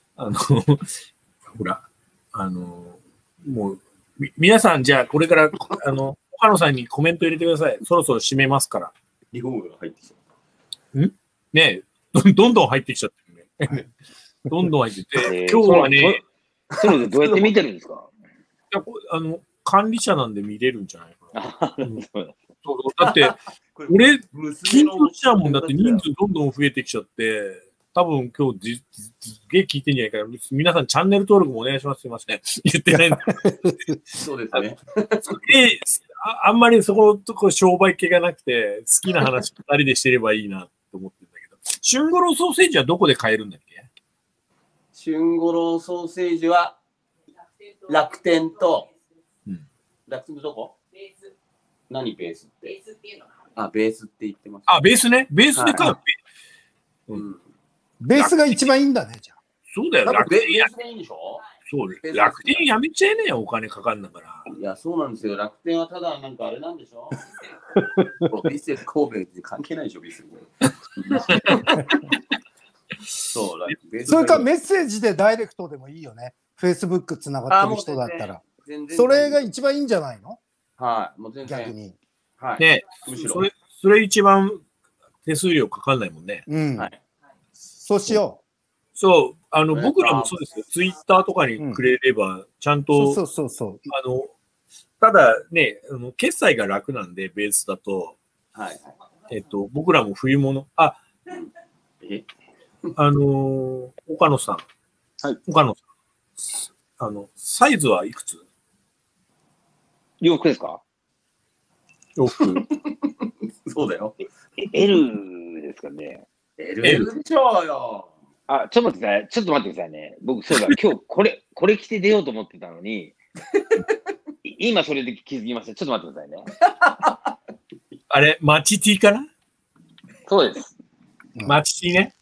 ほら、もう、皆さん、じゃあ、これから、岡野さんにコメント入れてください。そろそろ締めますから。 リフォームが入ってきた。 ねどんどん入ってきちゃってるね。どんどん入ってて、今日はね、 それどうやって見てるんですか？ いや管理者なんで見れるんじゃないかな。だって、俺、緊張しちゃうもんだって人数どんどん増えてきちゃって、多分今日すげえ聞いてんじゃないかな。皆さんチャンネル登録もお願いします。すいません。言ってないんで。 そうですね。 あんまりそことこ商売系がなくて、好きな話2人でしてればいいなと思ってるんだけど。春五郎ソーセージはどこで買えるんだっけ？ 春五郎ソーセージは楽天と、楽天どこ？何ベースって？ベースっていうの？ベースって言ってます。 ベースね。ベースで買う。 ベースが一番いいんだね、じゃあ。 そうだよ。 楽天ベースでいいんでしょ？ そう、楽天やめちゃえねえよ、お金かかるんだから。 いや、そうなんですよ。楽天はただなんかあれなんでしょ？ヴィッセル神戸って関係ないでしょ、ヴィッセル。 それかメッセージでダイレクトでもいいよね。Facebook つながってる人だったら。それが一番いいんじゃないの？ はい、もう全然。 逆に。 はい。 ね、むしろそれ一番手数料かかんないもんね。 はい。そうしよう。 そう、僕らもそうですよ。ツイッターとかにくれれば、ちゃんと、 そう。 ただね、決済が楽なんで、ベースだと、僕らも冬物、岡野さん。岡野さん。サイズはいくつ？ 洋服ですか？ 洋服。 そうだよ。 L ですかね。 L でしょうよ。 ちょっと待ってください。ちょっと待ってくださいね。僕、そうだ、今日これ着て出ようと思ってたのに、今それで気づきました。ちょっと待ってくださいね。 あれ、マチティかな？ そうです。 マチティね。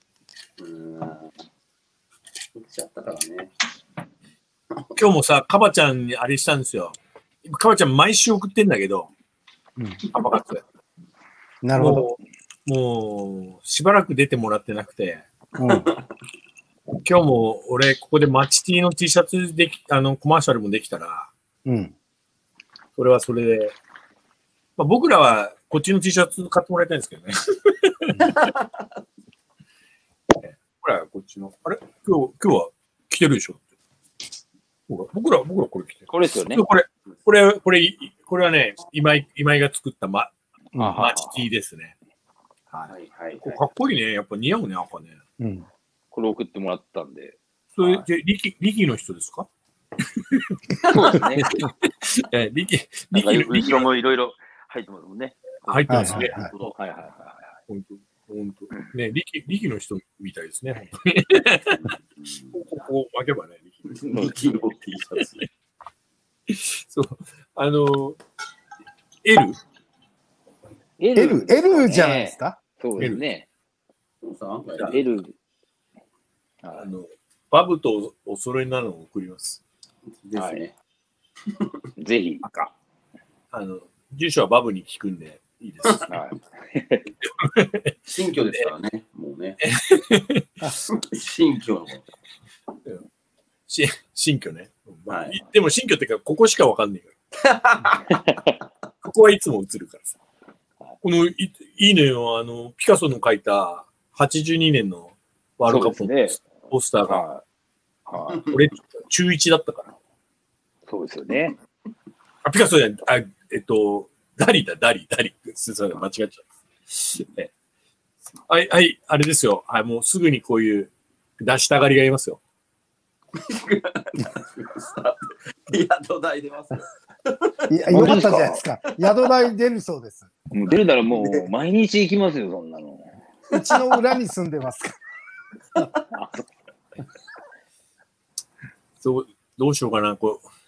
今日もさ、カバちゃんにあれしたんですよ。カバちゃん毎週送ってんだけど、パパ活。 なるほど。 もう、しばらく出てもらってなくて、今日も俺、ここでマチティの T シャツでコマーシャルもできたら、それはそれで、僕らはこっちの T シャツ買ってもらいたいんですけどね。ほら、こっちの。あれ今日は着てるでしょ？僕らこれ着てる。 これですよね。 これはね、今井が作ったマチティですね。かっこいいね。やっぱ似合うね、赤ね。 これ送ってもらったんで。 それで、力の人ですか？ そうですね。 力後ろもいろいろ入ってますもんね。 入ってますね。 本当ね、力の人みたいですね。こう巻けばね、 力の T シャツ。 そう。L じゃないですか？ そうですね。 L。 バブとお揃いになるのを送ります。 ですね。 ぜひ。 住所はバブに聞くんでいいです。 新居ですからね、もうね。新居の。 新居ね。でも新居ってか、ここしかわかんないから。ここはいつも映るからさ。このいいねのピカソの描いた82年のワールドカップのポスターが、俺、中1だったから。 そうですよね。 ピカソじゃない、ダリ。間違っちゃった。はい、あれですよ。もうすぐにこういう出したがりがいますよ。 宿代出ますよ。 よかったじゃないですか。宿代出るそうです。 出るならもう毎日行きますよ、そんなの。 うちの裏に住んでますかどうしようかな、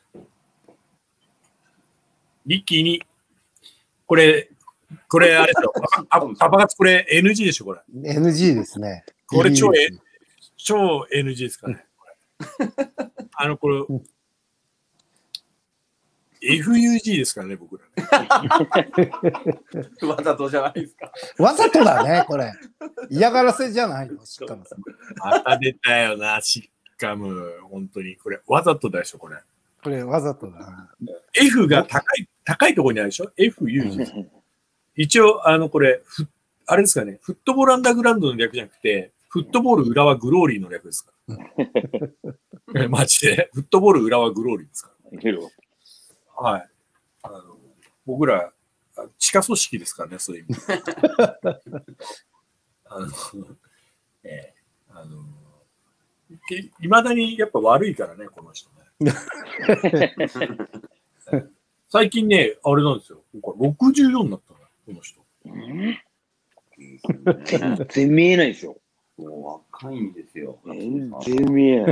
リッキーに、これあれですよ。パパ活これ NG でしょ、これ。 NG ですね。 これ超 NG ですかね。これ、FUG ですからね、僕らね。 わざとじゃないですか。 わざとだね、これ。嫌がらせじゃないの、しかも。 また出たよな、しかも、本当に。これ、わざとだでしょ、これ。 これ、わざとだな。 F が高いところにあるでしょ ?FUG。一応、これ、あれですかね、フットボールアンダーグラウンドの略じゃなくて、フットボール裏はグローリーの略ですから。マジで。フットボール裏はグローリーですから。はい。僕ら、地下組織ですからね、そういう意味で。いまだにやっぱ悪いからね、この人ね。最近ね、あれなんですよ。64になったの、この人。 全然見えないですよ。 もう若いんですよ。 全然見えない。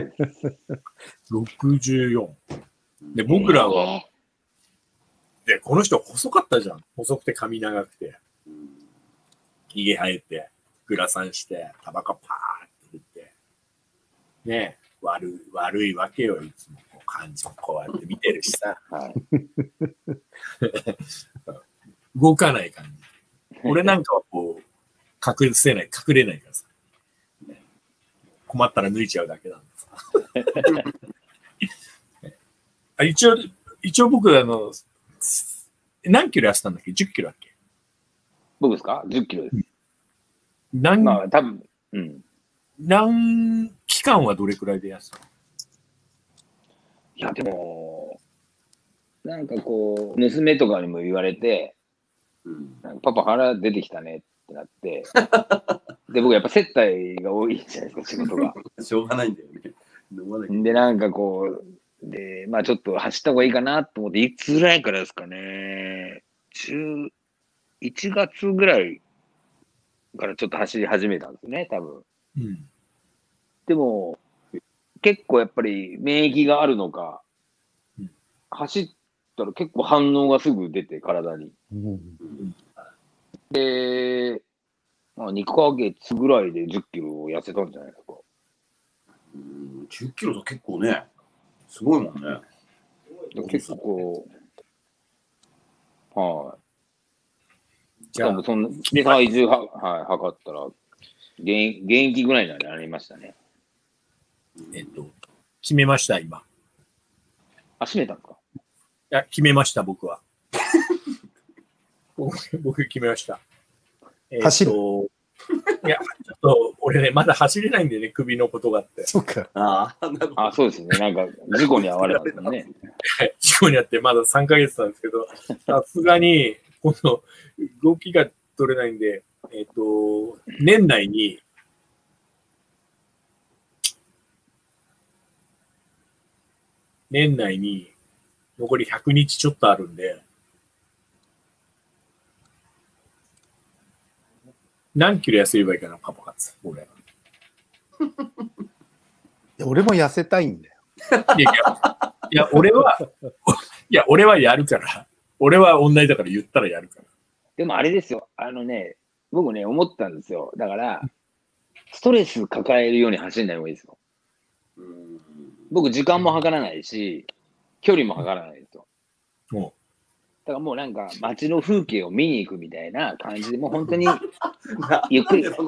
64。で、僕らは、で、この人細かったじゃん。細くて髪長くて。髭生えて、グラサンして、タバコパーって振って。ねえ、悪いわけよ、いつも。感じもこうやって見てるしさ。動かない感じ。俺なんかはこう、隠れないからさ。困ったら抜いちゃうだけなんでさ。一応僕、何キロ痩せたんだっけ ?10 キロだっけ僕ですか ?10 キロです。 まあ、多分、 期間はどれくらいで痩せたの？ いや、でも、なんかこう、娘とかにも言われて、なんかパパ腹出てきたねってなって、で、僕やっぱ接待が多いじゃないですか、仕事が。 しょうがないんだよね。 で、なんかこう、で、まあちょっと走った方がいいかなと思って、いつぐらいからですかね、1月ぐらいからちょっと走り始めたんですね、多分。でも、結構やっぱり免疫があるのか、走ったら結構反応がすぐ出て、体に。で、まあ、2ヶ月ぐらいで10キロ痩せたんじゃないですか。 10キロと結構ね、すごいもんね。 結構、はい。じゃあ、その体重測ったら、現役ぐらいになりましたね。 決めました、今。 あ、閉めたんですか？ いや、決めました、僕は。僕決めました。 走る。 いや、ちょっと、俺ね、まだ走れないんでね、首のことがあって。 そうか。 そうですね。なんか、事故に遭われたんですね。 事故に遭って、まだ3ヶ月なんですけど、さすがに、この、動きが取れないんで、年内に、残り100日ちょっとあるんで、何キロ痩せればいいかな、パパ活、俺。 俺も痩せたいんだよ。 いや、俺はやるから。俺は同じだから言ったらやるから。 でもあれですよ。僕ね、思ったんですよ。だから、ストレス抱えるように走んない方がいいですよ。僕、時間も測らないし、距離も測らないですよ。だからもうなんか、街の風景を見に行くみたいな感じで、もう本当に、ゆっくり走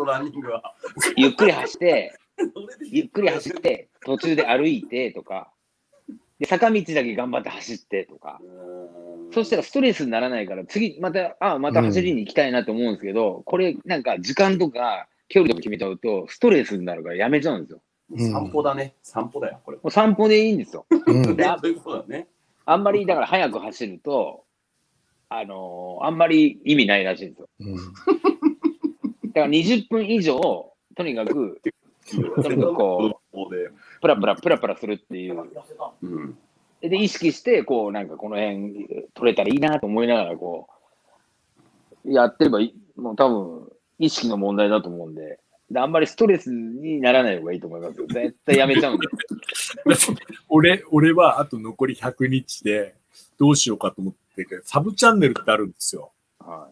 って、途中で歩いてとか、で坂道だけ頑張って走ってとか、そしたらストレスにならないから、次、また走りに行きたいなと思うんですけど、これ、なんか時間とか距離とか決めちゃうと、ストレスになるからやめちゃうんですよ。 散歩だね。散歩だよ、これ。 もう散歩でいいんですよ。 ね、 あんまり、だから早く走ると、あんまり意味ないらしいんですよ。だから20分以上、とにかくこう、プラプラするっていう。で、意識して、こう、なんかこの辺取れたらいいなと思いながら、こう、やってればもう多分、意識の問題だと思うんで。 あんまりストレスにならない方がいいと思いますよ。絶対やめちゃうんで。 俺はあと残り100日でどうしようかと思ってサブチャンネルってあるんですよ。 はい、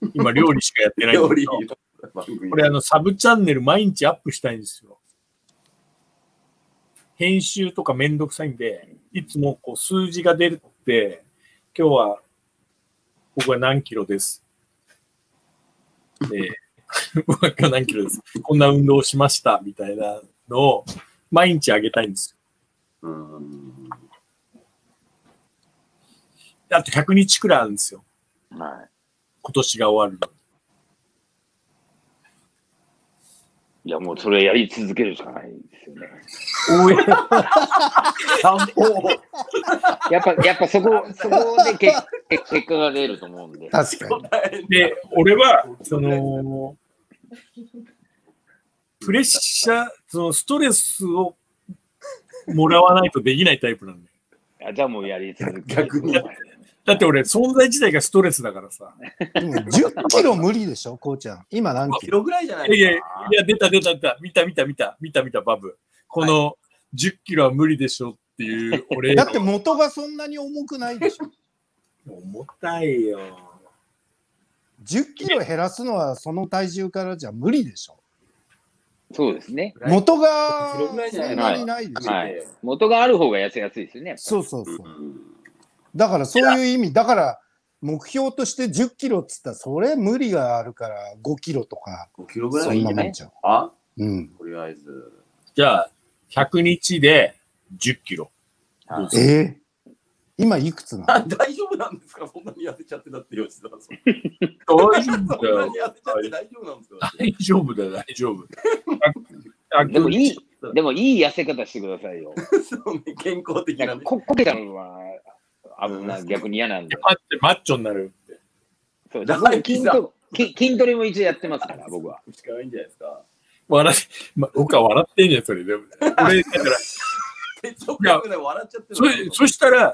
今料理しかやってないんですけど、これサブチャンネル毎日アップしたいんですよ。編集とかめんどくさいんで、いつもこう数字が出るって、今日は僕は何キロです。僕は今日何キロです。こんな運動をしましたみたいなのを毎日あげたいんですよ。あと100日くらいあるんですよ。 はい。 今年が終わるの。 いや、もうそれやり続けるしかないですよね。やっぱそこで結果が出ると思うんで。 確かに。 で、俺は、プレッシャー、ストレスをもらわないとできないタイプなんだよ。 じゃあもうやり続ける。 だって俺、存在自体がストレスだからさ。 10キロ無理でしょ、こうちゃん。今何キロぐらいじゃないですか。 いや、出た。見た、バブ。この10キロは無理でしょっていう、俺。 だって元がそんなに重くないでしょ。 重たいよ。 10キロ減らすのはその体重からじゃ無理でしょ。 そうですね。 元がそんなにないでしょ。 はい。元がある方が痩せやすいですよね。 そう。だからそういう意味、だから目標として10キロっつったら、それ無理があるから5キロとか。 5キロぐらいいいんじゃない？とりあえず。 じゃあ、100日で10キロ。 今いくつなの？ 大丈夫なんですか？そんなに痩せちゃってだって吉田さん。 大丈夫だよ。 そんなに痩せちゃって大丈夫なんですか？ 大丈夫だよ、大丈夫。 でもいい痩せ方してくださいよ。 そうね、健康的なね。 こけたのは危ない、逆に嫌なんで。 マッチョになるって。 そう、筋トレも一応やってますから、僕は。 しかないんじゃないですか。 僕は笑ってんじゃん、それでも。俺、だから、そしたら、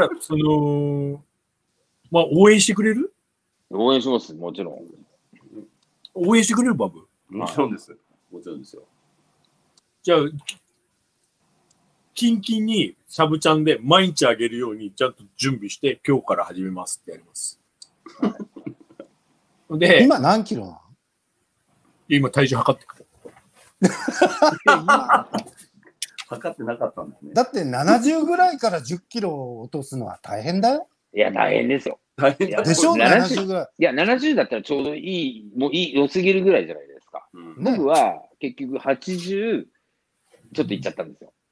応援してくれる？ 応援します、もちろん。 応援してくれる、バブ？ もちろんです。もちろんですよ。じゃあ、 キンキンにサブチャンで毎日あげるようにちゃんと準備して今日から始めますってやります。 で、今何キロなの？ 今体重測ってくる。 測ってなかったんですね。 だって70ぐらいから10キロ落とすのは大変だよ。 いや、大変ですよ。 大変でしょ？ 70 ぐらい。 いや、70だったらちょうどいい、もう良すぎるぐらいじゃないですか。僕は結局80、ちょっといっちゃったんですよ。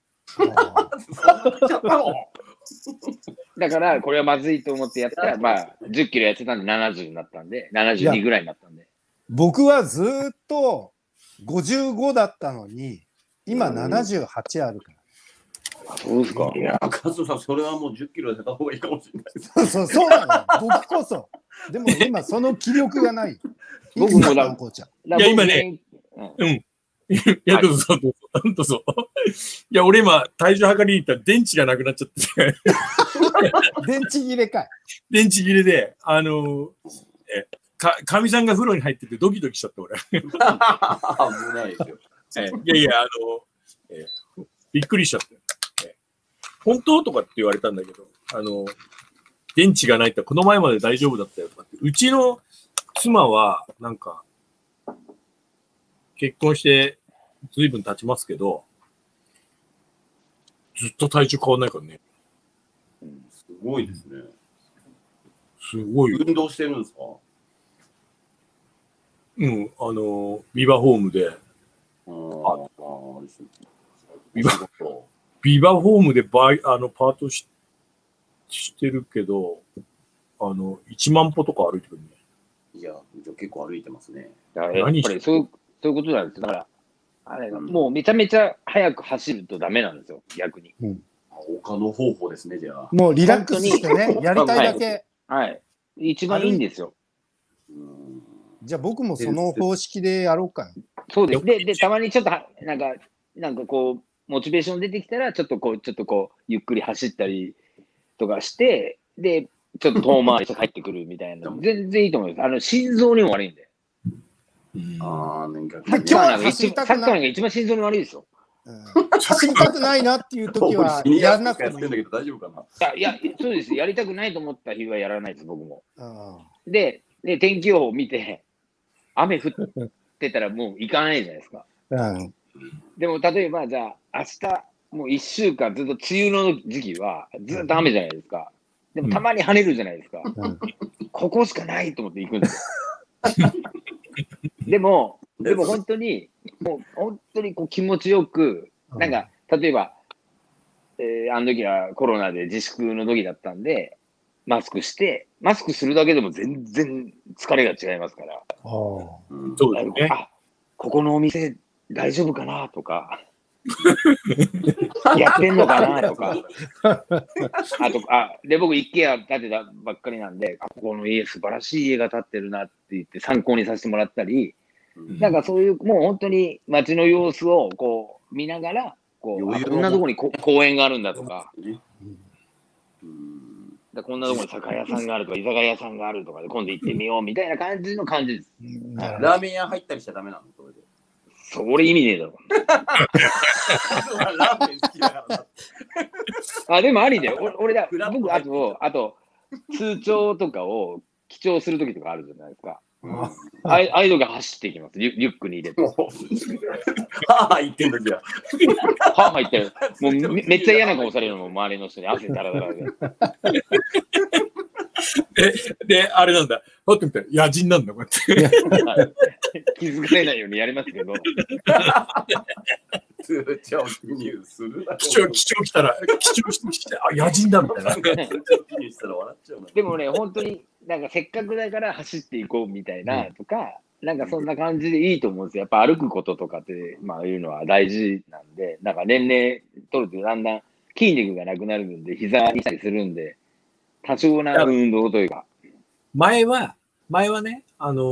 だから、これはまずいと思ってやったら、まあ、10キロやってたんで70になったんで、72ぐらいになったんで。 僕はずっと55だったのに、今78あるから。 そうですか。 いや、カズさん、それはもう10キロ出た方がいいかもしれないです。 そうなの。僕こそ。でも今、その気力がない。 僕もだ、 いや、今ね、いや、どうぞ。いや、俺今、体重測りに行ったら電池がなくなっちゃって。 電池切れかい。 電池切れで、かみさんが風呂に入っててドキドキしちゃった、俺。 危ないですよ。 いや、びっくりしちゃった。本当とかって言われたんだけど、電池がないってこの前まで大丈夫だったよとかって。うちの妻は、なんか、結婚して随分経ちますけど、ずっと体重変わんないからね。 すごいですね。 すごい。 運動してるんですか？ ビバホームで。ビバホームでパートしてるけど、1万歩とか歩いてくるね。 いや、結構歩いてますね。 やっぱりそういうことなんですよ。だから、もうめちゃめちゃ速く走るとダメなんですよ、逆に。 他の方法ですね、じゃあ。 もうリラックスしてね、やりたいだけ。 はい。一番いいんですよ。 じゃあ僕もその方式でやろうかな。 そうです。で、たまにちょっと、なんかこう、モチベーション出てきたら、ちょっとこう、ゆっくり走ったりとかして、で、ちょっと遠回りして帰ってくるみたいな。全然いいと思います。心臓にも悪いんで。 ああ、年間今日は走りたくない。 サッカーが一番心臓に悪いですよ。 走りたくないなっていう時はやらなくてもいい。 大丈夫かな。いや、そうです。やりたくないと思った日はやらないです、僕も。で、天気予報を見て、雨降ってたらもう行かないじゃないですか。でも、例えば、じゃあ、明日、もう1週間ずっと梅雨の時期はずっと雨じゃないですか。でも、たまに晴れるじゃないですか。ここしかないと思って行くんですよ。でも本当に、もう本当にこう気持ちよく、なんか、例えば、あの時はコロナで自粛の時だったんで、マスクするだけでも全然疲れが違いますから。 そうですね。 あ、ここのお店大丈夫かなとか、やってんのかなとか、で、僕、一軒家建てたばっかりなんで、ここの家、素晴らしい家が建ってるなって言って参考にさせてもらったり、なんかそういう、もう本当に街の様子をこう見ながら、こんなところに公園があるんだとか、こんなところに酒屋さんがあるとか、居酒屋さんがあるとかで、今度行ってみようみたいな感じです。 ラーメン屋入ったりしちゃダメなの？ それ意味ねえだろ。 ラーメン好きだから。 でもありだよ。僕、あと、通帳とかを記帳するときとかあるじゃないですか。ああいうのが走っていきます。リュックに入れて。 言ってんだじゃ言ってる。もうめっちゃ嫌な顔されるのも周りの人に汗だらだらで。 で、あれなんだ。ほってみたら野人なんだ、こうやって。 気づかれないようにやりますけど。 通帳記入するな。 記帳来たら、記帳してきて、野人だみたいな。 でもね、本当に、なんかせっかくだから走っていこうみたいなとか、なんかそんな感じでいいと思うんですよ。やっぱ歩くこととかって、まあいうのは大事なんで、なんか年齢取るとだんだん筋肉がなくなるんで、膝にしたりするんで、多少な運動というか。 前はね、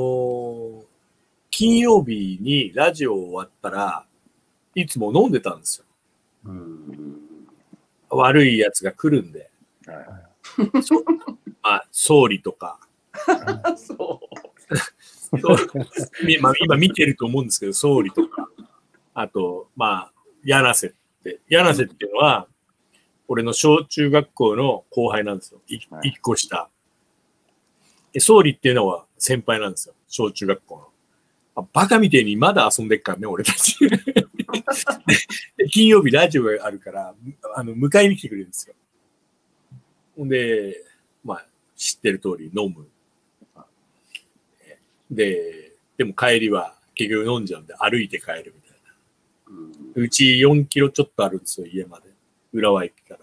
金曜日にラジオ終わったらいつも飲んでたんですよ。悪いやつが来るんで。総理とか。今見てると思うんですけど、総理とか。あと、柳瀬っていうのは、俺の小中学校の後輩なんですよ。一個下。総理っていうのは先輩なんですよ。小中学校の。バカみてえにまだ遊んでっからね、俺たち。で金曜日ラジオがあるから、迎えに来てくれるんですよ。ほんで、知ってる通り飲む。でも帰りは結局飲んじゃうんで歩いて帰るみたいな。うち4キロちょっとあるんですよ、家まで。浦和駅から。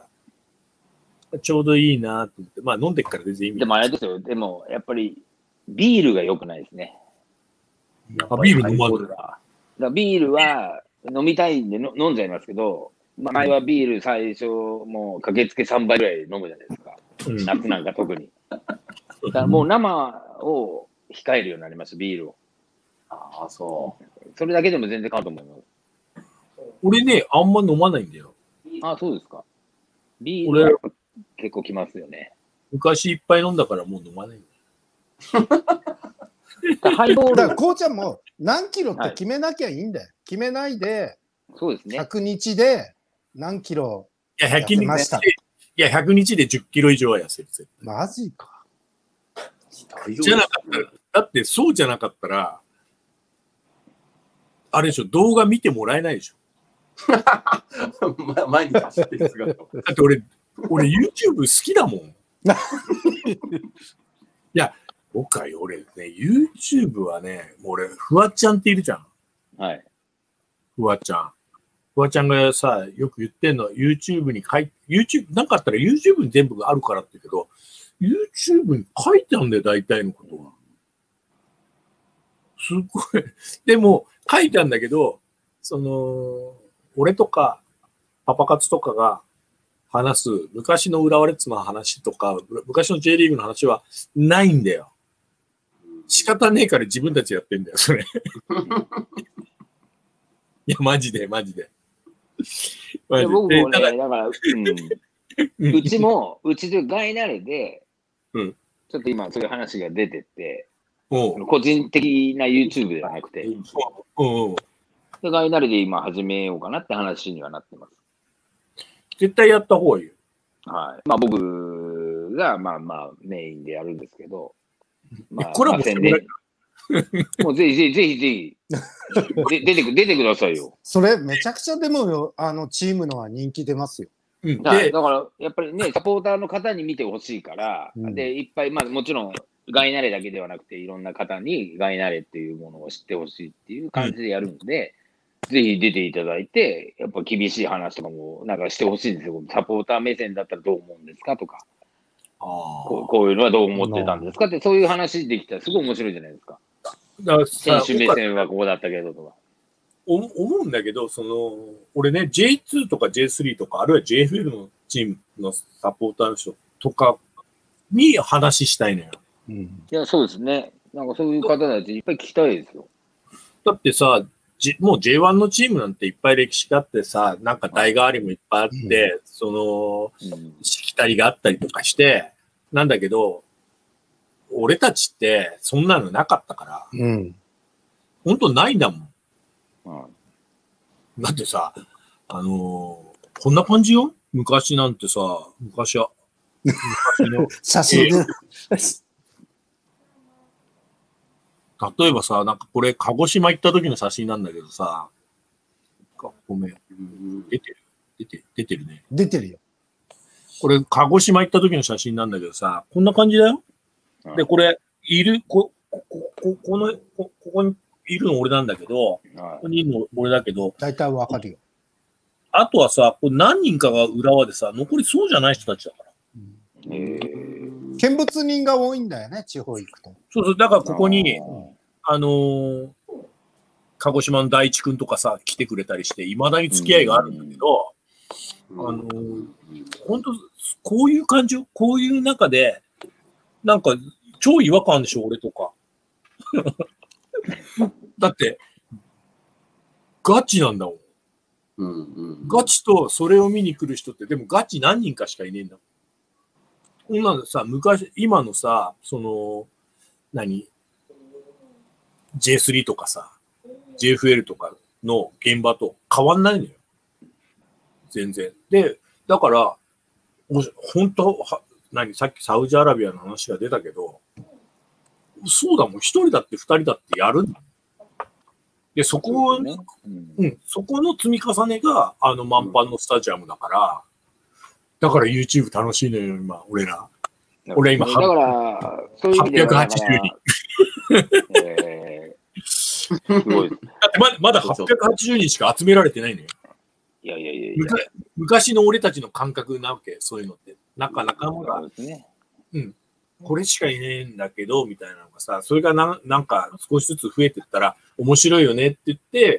ちょうどいいなと思って。飲んでっから全然意味ない。 でもあれですよ。でも、やっぱり、ビールが良くないですね。 ビール飲まんだ。ビールは飲みたいんで飲んじゃいますけど、前はビール最初、もう駆けつけ3杯ぐらい飲むじゃないですか。夏なんか特に。だからもう生を控えるようになりました、ビールを。 そう。 それだけでも全然変わると思います。 俺ね、あんま飲まないんだよ。 そうですか。ビールは結構きますよね。 昔いっぱい飲んだからもう飲まないんだよ。 ハイボール。 だからこうちゃんも何キロって決めなきゃいいんだよ。決めないで、 そうですね。 100日で何キロ痩せました。 100日で10キロ以上は痩せる。 マジか。 じゃなかったら、だってそうじゃなかったら、あれでしょ、動画見てもらえないでしょ。 前に走ってる姿。だって俺 YouTube 好きだもん。いや、俺ね、YouTube はね、俺、フワちゃんっているじゃん。 はい。 フワちゃんがさ、よく言ってんの、YouTube なんかあったら YouTube に全部あるからって言うけど、YouTube に書いてあるんだよ、大体のことは。すごい。でも、書いてあるんだけど、俺とか、パパ活とかが話す昔の浦和レッズの話とか、昔の J リーグの話はないんだよ。仕方ねえから自分たちやってんだよ、それ。いや、マジで。 僕もね、だから、うちでガイナレで、ちょっと今そういう話が出てて、 個人的な YouTube ではなくて、ガイナレで今始めようかなって話にはなってます。 絶対やった方がいいよ。 はい。まあ僕がメインでやるんですけど、 これはもう宣伝。 もうぜひ出てくださいよ。 それめちゃくちゃでもチームのは人気出ますよ。 だからやっぱりね、サポーターの方に見てほしいから、で、いっぱい、もちろん、ガイナレだけではなくて、いろんな方にガイナレっていうものを知ってほしいっていう感じでやるんで、ぜひ出ていただいて、やっぱ厳しい話とかもなんかしてほしいんですよ。サポーター目線だったらどう思うんですかとか、こういうのはどう思ってたんですかって、そういう話できたらすごい面白いじゃないですか。選手目線はここだったけどとか。 思うんだけど、俺ね、J2 とか J3 とか、あるいは JFL のチームのサポーターの人とかに話したいのよ。 いや、そうですね。なんかそういう方たちいっぱい聞きたいですよ。 だってさ、もう J1 のチームなんていっぱい歴史があってさ、なんか代替わりもいっぱいあって、しきたりがあったりとかして、なんだけど、俺たちってそんなのなかったから、本当ないんだもん。だってさ、こんな感じよ昔なんてさ、昔の写真で。 例えばさ、なんかこれ、鹿児島行った時の写真なんだけどさ、ごめん。出てるね。 出てるよ。 これ、鹿児島行った時の写真なんだけどさ、こんな感じだよ。で、これ、ここにいるの俺なんだけど、ここにいるの俺だけど、 大体わかるよ。 あとはさ、これ何人かが浦和でさ、残りそうじゃない人たちだから。 見物人が多いんだよね、地方行くと。 そう、だからここに、鹿児島の大地君とかさ、来てくれたりして、いまだに付き合いがあるんだけど、本当こういう感じよ。こういう中で、なんか、超違和感でしょ、俺とか。だって、ガチなんだもん。ガチとそれを見に来る人って、でもガチ何人かしかいねえんだもん。こんなのさ、今のさ、J3 とかさ、JFL とかの現場と変わんないのよ。全然。で、だから、本当さっきサウジアラビアの話が出たけど、そうだもん、一人だって二人だってやるんだ。で、そこの積み重ねが、満帆のスタジアムだから、だから YouTube 楽しいのよ、今、俺ら。俺今、 だから、そういう意味では 880人。 すごい。 だってまだ880人しか集められてないのよ。 いや。 昔の俺たちの感覚なわけ、そういうのって。なかなかこれしかいねえんだけど、みたいなのがさ、それがなんか少しずつ増えてったら面白いよねって言って、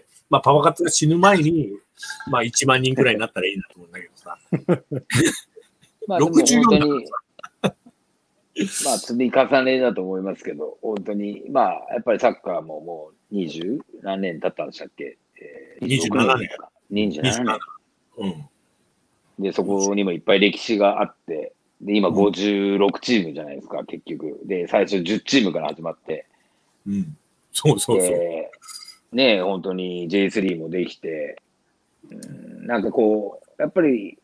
パパ活が死ぬ前に、1万人くらいになったらいいなと思うんだけどさ。64だからさ。 積み重ねだと思いますけど、本当に、やっぱりサッカーももう20何年経ったんでしたっけ 27年。 27年。で、そこにもいっぱい歴史があって、で、今56チームじゃないですか、結局。で、最初10チームから始まって。 そう。 ね、本当に J3 もできて、なんかこう、やっぱり、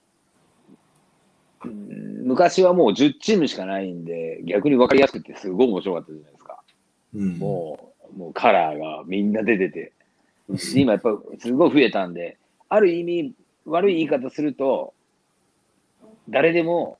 昔はもう10チームしかないんで、逆に分かりやすくてすごい面白かったじゃないですか。もうカラーがみんな出てて。今やっぱすごい増えたんで、ある意味、悪い言い方すると、誰でも、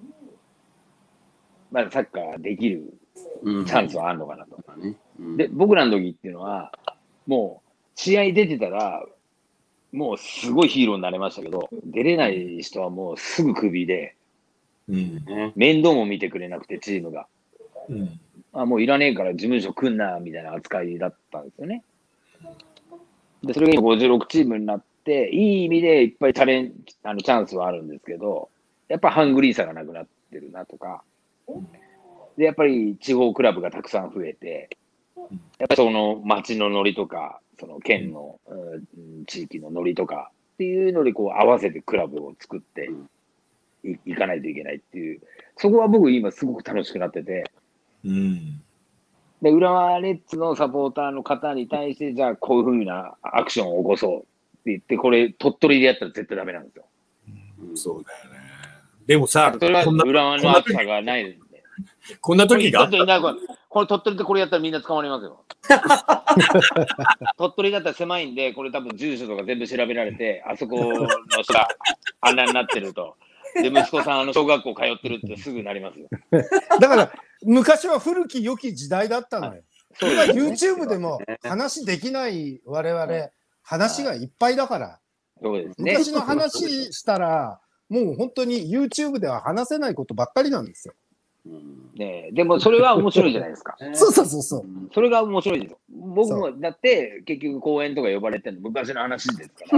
サッカーできるチャンスはあるのかなと。で、僕らの時っていうのは、もう、試合出てたら、もうすごいヒーローになれましたけど、出れない人はもうすぐクビで、面倒も見てくれなくて、チームが。もういらねえから事務所来んな、みたいな扱いだったんですよね。で、それが今56チームになって、いい意味でいっぱいチャンスはあるんですけど、やっぱハングリーさがなくなってるなとか、で、やっぱり地方クラブがたくさん増えて、やっぱりその町のノリとか、その県の、地域のノリとかっていうのでこう合わせてクラブを作っていかないといけないっていう、そこは僕今すごく楽しくなってて、 で、浦和レッズのサポーターの方に対して、じゃあこういうふうなアクションを起こそうって言って、これ、鳥取でやったら絶対ダメなんですよ。 そうだよね。でもさ、 それは浦和の暑さがないんで。 こんな時がこれ鳥取でこれやったらみんな捕まりますよ。鳥取だったら狭いんで、これ多分住所とか全部調べられて、あそこの人があんなになってると。で、息子さん小学校通ってるってすぐなりますよ。 だから、昔は古き良き時代だったのよ。今、YouTube でも話できない我々、話がいっぱいだから。 そうですね。 昔の話したら、もう本当に YouTube では話せないことばっかりなんですよ。 ね、でもそれは面白いじゃないですか。 そうそうそうそう。 それが面白いですよ。僕もだって結局公演とか呼ばれてるの昔の話ですから。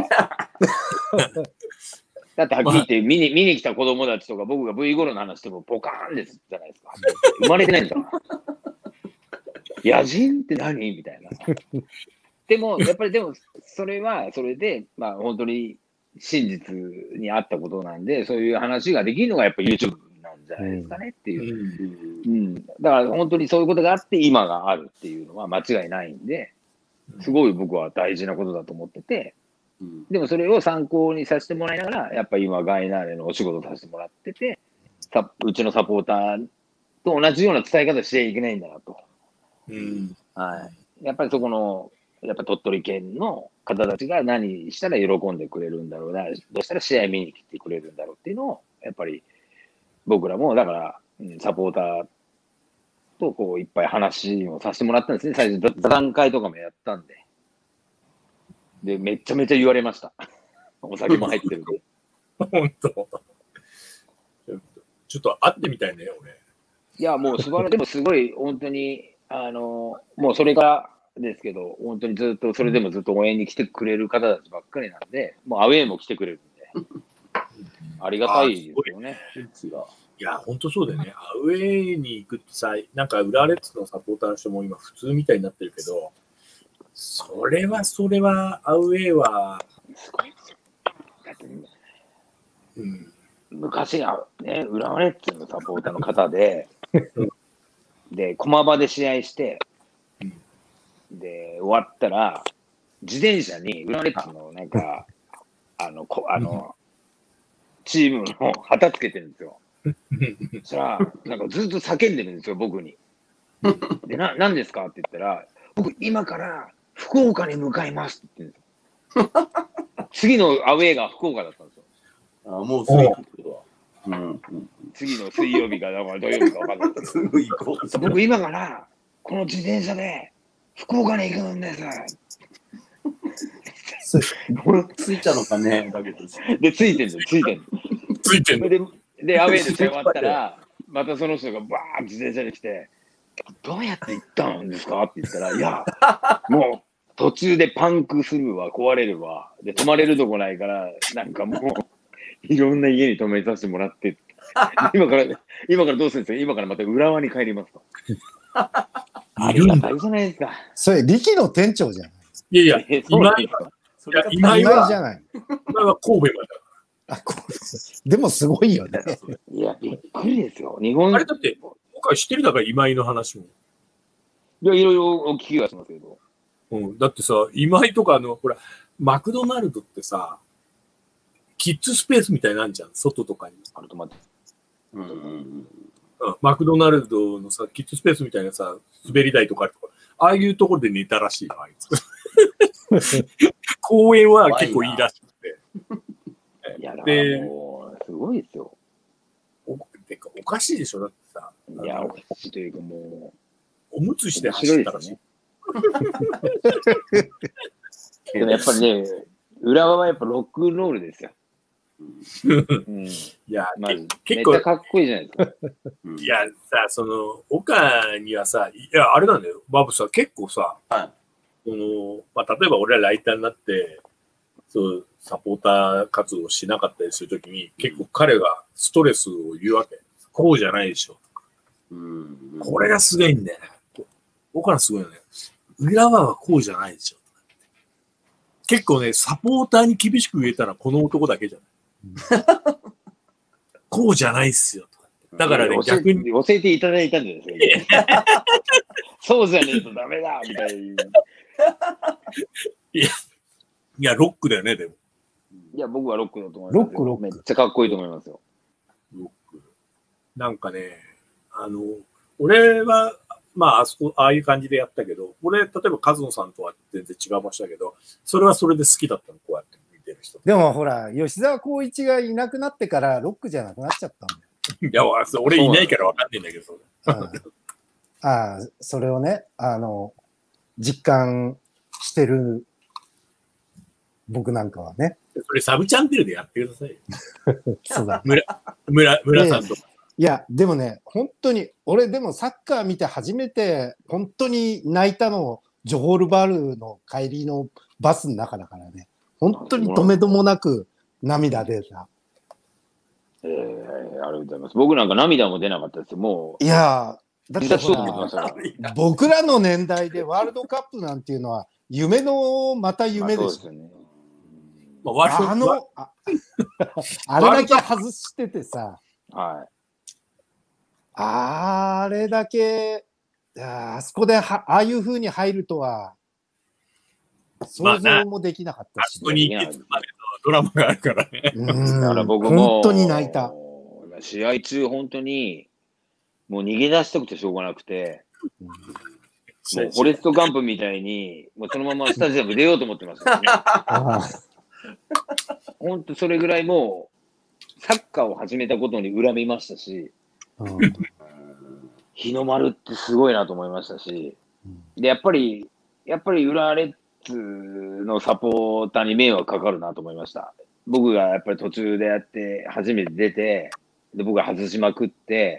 だってはっきり言って見に来た子供たちとか僕が V 頃の話してもポカーンですじゃないですか。生まれてないんだから。野人って何みたいな。でもやっぱりそれはそれでまあ本当に真実にあったことなんで、そういう話ができるのがやっぱ YouTube なんじゃないですかねっていう。だから本当にそういうことがあって今があるっていうのは間違いないんで、すごい僕は大事なことだと思ってて、でもそれを参考にさせてもらいながら、やっぱり今ガイナーレのお仕事させてもらってて、うちのサポーターと同じような伝え方しちゃいけないんだなと。はい。やっぱりそこの、やっぱ鳥取県の方たちが何したら喜んでくれるんだろうな、どうしたら試合見に来てくれるんだろうっていうのを、やっぱり僕らも、だから、サポーターとこういっぱい話をさせてもらったんですね。最初、座談会とかもやったんで。で、めちゃめちゃ言われました。お酒も入ってるんで。 本当。ちょっと会ってみたいね、俺。 いや、もう素晴らしい。でもすごい、本当に、もうそれからですけど、本当にずっと、それでもずっと応援に来てくれる方たちばっかりなんで、もうアウェーも来てくれるんで、ありがたいですよね。 いや、本当そうだよね。アウェーに行くってさ、なんか浦和レッズのサポーターの人も今普通みたいになってるけど、それは、アウェーは、 すごいですよ。だって、昔はね、浦和レッズのサポーターの方で、で、駒場で試合して、で、終わったら、自転車に浦和レッズのなんか、チームの旗つけてるんですよ。そしたら、なんかずっと叫んでるんですよ、僕に。で、何ですかって言ったら、僕、今から福岡に向かいますって言ってるんですよ。次のアウェーが福岡だったんですよ。 もうすぐ行くってことは。 次の水曜日か土曜日か分かんないですけど。僕、今からこの自転車で福岡に行くんです。 ついたのかね、だけど。 で、ついてんの。で、アウェーで終わったら、またその人がバーッ自転車に来て、どうやって行ったんですかって言ったら、いや、もう途中でパンクするわ、壊れるわ、で、泊まれるとこないから、なんかもう、いろんな家に泊めさせてもらって、今からどうするんですか？今からまた浦和に帰りますと。ありがたいじゃないですか。 それ、力の店長じゃない。 いや、今じゃない。 今は神戸まで。 でもすごいよね。 いや、びっくりですよ。 あれだって、僕は知ってるだから今井の話も。 いや、いろいろお聞きはしますけど。 だってさ、今井とかほら、マクドナルドってさ、キッズスペースみたいなんじゃん、外とかに。マクドナルドのさ、キッズスペースみたいなさ、滑り台とかあるとか、ああいうところで寝たらしいよ、あいつ。公園は結構いいらしくて。 いや、でもう、すごいですよ。 おかしいでしょ、だってさ。 いや、おかしいというかもう、おむつして走ったらしい。 でもやっぱりね、浦和はやっぱロックンロールですよ。 いや、 結構。めっちゃかっこいいじゃないですか。 いや、さ、岡にはさ、いや、あれなんだよ、バブさ、結構さ、例えば俺らライターになって、サポーター活動しなかったりするときに、結構彼がストレスを言うわけ。こうじゃないでしょ。これがすごいんだよね。僕らすごいよね。浦和はこうじゃないでしょ。結構ね、サポーターに厳しく言えたらこの男だけじゃない。こうじゃないっすよ。だからね、逆に。 教えていただいたんじゃないですか。 そうじゃねえとダメだみたいな。 いや、ロックだよね、でも。 いや、僕はロックだと思います。 ロック。 めっちゃかっこいいと思いますよ。 ロック。なんかね、俺は、まあ、ああいう感じでやったけど、俺、例えばカズノさんとは全然違う場所だけど、それはそれで好きだったの、こうやって見てる人。 でもほら、吉沢光一がいなくなってからロックじゃなくなっちゃったんだいよ。 や、俺いないから分かんないんだけど、 ああ、それをね、実感してる僕なんかはね。 それサブチャンネルでやってくださいよ。 そうだ。 村さんとか。 いや、でもね、本当に、俺でもサッカー見て初めて、本当に泣いたの、ジョホールバルの帰りのバスの中だからね。本当に止めどもなく涙出た。 ありがとうございます。僕なんか涙も出なかったですよ。もう。 いやだってほら僕らの年代でワールドカップなんていうのは夢のまた夢でしたね。あれだけ外しててさ、 はい、 あれだけあそこでああいう風に入るとは想像もできなかったし、 あそこに行くまでのドラマがあるからね。 だから僕も本当に泣いた。 試合中本当にもう逃げ出したくてしょうがなくて、もうフォレストガンプみたいにもうそのままスタジアム出ようと思ってますよね。本当それぐらいもうサッカーを始めたことに恨みましたし、日の丸ってすごいなと思いましたし、でやっぱり浦和レッズのサポーターに迷惑かかるなと思いました。僕がやっぱり途中でやって初めて出て、で僕が外しまくって、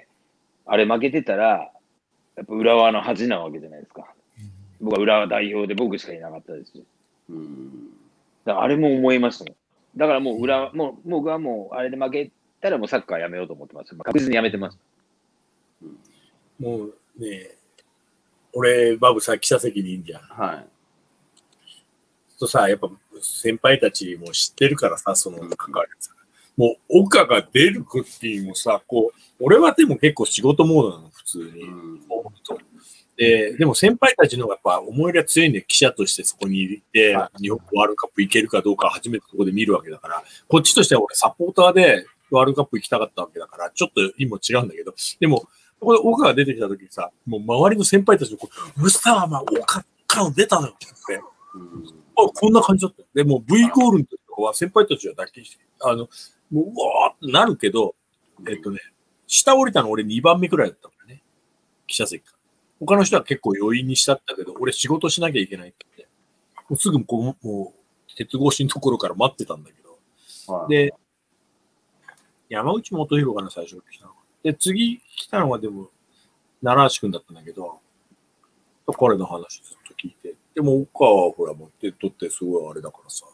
あれ負けてたらやっぱ浦和の恥なわけじゃないですか。僕は浦和代表で僕しかいなかったですし。だからあれも思いましたもん。だからもう僕はもうあれで負けたらもうサッカーやめようと思ってます。確実にやめてます。 もうね、俺、バブさ、記者席にいんじゃん。 はい。 とさ、やっぱ先輩たちも知ってるからさ、その関わりさ。もう、岡が出る時もさ、こう、俺はでも結構仕事モードなの、普通に。でも先輩たちの方がやっぱ思い入れが強いんで、記者としてそこにいて、日本ワールドカップ行けるかどうか初めてそこで見るわけだから、こっちとしては俺サポーターでワールドカップ行きたかったわけだから、ちょっと今違うんだけど、でも、ここで岡が出てきた時にさ、もう周りの先輩たちのうっさーまあ、岡から出たのよって言って、こんな感じだったよ。でも V ゴールの時とかは先輩たちは抱きして、もううわーってなるけど、下降りたの俺2番目くらいだったからね。記者席から。他の人は結構余韻にしちゃったけど、俺仕事しなきゃいけないって言って、もうすぐもう鉄格子のところから待ってたんだけど。で、山内元弘かな、最初来たの。で、次来たのがでも、奈良橋くんだったんだけど、彼の話ずっと聞いて。でも、岡はほら、持って取ってすごいあれだからさ。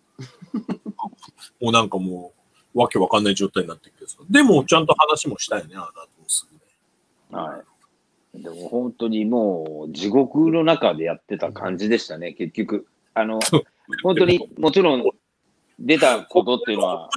もうなんかもう、わけわかんない状態になってるけどさ。でも、ちゃんと話もしたよね、あなたもすぐね。 はい。でも本当にもう、地獄の中でやってた感じでしたね、結局。本当に、もちろん、出たことっていうのは、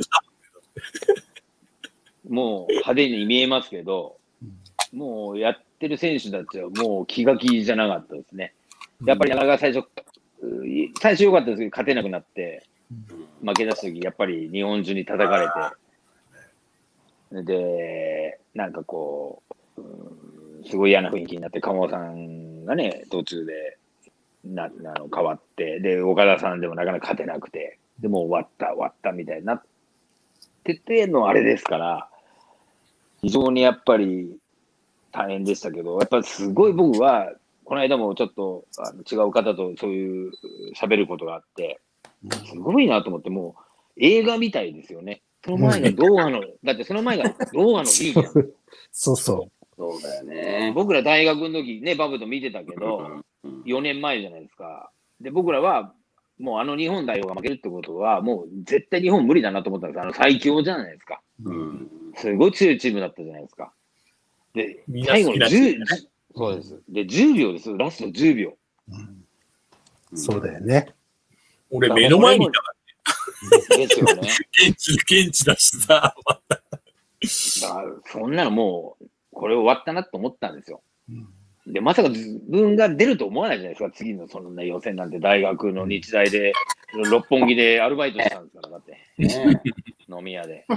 もう派手に見えますけど、もうやってる選手たちはもう気が気じゃなかったですね。やっぱり最初良かったですけど、勝てなくなって、負け出すとき、やっぱり日本中に叩かれて、で、なんかこう、すごい嫌な雰囲気になって、鴨尾さんがね、途中で変わって、で、岡田さんでもなかなか勝てなくて、でもう終わったみたいになっててのあれですから、非常にやっぱり大変でしたけど、やっぱりすごい僕は、この間もちょっと違う方とそういう喋ることがあって、すごいなと思って、もう映画みたいですよね。その前がドーハの、だってその前がドーハのリーグ。 そうそう。 そうだよね。 僕ら大学の時ね、バブと見てたけど、4年前じゃないですか。で、僕らは、もう日本代表が負けるってことは、もう絶対日本無理だなと思ったんです。最強じゃないですか。すごい強いチームだったじゃないですか。で、最後のそうです。で、10秒です。ラスト10秒。 そうだよね。 俺、目の前にいたからね。ですよね。 現地だしさ。 だから、そんなのもう、これ終わったなと思ったんですよ。 で、まさか自分が出ると思わないじゃないですか、次のそんな予選なんて、大学の日大で、六本木でアルバイトしたんですから、だって。飲み屋で。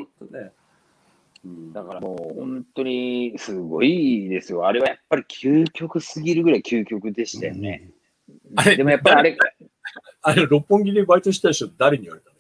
だからもう本当にすごいですよ。あれはやっぱり究極すぎるぐらい究極でしたよね。でもやっぱりあれ、六本木でバイトした人誰に言われた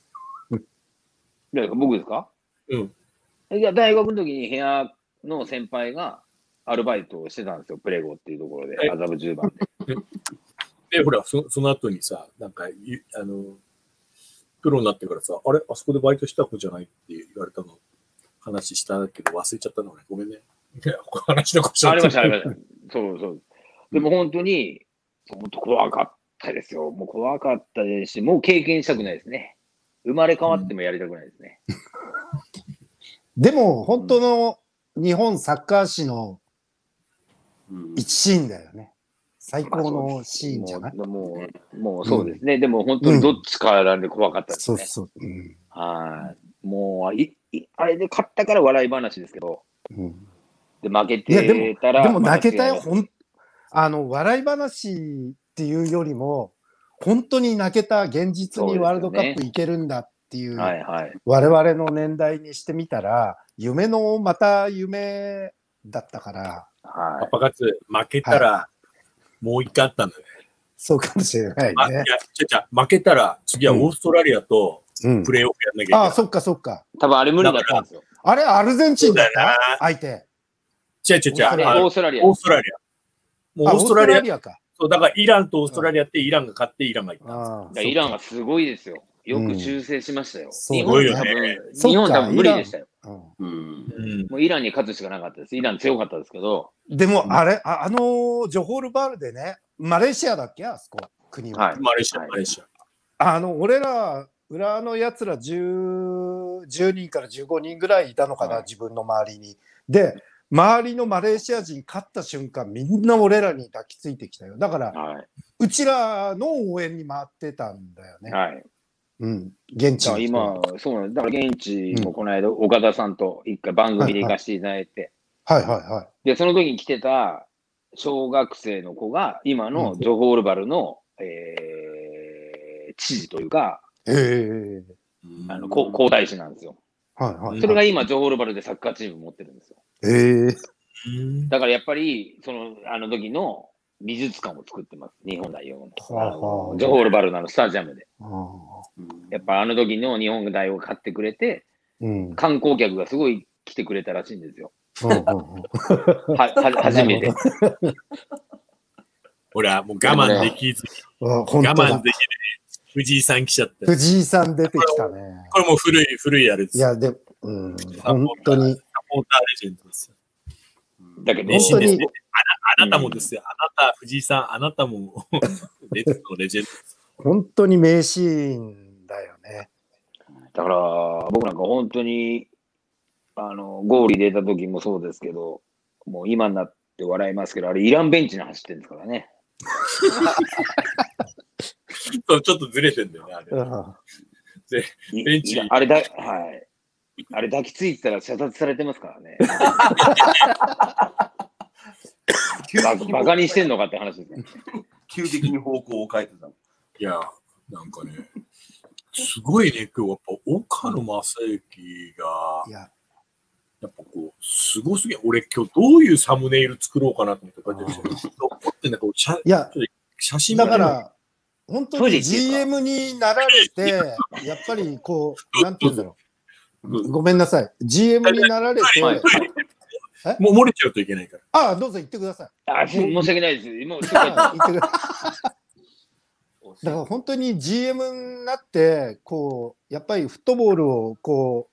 の？僕ですか？ うん。 いや、大学の時に部屋の先輩がアルバイトをしてたんですよ、プレゴっていうところで、麻布10番で。 で、ほら、その後にさ、なんか、プロになってからさ、あれ、あそこでバイトした子じゃないって言われたの、話したけど忘れちゃったのね。ごめんね。話のことありました、ありました。そうそう。でも本当に、本当怖かったですよ。もう怖かったですし、もう経験したくないですね。生まれ変わってもやりたくないですね。 でも、本当の日本サッカー史の一シーンだよね。最高のシーンじゃない？ もうそうですね。でも本当にどっちか選んで怖かったですね。 そうそう。 はい。もうあれで勝ったから笑い話ですけど。で、負けてたら。 でも泣けたよ。笑い話っていうよりも、本当に泣けた、現実にワールドカップいけるんだっていう、我々の年代にしてみたら、夢のまた夢だったから。 パパ活、負けたら、もう一回あったんだよね。 そうかもしれないね。 負けたら、次はオーストラリアとプレーオフやんなきゃいけない。 ああ、そっかそっか。 多分あれ無理だったんですよ。 あれ、アルゼンチンだった相手。 違う。オーストラリア。 オーストラリア。もうオーストラリアか。 そう、だからイランとオーストラリアってイランが勝ってイランがいったんですよ。 イランはすごいですよ。よく修正しましたよ。 すごいよね。 日本多分無理でしたよ。もうイランに勝つしかなかったです。イラン強かったですけど。 でも、あれ、ジョホールバールでね、マレーシアだっけあそこ、国は。 マレーシア。 俺ら、裏のやつら10人から15人ぐらいいたのかな、自分の周りに。で、周りのマレーシア人勝った瞬間、みんな俺らに抱きついてきたよ。だから、うちらの応援に回ってたんだよね。現地今、そうなんです。だから現地もこの間、岡田さんと一回番組で行かせていただいて。で、その時に来てた小学生の子が、今のジョホールバルの、知事というか、皇太子なんですよ。それが今、ジョホールバルでサッカーチーム持ってるんですよ。だからやっぱり、あの時の美術館を作ってます。日本代表の。ジョホールバルのスタジアムで。やっぱあの時の日本代表を買ってくれて、観光客がすごい来てくれたらしいんですよ。初めて。 ほら、もう我慢できず、我慢できず、藤井さん来ちゃった。 藤井さん出てきたね。 これも古いあれです。 いや、でも、本当に。 サポーターレジェンドですよ。 だけど、 本当にあなたもですよ。あなた、藤井さん、あなたもレジェンドです。 本当に名シーンだよね。 だから、僕なんか本当に、ゴール入れた時もそうですけど、もう今になって笑いますけど、あれ、イランベンチに走ってるんですからね。 ちょっとずれてんだよね、あれ。ベンチ。 あれあれ抱きついてたら射殺されてますからね。バカにしてんのかって話ですね。 急激に方向を変えてた。 いや、なんかね、すごいね、今日やっぱ岡野正幸が、やっぱこう、すごすぎ。俺今日どういうサムネイル作ろうかなと思って書いてるんですよ。 いや、写真だから、本当に GM になられて、やっぱりこう、なんて言うんだろう。ごめんなさい。GM になられて、 もう漏れちゃうといけないから。 どうぞ言ってください。 申し訳ないです。今だから本当に GM になって、こう、やっぱりフットボールをこ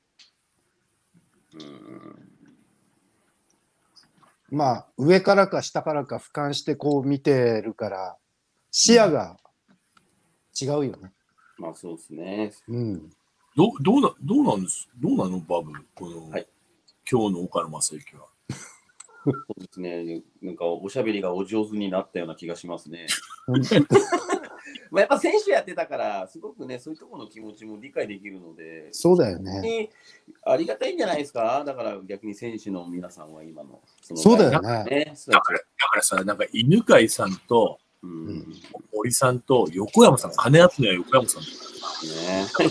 う、まあ、上からか下からか俯瞰してこう見てるから、視野が違うよね。 まあそうですね。 どうなのバブ、この、今日の岡野正幸は。 そうですね。なんかおしゃべりがお上手になったような気がしますね。 まあやっぱ選手やってたから、すごくね、そういうところの気持ちも理解できるので、 そうだよね。 ありがたいんじゃないですか。だから逆に選手の皆さんは今の。 そうだよね。 だからさ、なんか犬飼さんと、森さんと横山さん、金集めは横山さんだからね。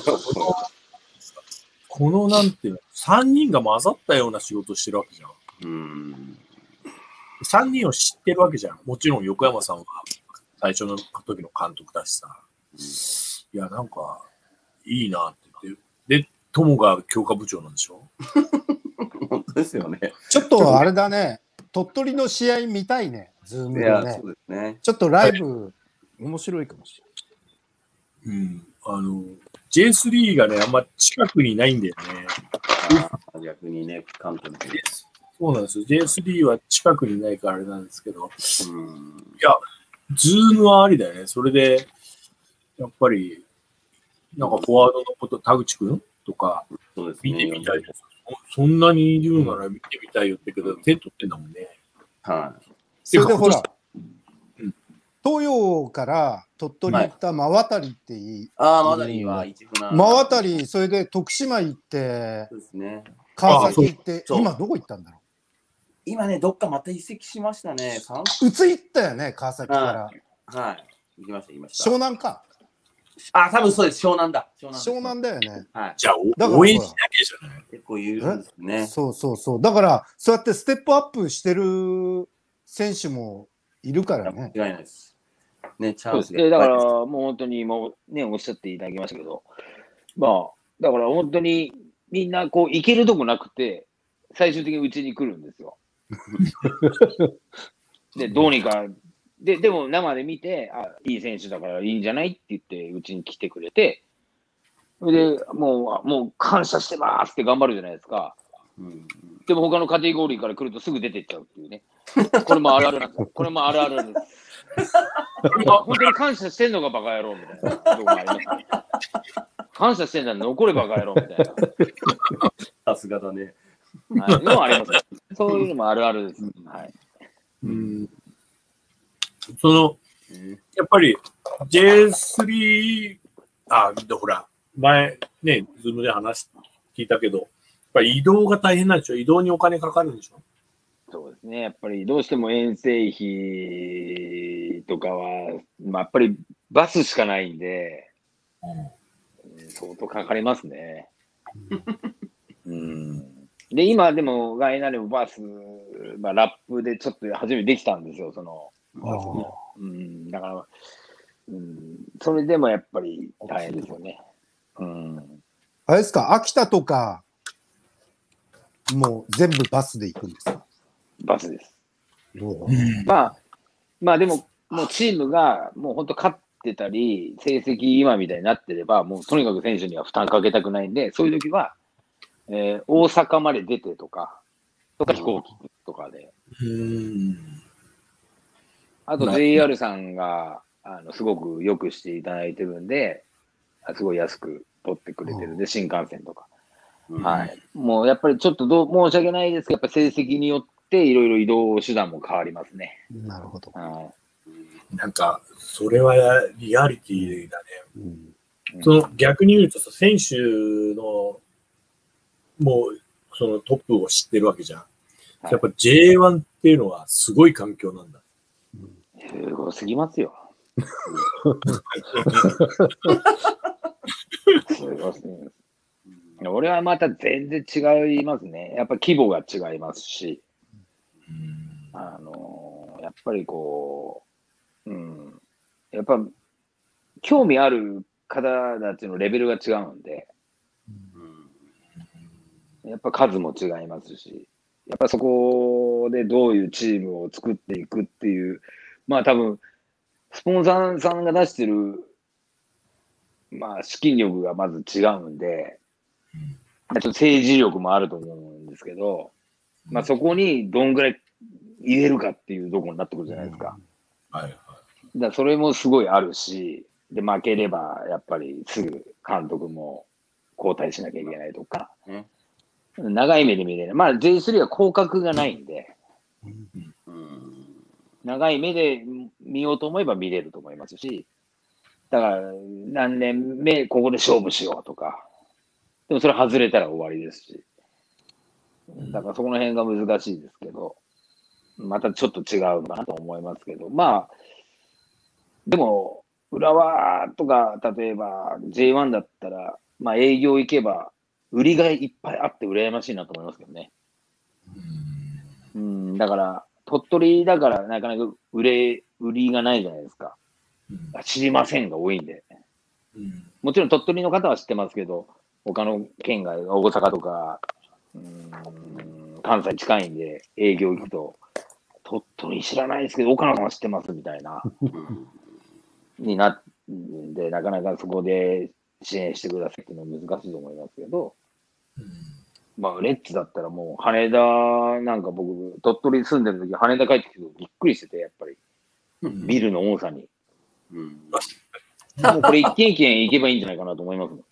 このなんていうの、3人が混ざったような仕事をしてるわけじゃん。3人を知ってるわけじゃん。もちろん横山さんは最初の時の監督だしさ。いや、なんか、いいなって言って。で、友が強化部長なんでしょ？ 本当ですよね。 ちょっとあれだね。鳥取の試合見たいね。ズームでね。 そうですね。 ちょっとライブ、面白いかもしれない。 J3 がね、あんま近くにないんだよね。 逆にね、関東に。 そうなんですよ。J3 は近くにないからあれなんですけど。いや、ズームはありだよね。それで、やっぱり、なんかフォワードのこと、田口くんとか、見てみたいです。そんなにいるなら見てみたいよってけど、点取ってんだもんね。 はい。それでほら、東洋から鳥取行った真渡りっていい。 真渡りは一真渡り、それで徳島行って、川崎行って、今どこ行ったんだろう。 今ね、どっかまた移籍しましたね。 うつ行ったよね、川崎から。 はい。行きました、行きました。 湘南か。 多分そうです、湘南だ。 湘南だよね。 じゃあ、応援しなきゃじゃない。 結構有名ですね。 そうそうそう。だから、そうやってステップアップしてる選手もいるからね。 間違いないです。ね、チャンスだから、もう本当に、もうね、おっしゃっていただきましたけど、まあ、だから本当にみんな、こう、行けるとこなくて、最終的にうちに来るんですよ。で、どうにか、でも生で見て、いい選手だからいいんじゃないって言って、うちに来てくれて、で、もう感謝してますって頑張るじゃないですか。でも他のカテゴリーから来るとすぐ出てっちゃうっていうね。これもあるあるなんです。これもあるあるです。本当に感謝してんのがバカ野郎みたいなとこもありますね。感謝してんだ残れバカ野郎みたいな。さすがだね。 はい、のもあります。そういうのもあるあるです。はい。 やっぱり J3、ほら、前ね、ズームで聞いたけど、やっぱり移動が大変なんでしょ？移動にお金かかるんでしょ？ そうですね。やっぱりどうしても遠征費とかは、やっぱりバスしかないんで、相当かかりますね。で、今でもガイナでもバス、ラップでちょっと初めてできたんですよ、だから、それでもやっぱり大変ですよね。 あれですか、秋田とか、もう全部バスで行くんですか？ バスです。まあでも、もうチームがもう本当勝ってたり、成績今みたいになってれば、もうとにかく選手には負担かけたくないんで、そういう時は、大阪まで出てとか飛行機とかで。あと JR さんがすごくよくしていただいてるんで、すごい安く取ってくれてるんで、新幹線とか。はい。もうやっぱりちょっと申し訳ないですけど、やっぱ成績によっていろいろ移動手段も変わりますね。 なるほど。 なんか、それはリアリティだね。逆に言うとさ、選手の、もう、そのトップを知ってるわけじゃん。やっぱ J1 っていうのはすごい環境なんだ。 すごすぎますよ。すごすぎます。俺はまた全然違いますね。やっぱ規模が違いますし、やっぱりこう、やっぱ興味ある方たちのレベルが違うんで、やっぱ数も違いますし、やっぱそこでどういうチームを作っていくっていう、多分、スポンサーさんが出してる、資金力がまず違うんで、ちょっと政治力もあると思うんですけど、そこにどんぐらい入れるかっていうところになってくるじゃないですか。だからそれもすごいあるし、で、負ければやっぱりすぐ監督も交代しなきゃいけないとか、長い目で見れない。J3 は降格がないんで、長い目で見ようと思えば見れると思いますし、 だから、何年目、ここで勝負しようとか。でもそれ外れたら終わりですし。だからそこの辺が難しいですけど、またちょっと違うかなと思いますけど、まあ、でも、浦和とか、例えば J1 だったら、まあ営業行けば、売りがいっぱいあって羨ましいなと思いますけどね。だから、鳥取だからなかなか売りがないじゃないですか。知りませんが多いんで。もちろん鳥取の方は知ってますけど、他の県外、大阪とか、関西近いんで営業行くと、鳥取知らないですけど、岡野さんは知ってますみたいな、になって、なかなかそこで支援してくださいっていうのは難しいと思いますけど、まあ、レッツだったらもう、羽田、なんか僕、鳥取に住んでる時、羽田帰ってきてびっくりしてて、やっぱり、ビルの多さに。もうこれ一軒一軒行けばいいんじゃないかなと思います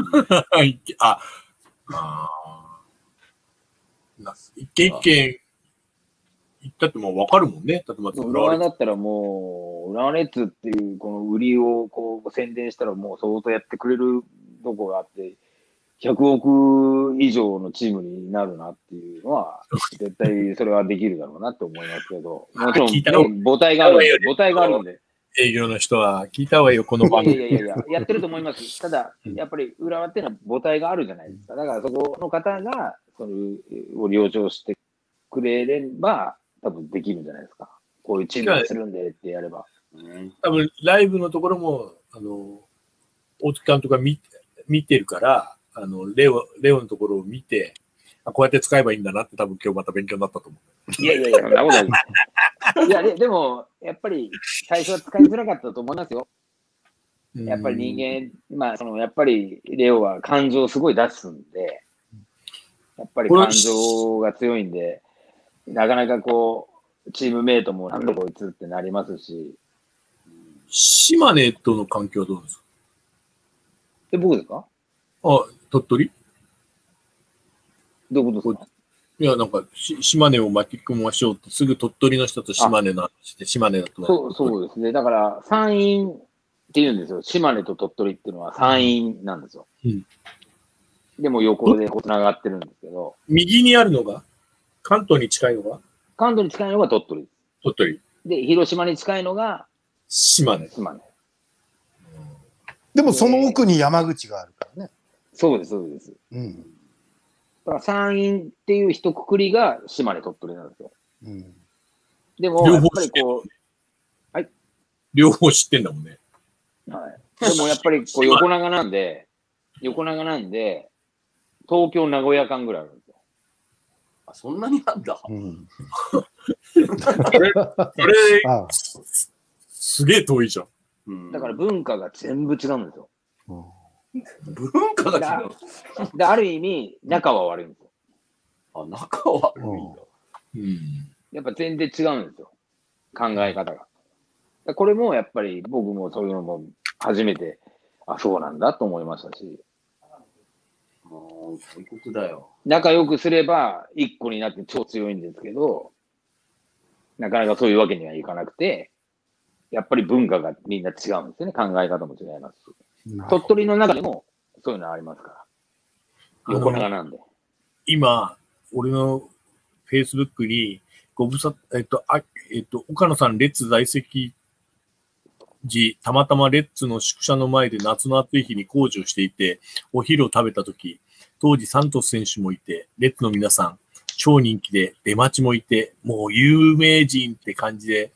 一軒一軒行ったってもう分かるもんね。 浦和だったらもう、浦和レッズっていうこの売りをこう宣伝したらもう相当やってくれるとこがあって、100億以上のチームになるなっていうのは、絶対それはできるだろうなって思いますけど、もちろん、ね、母体があるんで。 営業の人は聞いた方がいいよ、この番組。 いや、やってると思います。ただ、やっぱり浦和っていうのは母体があるじゃないですか。だからそこの方が、それを了承してくれれば、多分できるんじゃないですか。こういうチームにするんでってやれば。 多分、ライブのところも、大月監督が見てるから、レオのところを見て、こうやって使えばいいんだなって多分今日また勉強になったと思う。 いや、そんなことない。いや、でも、やっぱり最初は使いづらかったと思いますよ。やっぱり人間、まあ、やっぱりレオは感情をすごい出すんで、やっぱり感情が強いんで、なかなかこう、チームメイトもなんだこいつってなりますし。 島根との環境はどうですか？ 僕ですか？ 鳥取？ どういうことですか？ いや、なんか、島根を巻き込ましょうって、すぐ鳥取の人と島根の話で、島根だと。 そうですね。だから、山陰って言うんですよ。島根と鳥取っていうのは山陰なんですよ。でも横でつながってるんですけど。 右にあるのが関東に近いのが関東に近いのが鳥取。 鳥取。 で、広島に近いのが島根。 でもその奥に山口があるからね。 そうです。だから山陰っていう一括りが島根鳥取なんですよ。でも、やっぱりこう、はい。 両方知ってんだもんね。 はい。でもやっぱりこう横長なんで、東京名古屋間ぐらいあるんですよ。 そんなになんだ。 それ、すげえ遠いじゃん。だから文化が全部違うんですよ。 文化が違う。 で、ある意味、仲は悪いんですよ。 仲は悪いんだ。 やっぱ全然違うんですよ。考え方が。これもやっぱり僕もそういうのも初めて、そうなんだと思いましたし。 そういうことだよ。 仲良くすれば一個になって超強いんですけど、なかなかそういうわけにはいかなくて、やっぱり文化がみんな違うんですよね。考え方も違いますし。鳥取の中でもそういうのありますから。横長なんで。 今、俺のフェイスブックに、岡野さん、レッツ在籍時、たまたまレッツの宿舎の前で夏の暑い日に工事をしていて、お昼を食べたとき、当時サントス選手もいて、レッツの皆さん、超人気で、出待ちもいて、もう有名人って感じで、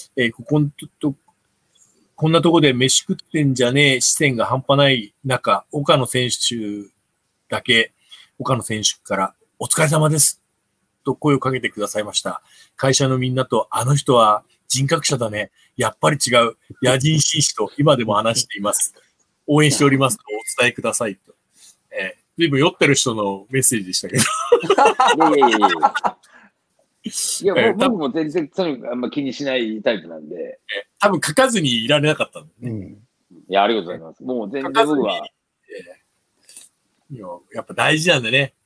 こんなとこで飯食ってんじゃねえ視線が半端ない中、岡野選手からお疲れ様ですと声をかけてくださいました。会社のみんなとあの人は人格者だね。やっぱり違う。野人紳士と今でも話しています。応援しておりますとお伝えくださいと。随分酔ってる人のメッセージでしたけど。 いや、僕も全然そういうのあんま気にしないタイプなんで。 多分書かずにいられなかったんだね。 いや、ありがとうございます。もう全然僕は。 やっぱ大事なんでね。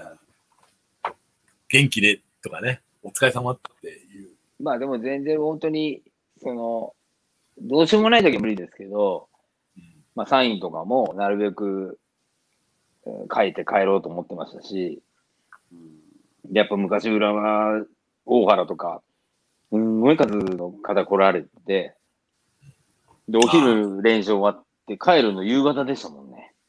元気でとかね、お疲れ様っていう。 まあでも全然本当に、どうしようもない時は無理ですけど、 まあ、サインとかもなるべく書いて帰ろうと思ってましたし、やっぱ昔浦和、大原とか、すんごい数の方来られて、で、お昼練習終わって帰るの夕方でしたもんね。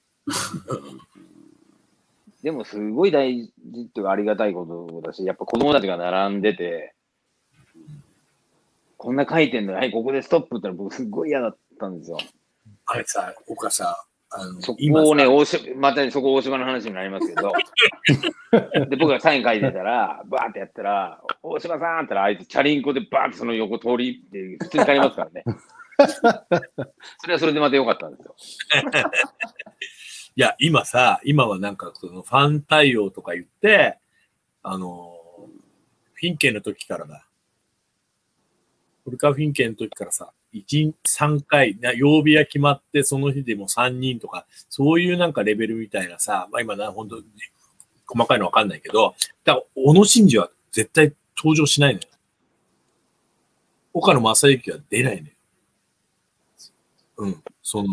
でもすごい大事っていうかありがたいことだし、やっぱ子供たちが並んでて、こんな書いてんのに、はい、ここでストップってのは僕すごい嫌だったんですよ。 あれさ、岡さ、 そこをね、またそこ大島の話になりますけど、で、僕がサイン書いてたら、バーってやったら、大島さんって言ったら、あいつチャリンコでバーってその横通りって普通に帰りますからね。それはそれでまた良かったんですよ。 いや、今はなんかそのファン対応とか言って、フィンケンの時からだ。ウルカフィンケンの時からさ、3回、曜日が決まって、その日でも3人とか、そういうなんかレベルみたいなさ、まあ今本当細かいのわかんないけど、だから小野伸二は絶対登場しないのよ。岡野正幸は出ないのよ。うん、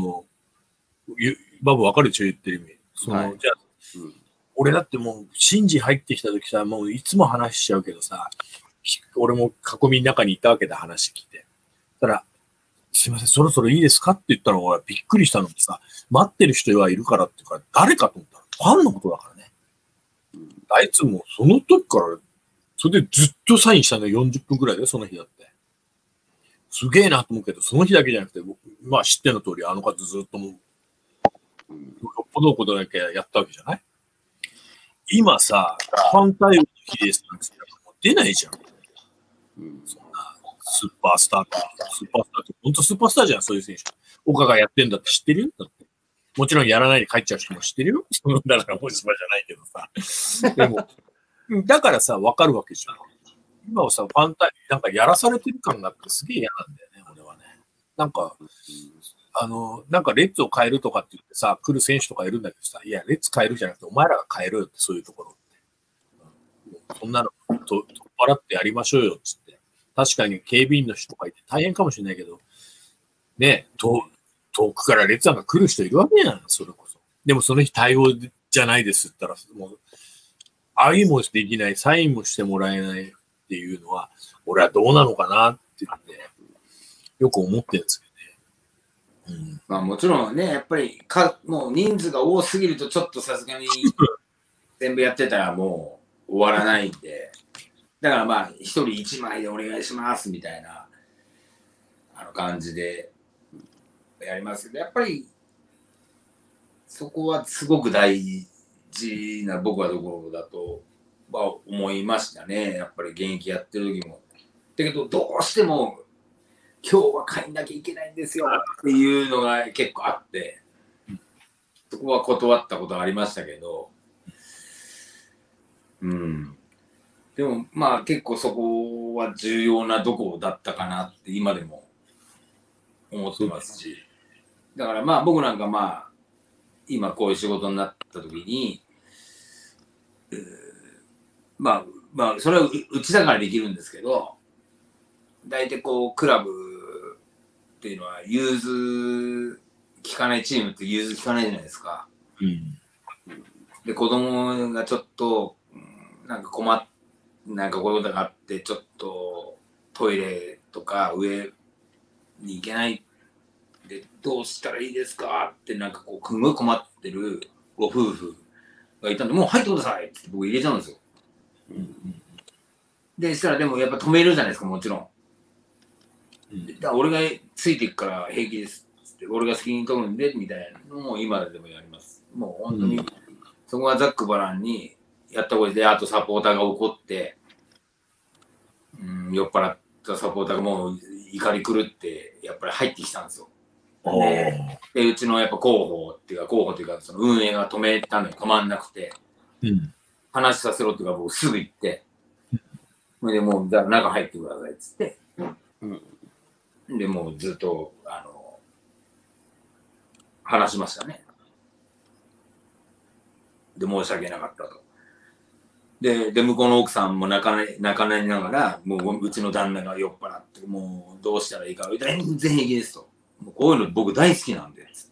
バブわかるでしょ、言ってる意味。はい、じゃあ、俺だってもう、新次入ってきた時さ、もういつも話しちゃうけどさ、俺も囲みの中にいたわけで話聞いて。たら、すいません、そろそろいいですかって言ったの俺びっくりしたのにさ、待ってる人はいるからっていうから、誰かと思ったら、ファンのことだからね。あいつもその時から、それでずっとサインしたの40分くらいで、その日だって。すげえなと思うけど、その日だけじゃなくて、まあ知っての通り、あの方ずっともう、よっぽどのことだけやったわけじゃない？今さ、ファン対応の日ですなんて出ないじゃん。そんなスーパースターって、本当スーパースターじゃん、そういう選手。岡がやってんだって知ってるよだって。もちろんやらないで帰っちゃう人も知ってるよ。だからもしばじゃないけどさ。でも、だからさ、わかるわけじゃん。今はさ、ファン対応、なんかやらされてる感があってすげえ嫌なんだよね、俺はね。なんかレッツを変えるとかって言ってさ、来る選手とかいるんだけどさ、いや、レッツ変えるじゃなくて、お前らが変えるよって、そういうところって。そんなの取っ払ってやりましょうよっつって。確かに警備員の人とかいて大変かもしれないけど、ね、遠くからレッツなんか来る人いるわけやん、それこそ。でもその日対応じゃないですって言ったら、もう、会いもできない、サインもしてもらえないっていうのは、俺はどうなのかなって言って、よく思ってるんですけど。 まあもちろんね、やっぱりもう人数が多すぎるとちょっとさすがに全部やってたらもう終わらないんで、だからまあ一人一枚でお願いしますみたいな感じでやりますけど、やっぱりそこはすごく大事な僕はところだとは思いましたね。やっぱり現役やってる時も。だけどどうしても今日は帰んなきゃいけないんですよっていうのが結構あって、そこは断ったことありましたけど、でもまあ結構そこは重要なとこだったかなって今でも思ってますし、だからまあ僕なんかまあ今こういう仕事になった時に、まあそれはうちだからできるんですけど、大体こうクラブっていうのは融通効かないチームって融通効かないじゃないですか。で子供がちょっとなんかなんかこういうことがあってちょっとトイレとか上に行けないでどうしたらいいですかってなんかこうすごい困ってるご夫婦がいたんで、もう入ってくださいって僕入れちゃうんですよ。でしたらでもやっぱ止めるじゃないですか、もちろん。だから俺がついていくから平気ですって、俺が責任取るんでみたいなのも今でもやります。もう本当に、そこはざっくばらんにやったことで、あとサポーターが怒って、酔っ払ったサポーターがもう怒り狂ってやっぱり入ってきたんですよ。でうちのやっぱ広報っていうかその運営が止めたのに止まんなくて、話させろっていうか僕すぐ行って、でもうじゃあ中入ってくださいっつって。でもうずっと話しましたね。で申し訳なかったと。で向こうの奥さんも泣かないながら、もううちの旦那が酔っ払って、もうどうしたらいいか、全然平気ですと。 こういうの僕大好きなんで、つって。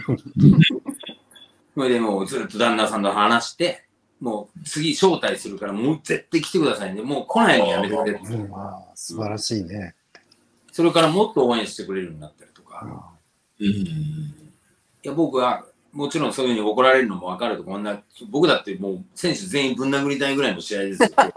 それでもうずっと旦那さんと話して、もう次招待するからもう絶対来てくださいね。もう来ないのやめてくれって。 素晴らしいね。 それからもっと応援してくれるようになったりとか。いや僕はもちろんそういうふうに怒られるのも分かるとこんな、僕だってもう選手全員ぶん殴りたいぐらいの試合ですよ。だ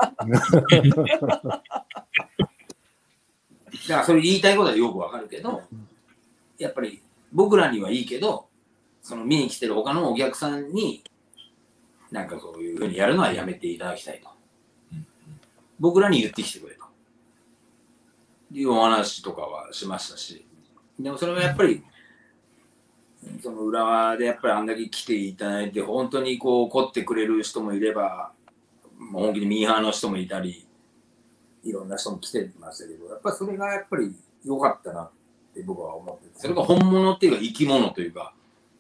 からそれ言いたいことはよく分かるけど、やっぱり僕らにはいいけど、その見に来てる他のお客さんになんかそういうふうにやるのはやめていただきたいと。僕らに言ってきてくれと。いうお話とかはしましたし。でもそれはやっぱり、その浦和でやっぱりあんだけ来ていただいて、本当にこう怒ってくれる人もいれば、もう本気でミーハーの人もいたり、いろんな人も来てましたけど、やっぱりそれがやっぱり良かったなって僕は思ってて、それが本物っていうか生き物というか、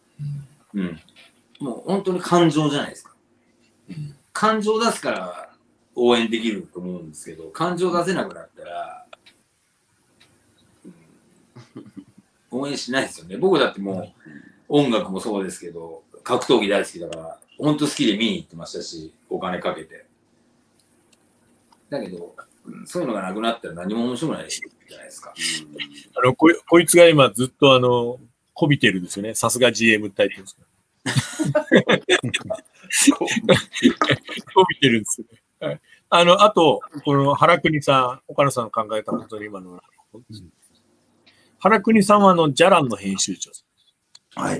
もう本当に感情じゃないですか。感情出すから応援できると思うんですけど、感情出せなくなったら、応援しないですよね。僕だってもう音楽もそうですけど、格闘技大好きだから、本当好きで見に行ってましたし、お金かけて。だけど、そういうのがなくなったら何も面白くないじゃないですか。 こいつが今ずっとこびてるんですよね。さすが GM って言ってるんですこびてるんですよね。はい、あと、この原国さん、岡野さんの考えたことに今の、原国さんはジャランの編集長です。 はい。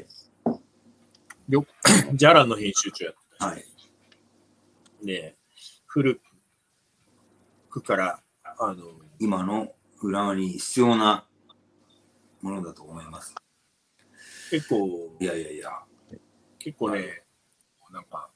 ジャランの編集長やってた。 はい。 で、古くから、 今の浦和に必要なものだと思います。 結構、 いや。 結構ね、なんか、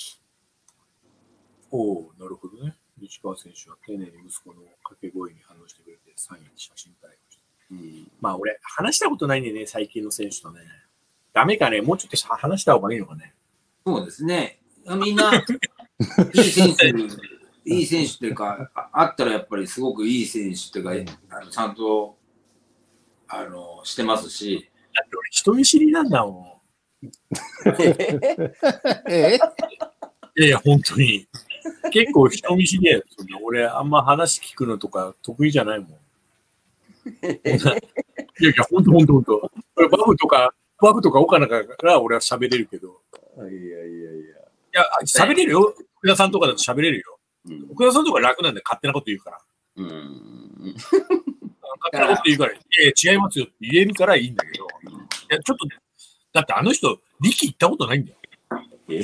なるほどね。西川選手は丁寧に息子の掛け声に反応してくれて、サインに写真対応して。まあ俺、話したことないんでね、最近の選手とね。ダメかね、もうちょっと話した方がいいのかね。 そうですね。みんな、いい選手っていうか、あったらやっぱりすごくいい選手っていうか、ちゃんと、してますし。 だって俺、人見知りなんだもん。いや、本当に。結構人見知りやよ。俺、あんま話聞くのとか得意じゃないもん。いや、本当。バブとか岡野から俺は喋れるけど。いや、喋れるよ。福田さんとかだと喋れるよ。福田さんとか楽なんで勝手なこと言うから。勝手なこと言うから、いや、違いますよって言えるからいいんだけど。いや、ちょっと、だってあの人、力行ったことないんだよ。 い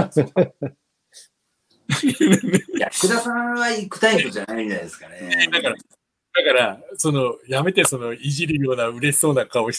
や、福田さんは行くタイプじゃないんじゃないですかね。 だから、やめて、いじるような嬉しそうな顔して。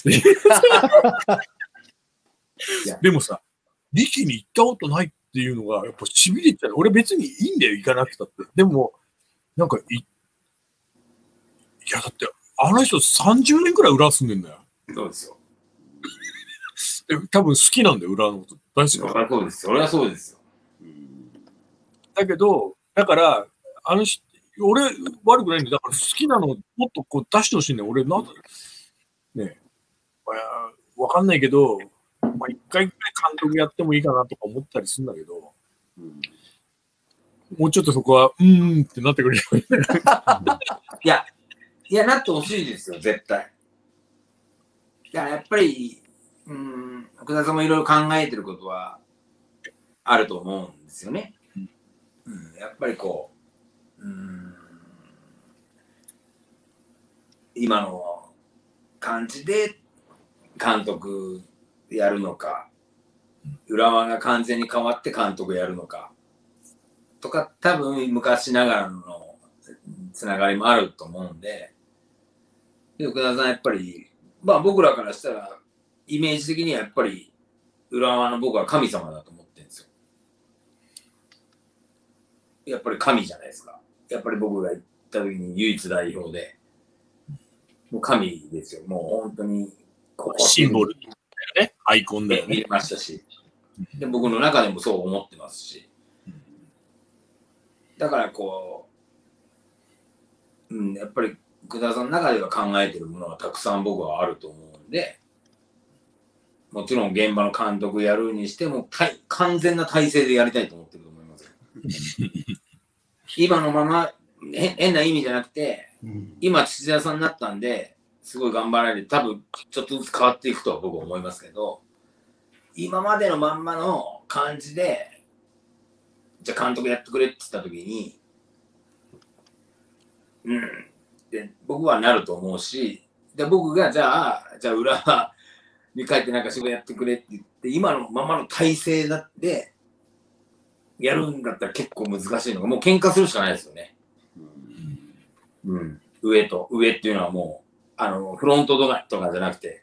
でもさ、力に行ったことないっていうのが、やっぱしびれちゃう。俺別にいいんだよ、行かなくたって。でも、なんかいや、だって、あの人30年くらい裏住んでんだよ。 そうですよ。 多分好きなんだよ、裏のこと。大好きだから。 そうです。それはそうですよ。 だけど、だから、俺、悪くないんだよ。だから好きなのをもっとこう出してほしいんだよ。俺、なんだねわかんないけど、一回くらい監督やってもいいかなとか思ったりするんだけど、もうちょっとそこは、ってなってくれる。 いや、なってほしいですよ、絶対。やっぱり、福田さんもいろいろ考えてることはあると思うんですよね。やっぱりこう、今の感じで監督やるのか、浦和が完全に変わって監督やるのか、とか、多分昔ながらのつながりもあると思うんで、福田さんやっぱり、僕らからしたら、イメージ的にはやっぱり、浦和の僕は神様だと思ってるんですよ。やっぱり神じゃないですか。やっぱり僕が行った時に唯一代表で、もう神ですよ。もう本当にシンボルだよね。アイコンだよね。 見れましたし。で、僕の中でもそう思ってますし。だからこう、やっぱり福田さんの中では考えてるものがたくさん僕はあると思うんで、もちろん現場の監督やるにしても、完全な体制でやりたいと思ってると思います。今のまま、変な意味じゃなくて、今、土田さんになったんで、すごい頑張られて、多分ちょっとずつ変わっていくとは僕は思いますけど、今までのまんまの感じで、じゃあ監督やってくれって言ったときに、で僕はなると思うし、で僕がじゃあ裏に帰ってなんか仕事やってくれって言って、今のままの体制だってやるんだったら結構難しいのが、もう喧嘩するしかないですよね。上っていうのはもうフロントとかじゃなくて、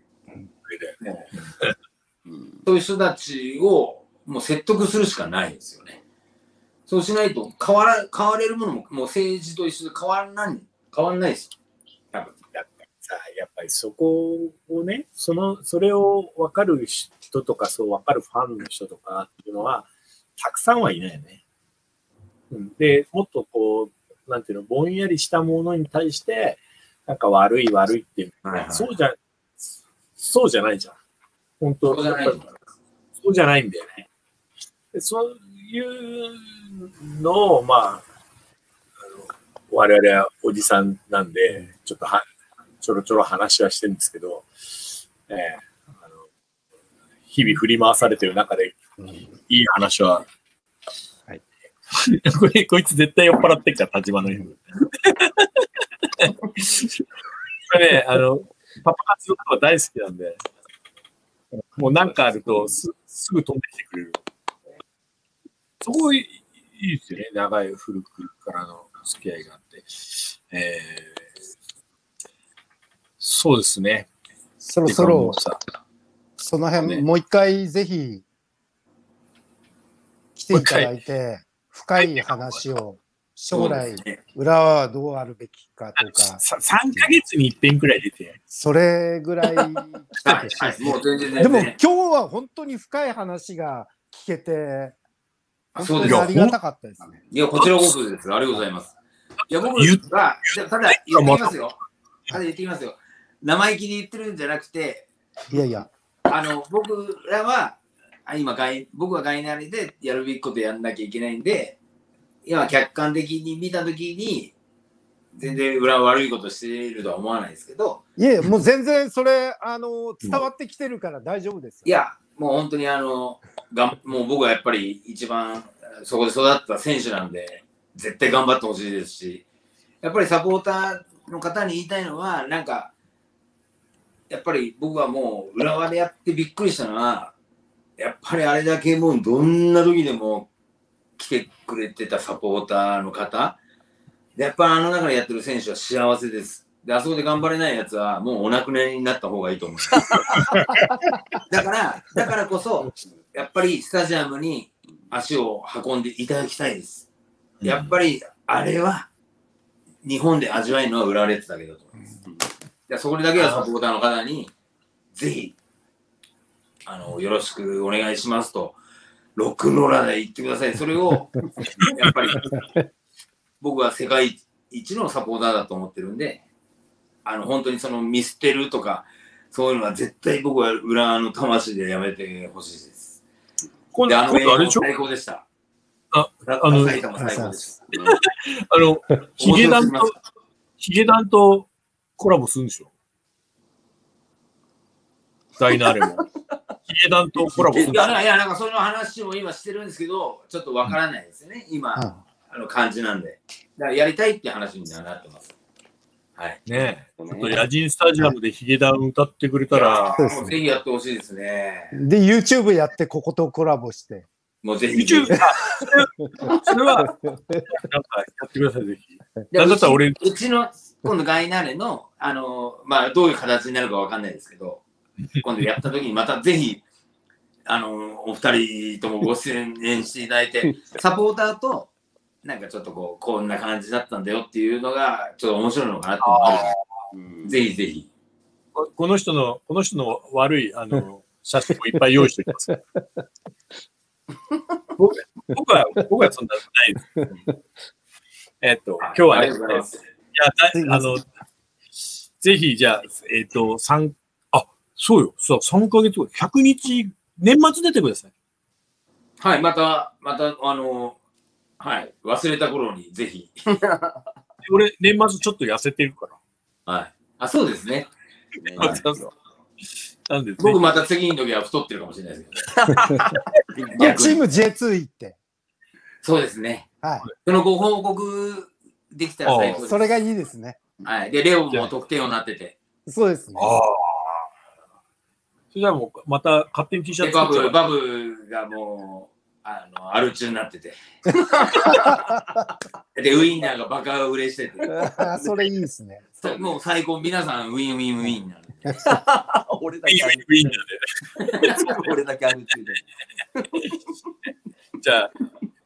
そういう人たちをもう説得するしかないですよね。そうしないと変われるものももう政治と一緒で変わんないですよ。 多分だからさ、やっぱりそこをね、それを分かる人とか、そう分かるファンの人とかっていうのはたくさんはいないよね。で、もっとこう、なんていうの、ぼんやりしたものに対して、なんか悪いっていう、そうじゃないじゃん。本当そうじゃないんだよね。そういうのを、まあ、我々はおじさんなんで、ちょっとちょろちょろ話はしてるんですけど、日々振り回されてる中で、いい話は、こいつ絶対酔っ払ってっから、立場の人。これね、パパ活動は大好きなんで、もう何かあるとすぐ飛んできてくれる。そこいいですよね、古くからの付き合いがあって。そうですね。 そろそろ、その辺、もう一回ぜひ来ていただいて、深い話を、将来、裏はどうあるべきかとか。 3ヶ月に一遍くらい出て。 それぐらい来てほしいです。でも今日は本当に深い話が聞けて、本当にありがたかったですね。 いや、こちらこそです。ありがとうございます。いや、僕は、ただ言ってきますよ。生意気に言ってるんじゃなくて、 いやいや。 僕らは、僕はガイナリでやるべきことやんなきゃいけないんで、今客観的に見たときに、全然裏悪いことしているとは思わないですけど。 いや、もう全然それ、伝わってきてるから大丈夫ですよ。 いや、もう本当にもう僕はやっぱり一番そこで育った選手なんで、絶対頑張ってほしいですし、やっぱりサポーターの方に言いたいのは、なんか、やっぱり僕はもう浦和でやってびっくりしたのは、やっぱりあれだけもうどんな時でも来てくれてたサポーターの方、やっぱり中でやってる選手は幸せです。で、あそこで頑張れないやつはもうお亡くなりになった方がいいと思います。だからこそ、やっぱりスタジアムに足を運んでいただきたいです。やっぱりあれは日本で味わえるのは浦和レッズだけだと思います。そこだけはサポーターの方にぜひよろしくお願いしますとロックンローラーで言ってください。それをやっぱり僕は世界一のサポーターだと思ってるんで、本当にその見捨てるとかそういうのは絶対僕は浦和の魂でやめてほしいです。 今度あれでしょ？ 最高でした。 埼玉最高です。ヒゲダンとコラボするんでしょ？ダイナーレも。ヒゲダンとコラボするんでしょ？ いや、なんかその話も今してるんですけど、ちょっとわからないですよね、今、感じなんで。だからやりたいって話にはなってます。はい。 ねえ。ちょっと野人スタジアムでヒゲダン歌ってくれたら。 ぜひやってほしいですね。 で、YouTube やってこことコラボして。 もうぜひ。 YouTube、それは、なんかやってください、ぜひ。なんだったら俺。 うちの、今度ガイナーレの、まあ、どういう形になるかわかんないですけど、今度やった時にまたぜひ、お二人ともご出演していただいて、サポーターと、なんかちょっとこんな感じだったんだよっていうのが、ちょっと面白いのかなって思う。ぜひぜひ。 この人の悪い、写真もいっぱい用意しておきます。僕はそんなないです。今日はね、 そうよ。さ、3ヶ月後、100日、年末出てください。 はい、また、はい、忘れた頃にぜひ。 俺、年末ちょっと痩せてるから。はい。あ、そうですね。 なんで、 僕また次の時は太ってるかもしれないですけど。チーム J2 行って。 そうですね。 はい。 そのご報告できたら最高です。 それがいいですね。 はい。で、レオも得点王になってて。 そうですね。 それじゃもう、また勝手に T シャツ作っちゃう。バブがもう、アル中になってて。で、ウインナーがバカ売れしてて。 それいいですね。 もう最高、皆さんウィンウィンウィンなる。 俺だけウィンナーで。 俺だけアル中で。 じゃあ、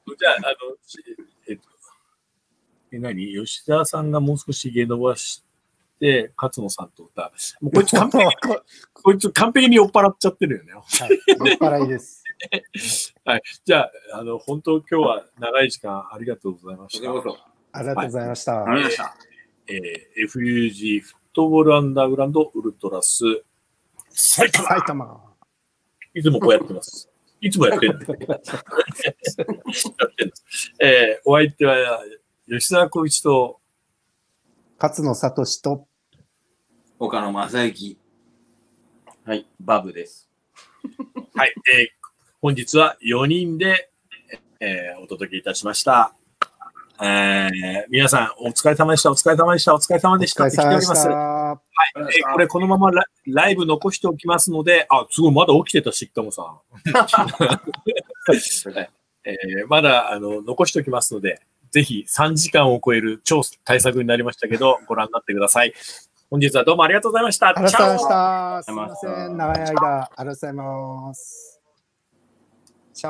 何吉田さんがもう少し芸伸ばして、勝野さんと歌。もうこいつ完璧に酔っ払っちゃってるよね。 はい、酔っ払いです。 はい。じゃあ、本当今日は長い時間ありがとうございました。 ありがとうございました。 ありがとうございました。 FUG フットボールアンダーグラウンドウルトラス埼玉。いつもこうやってます。いつもやってる。お相手は吉沢浩一と勝野聡と岡野正幸。はい、バブです。 はい、本日は4人で、お届けいたしました。皆さんお疲れ様でした。お疲れ様でした。お疲れ様でした。って来ております。はい、これこのままライブ残しておきますので、すごいまだ起きてたし、かもさん。まだ残しておきますので、ぜひ3時間を超える超大作になりましたけど、ご覧になってください。本日はどうもありがとうございました。 ありがとうございました。すみません。長い間、ありがとうございます。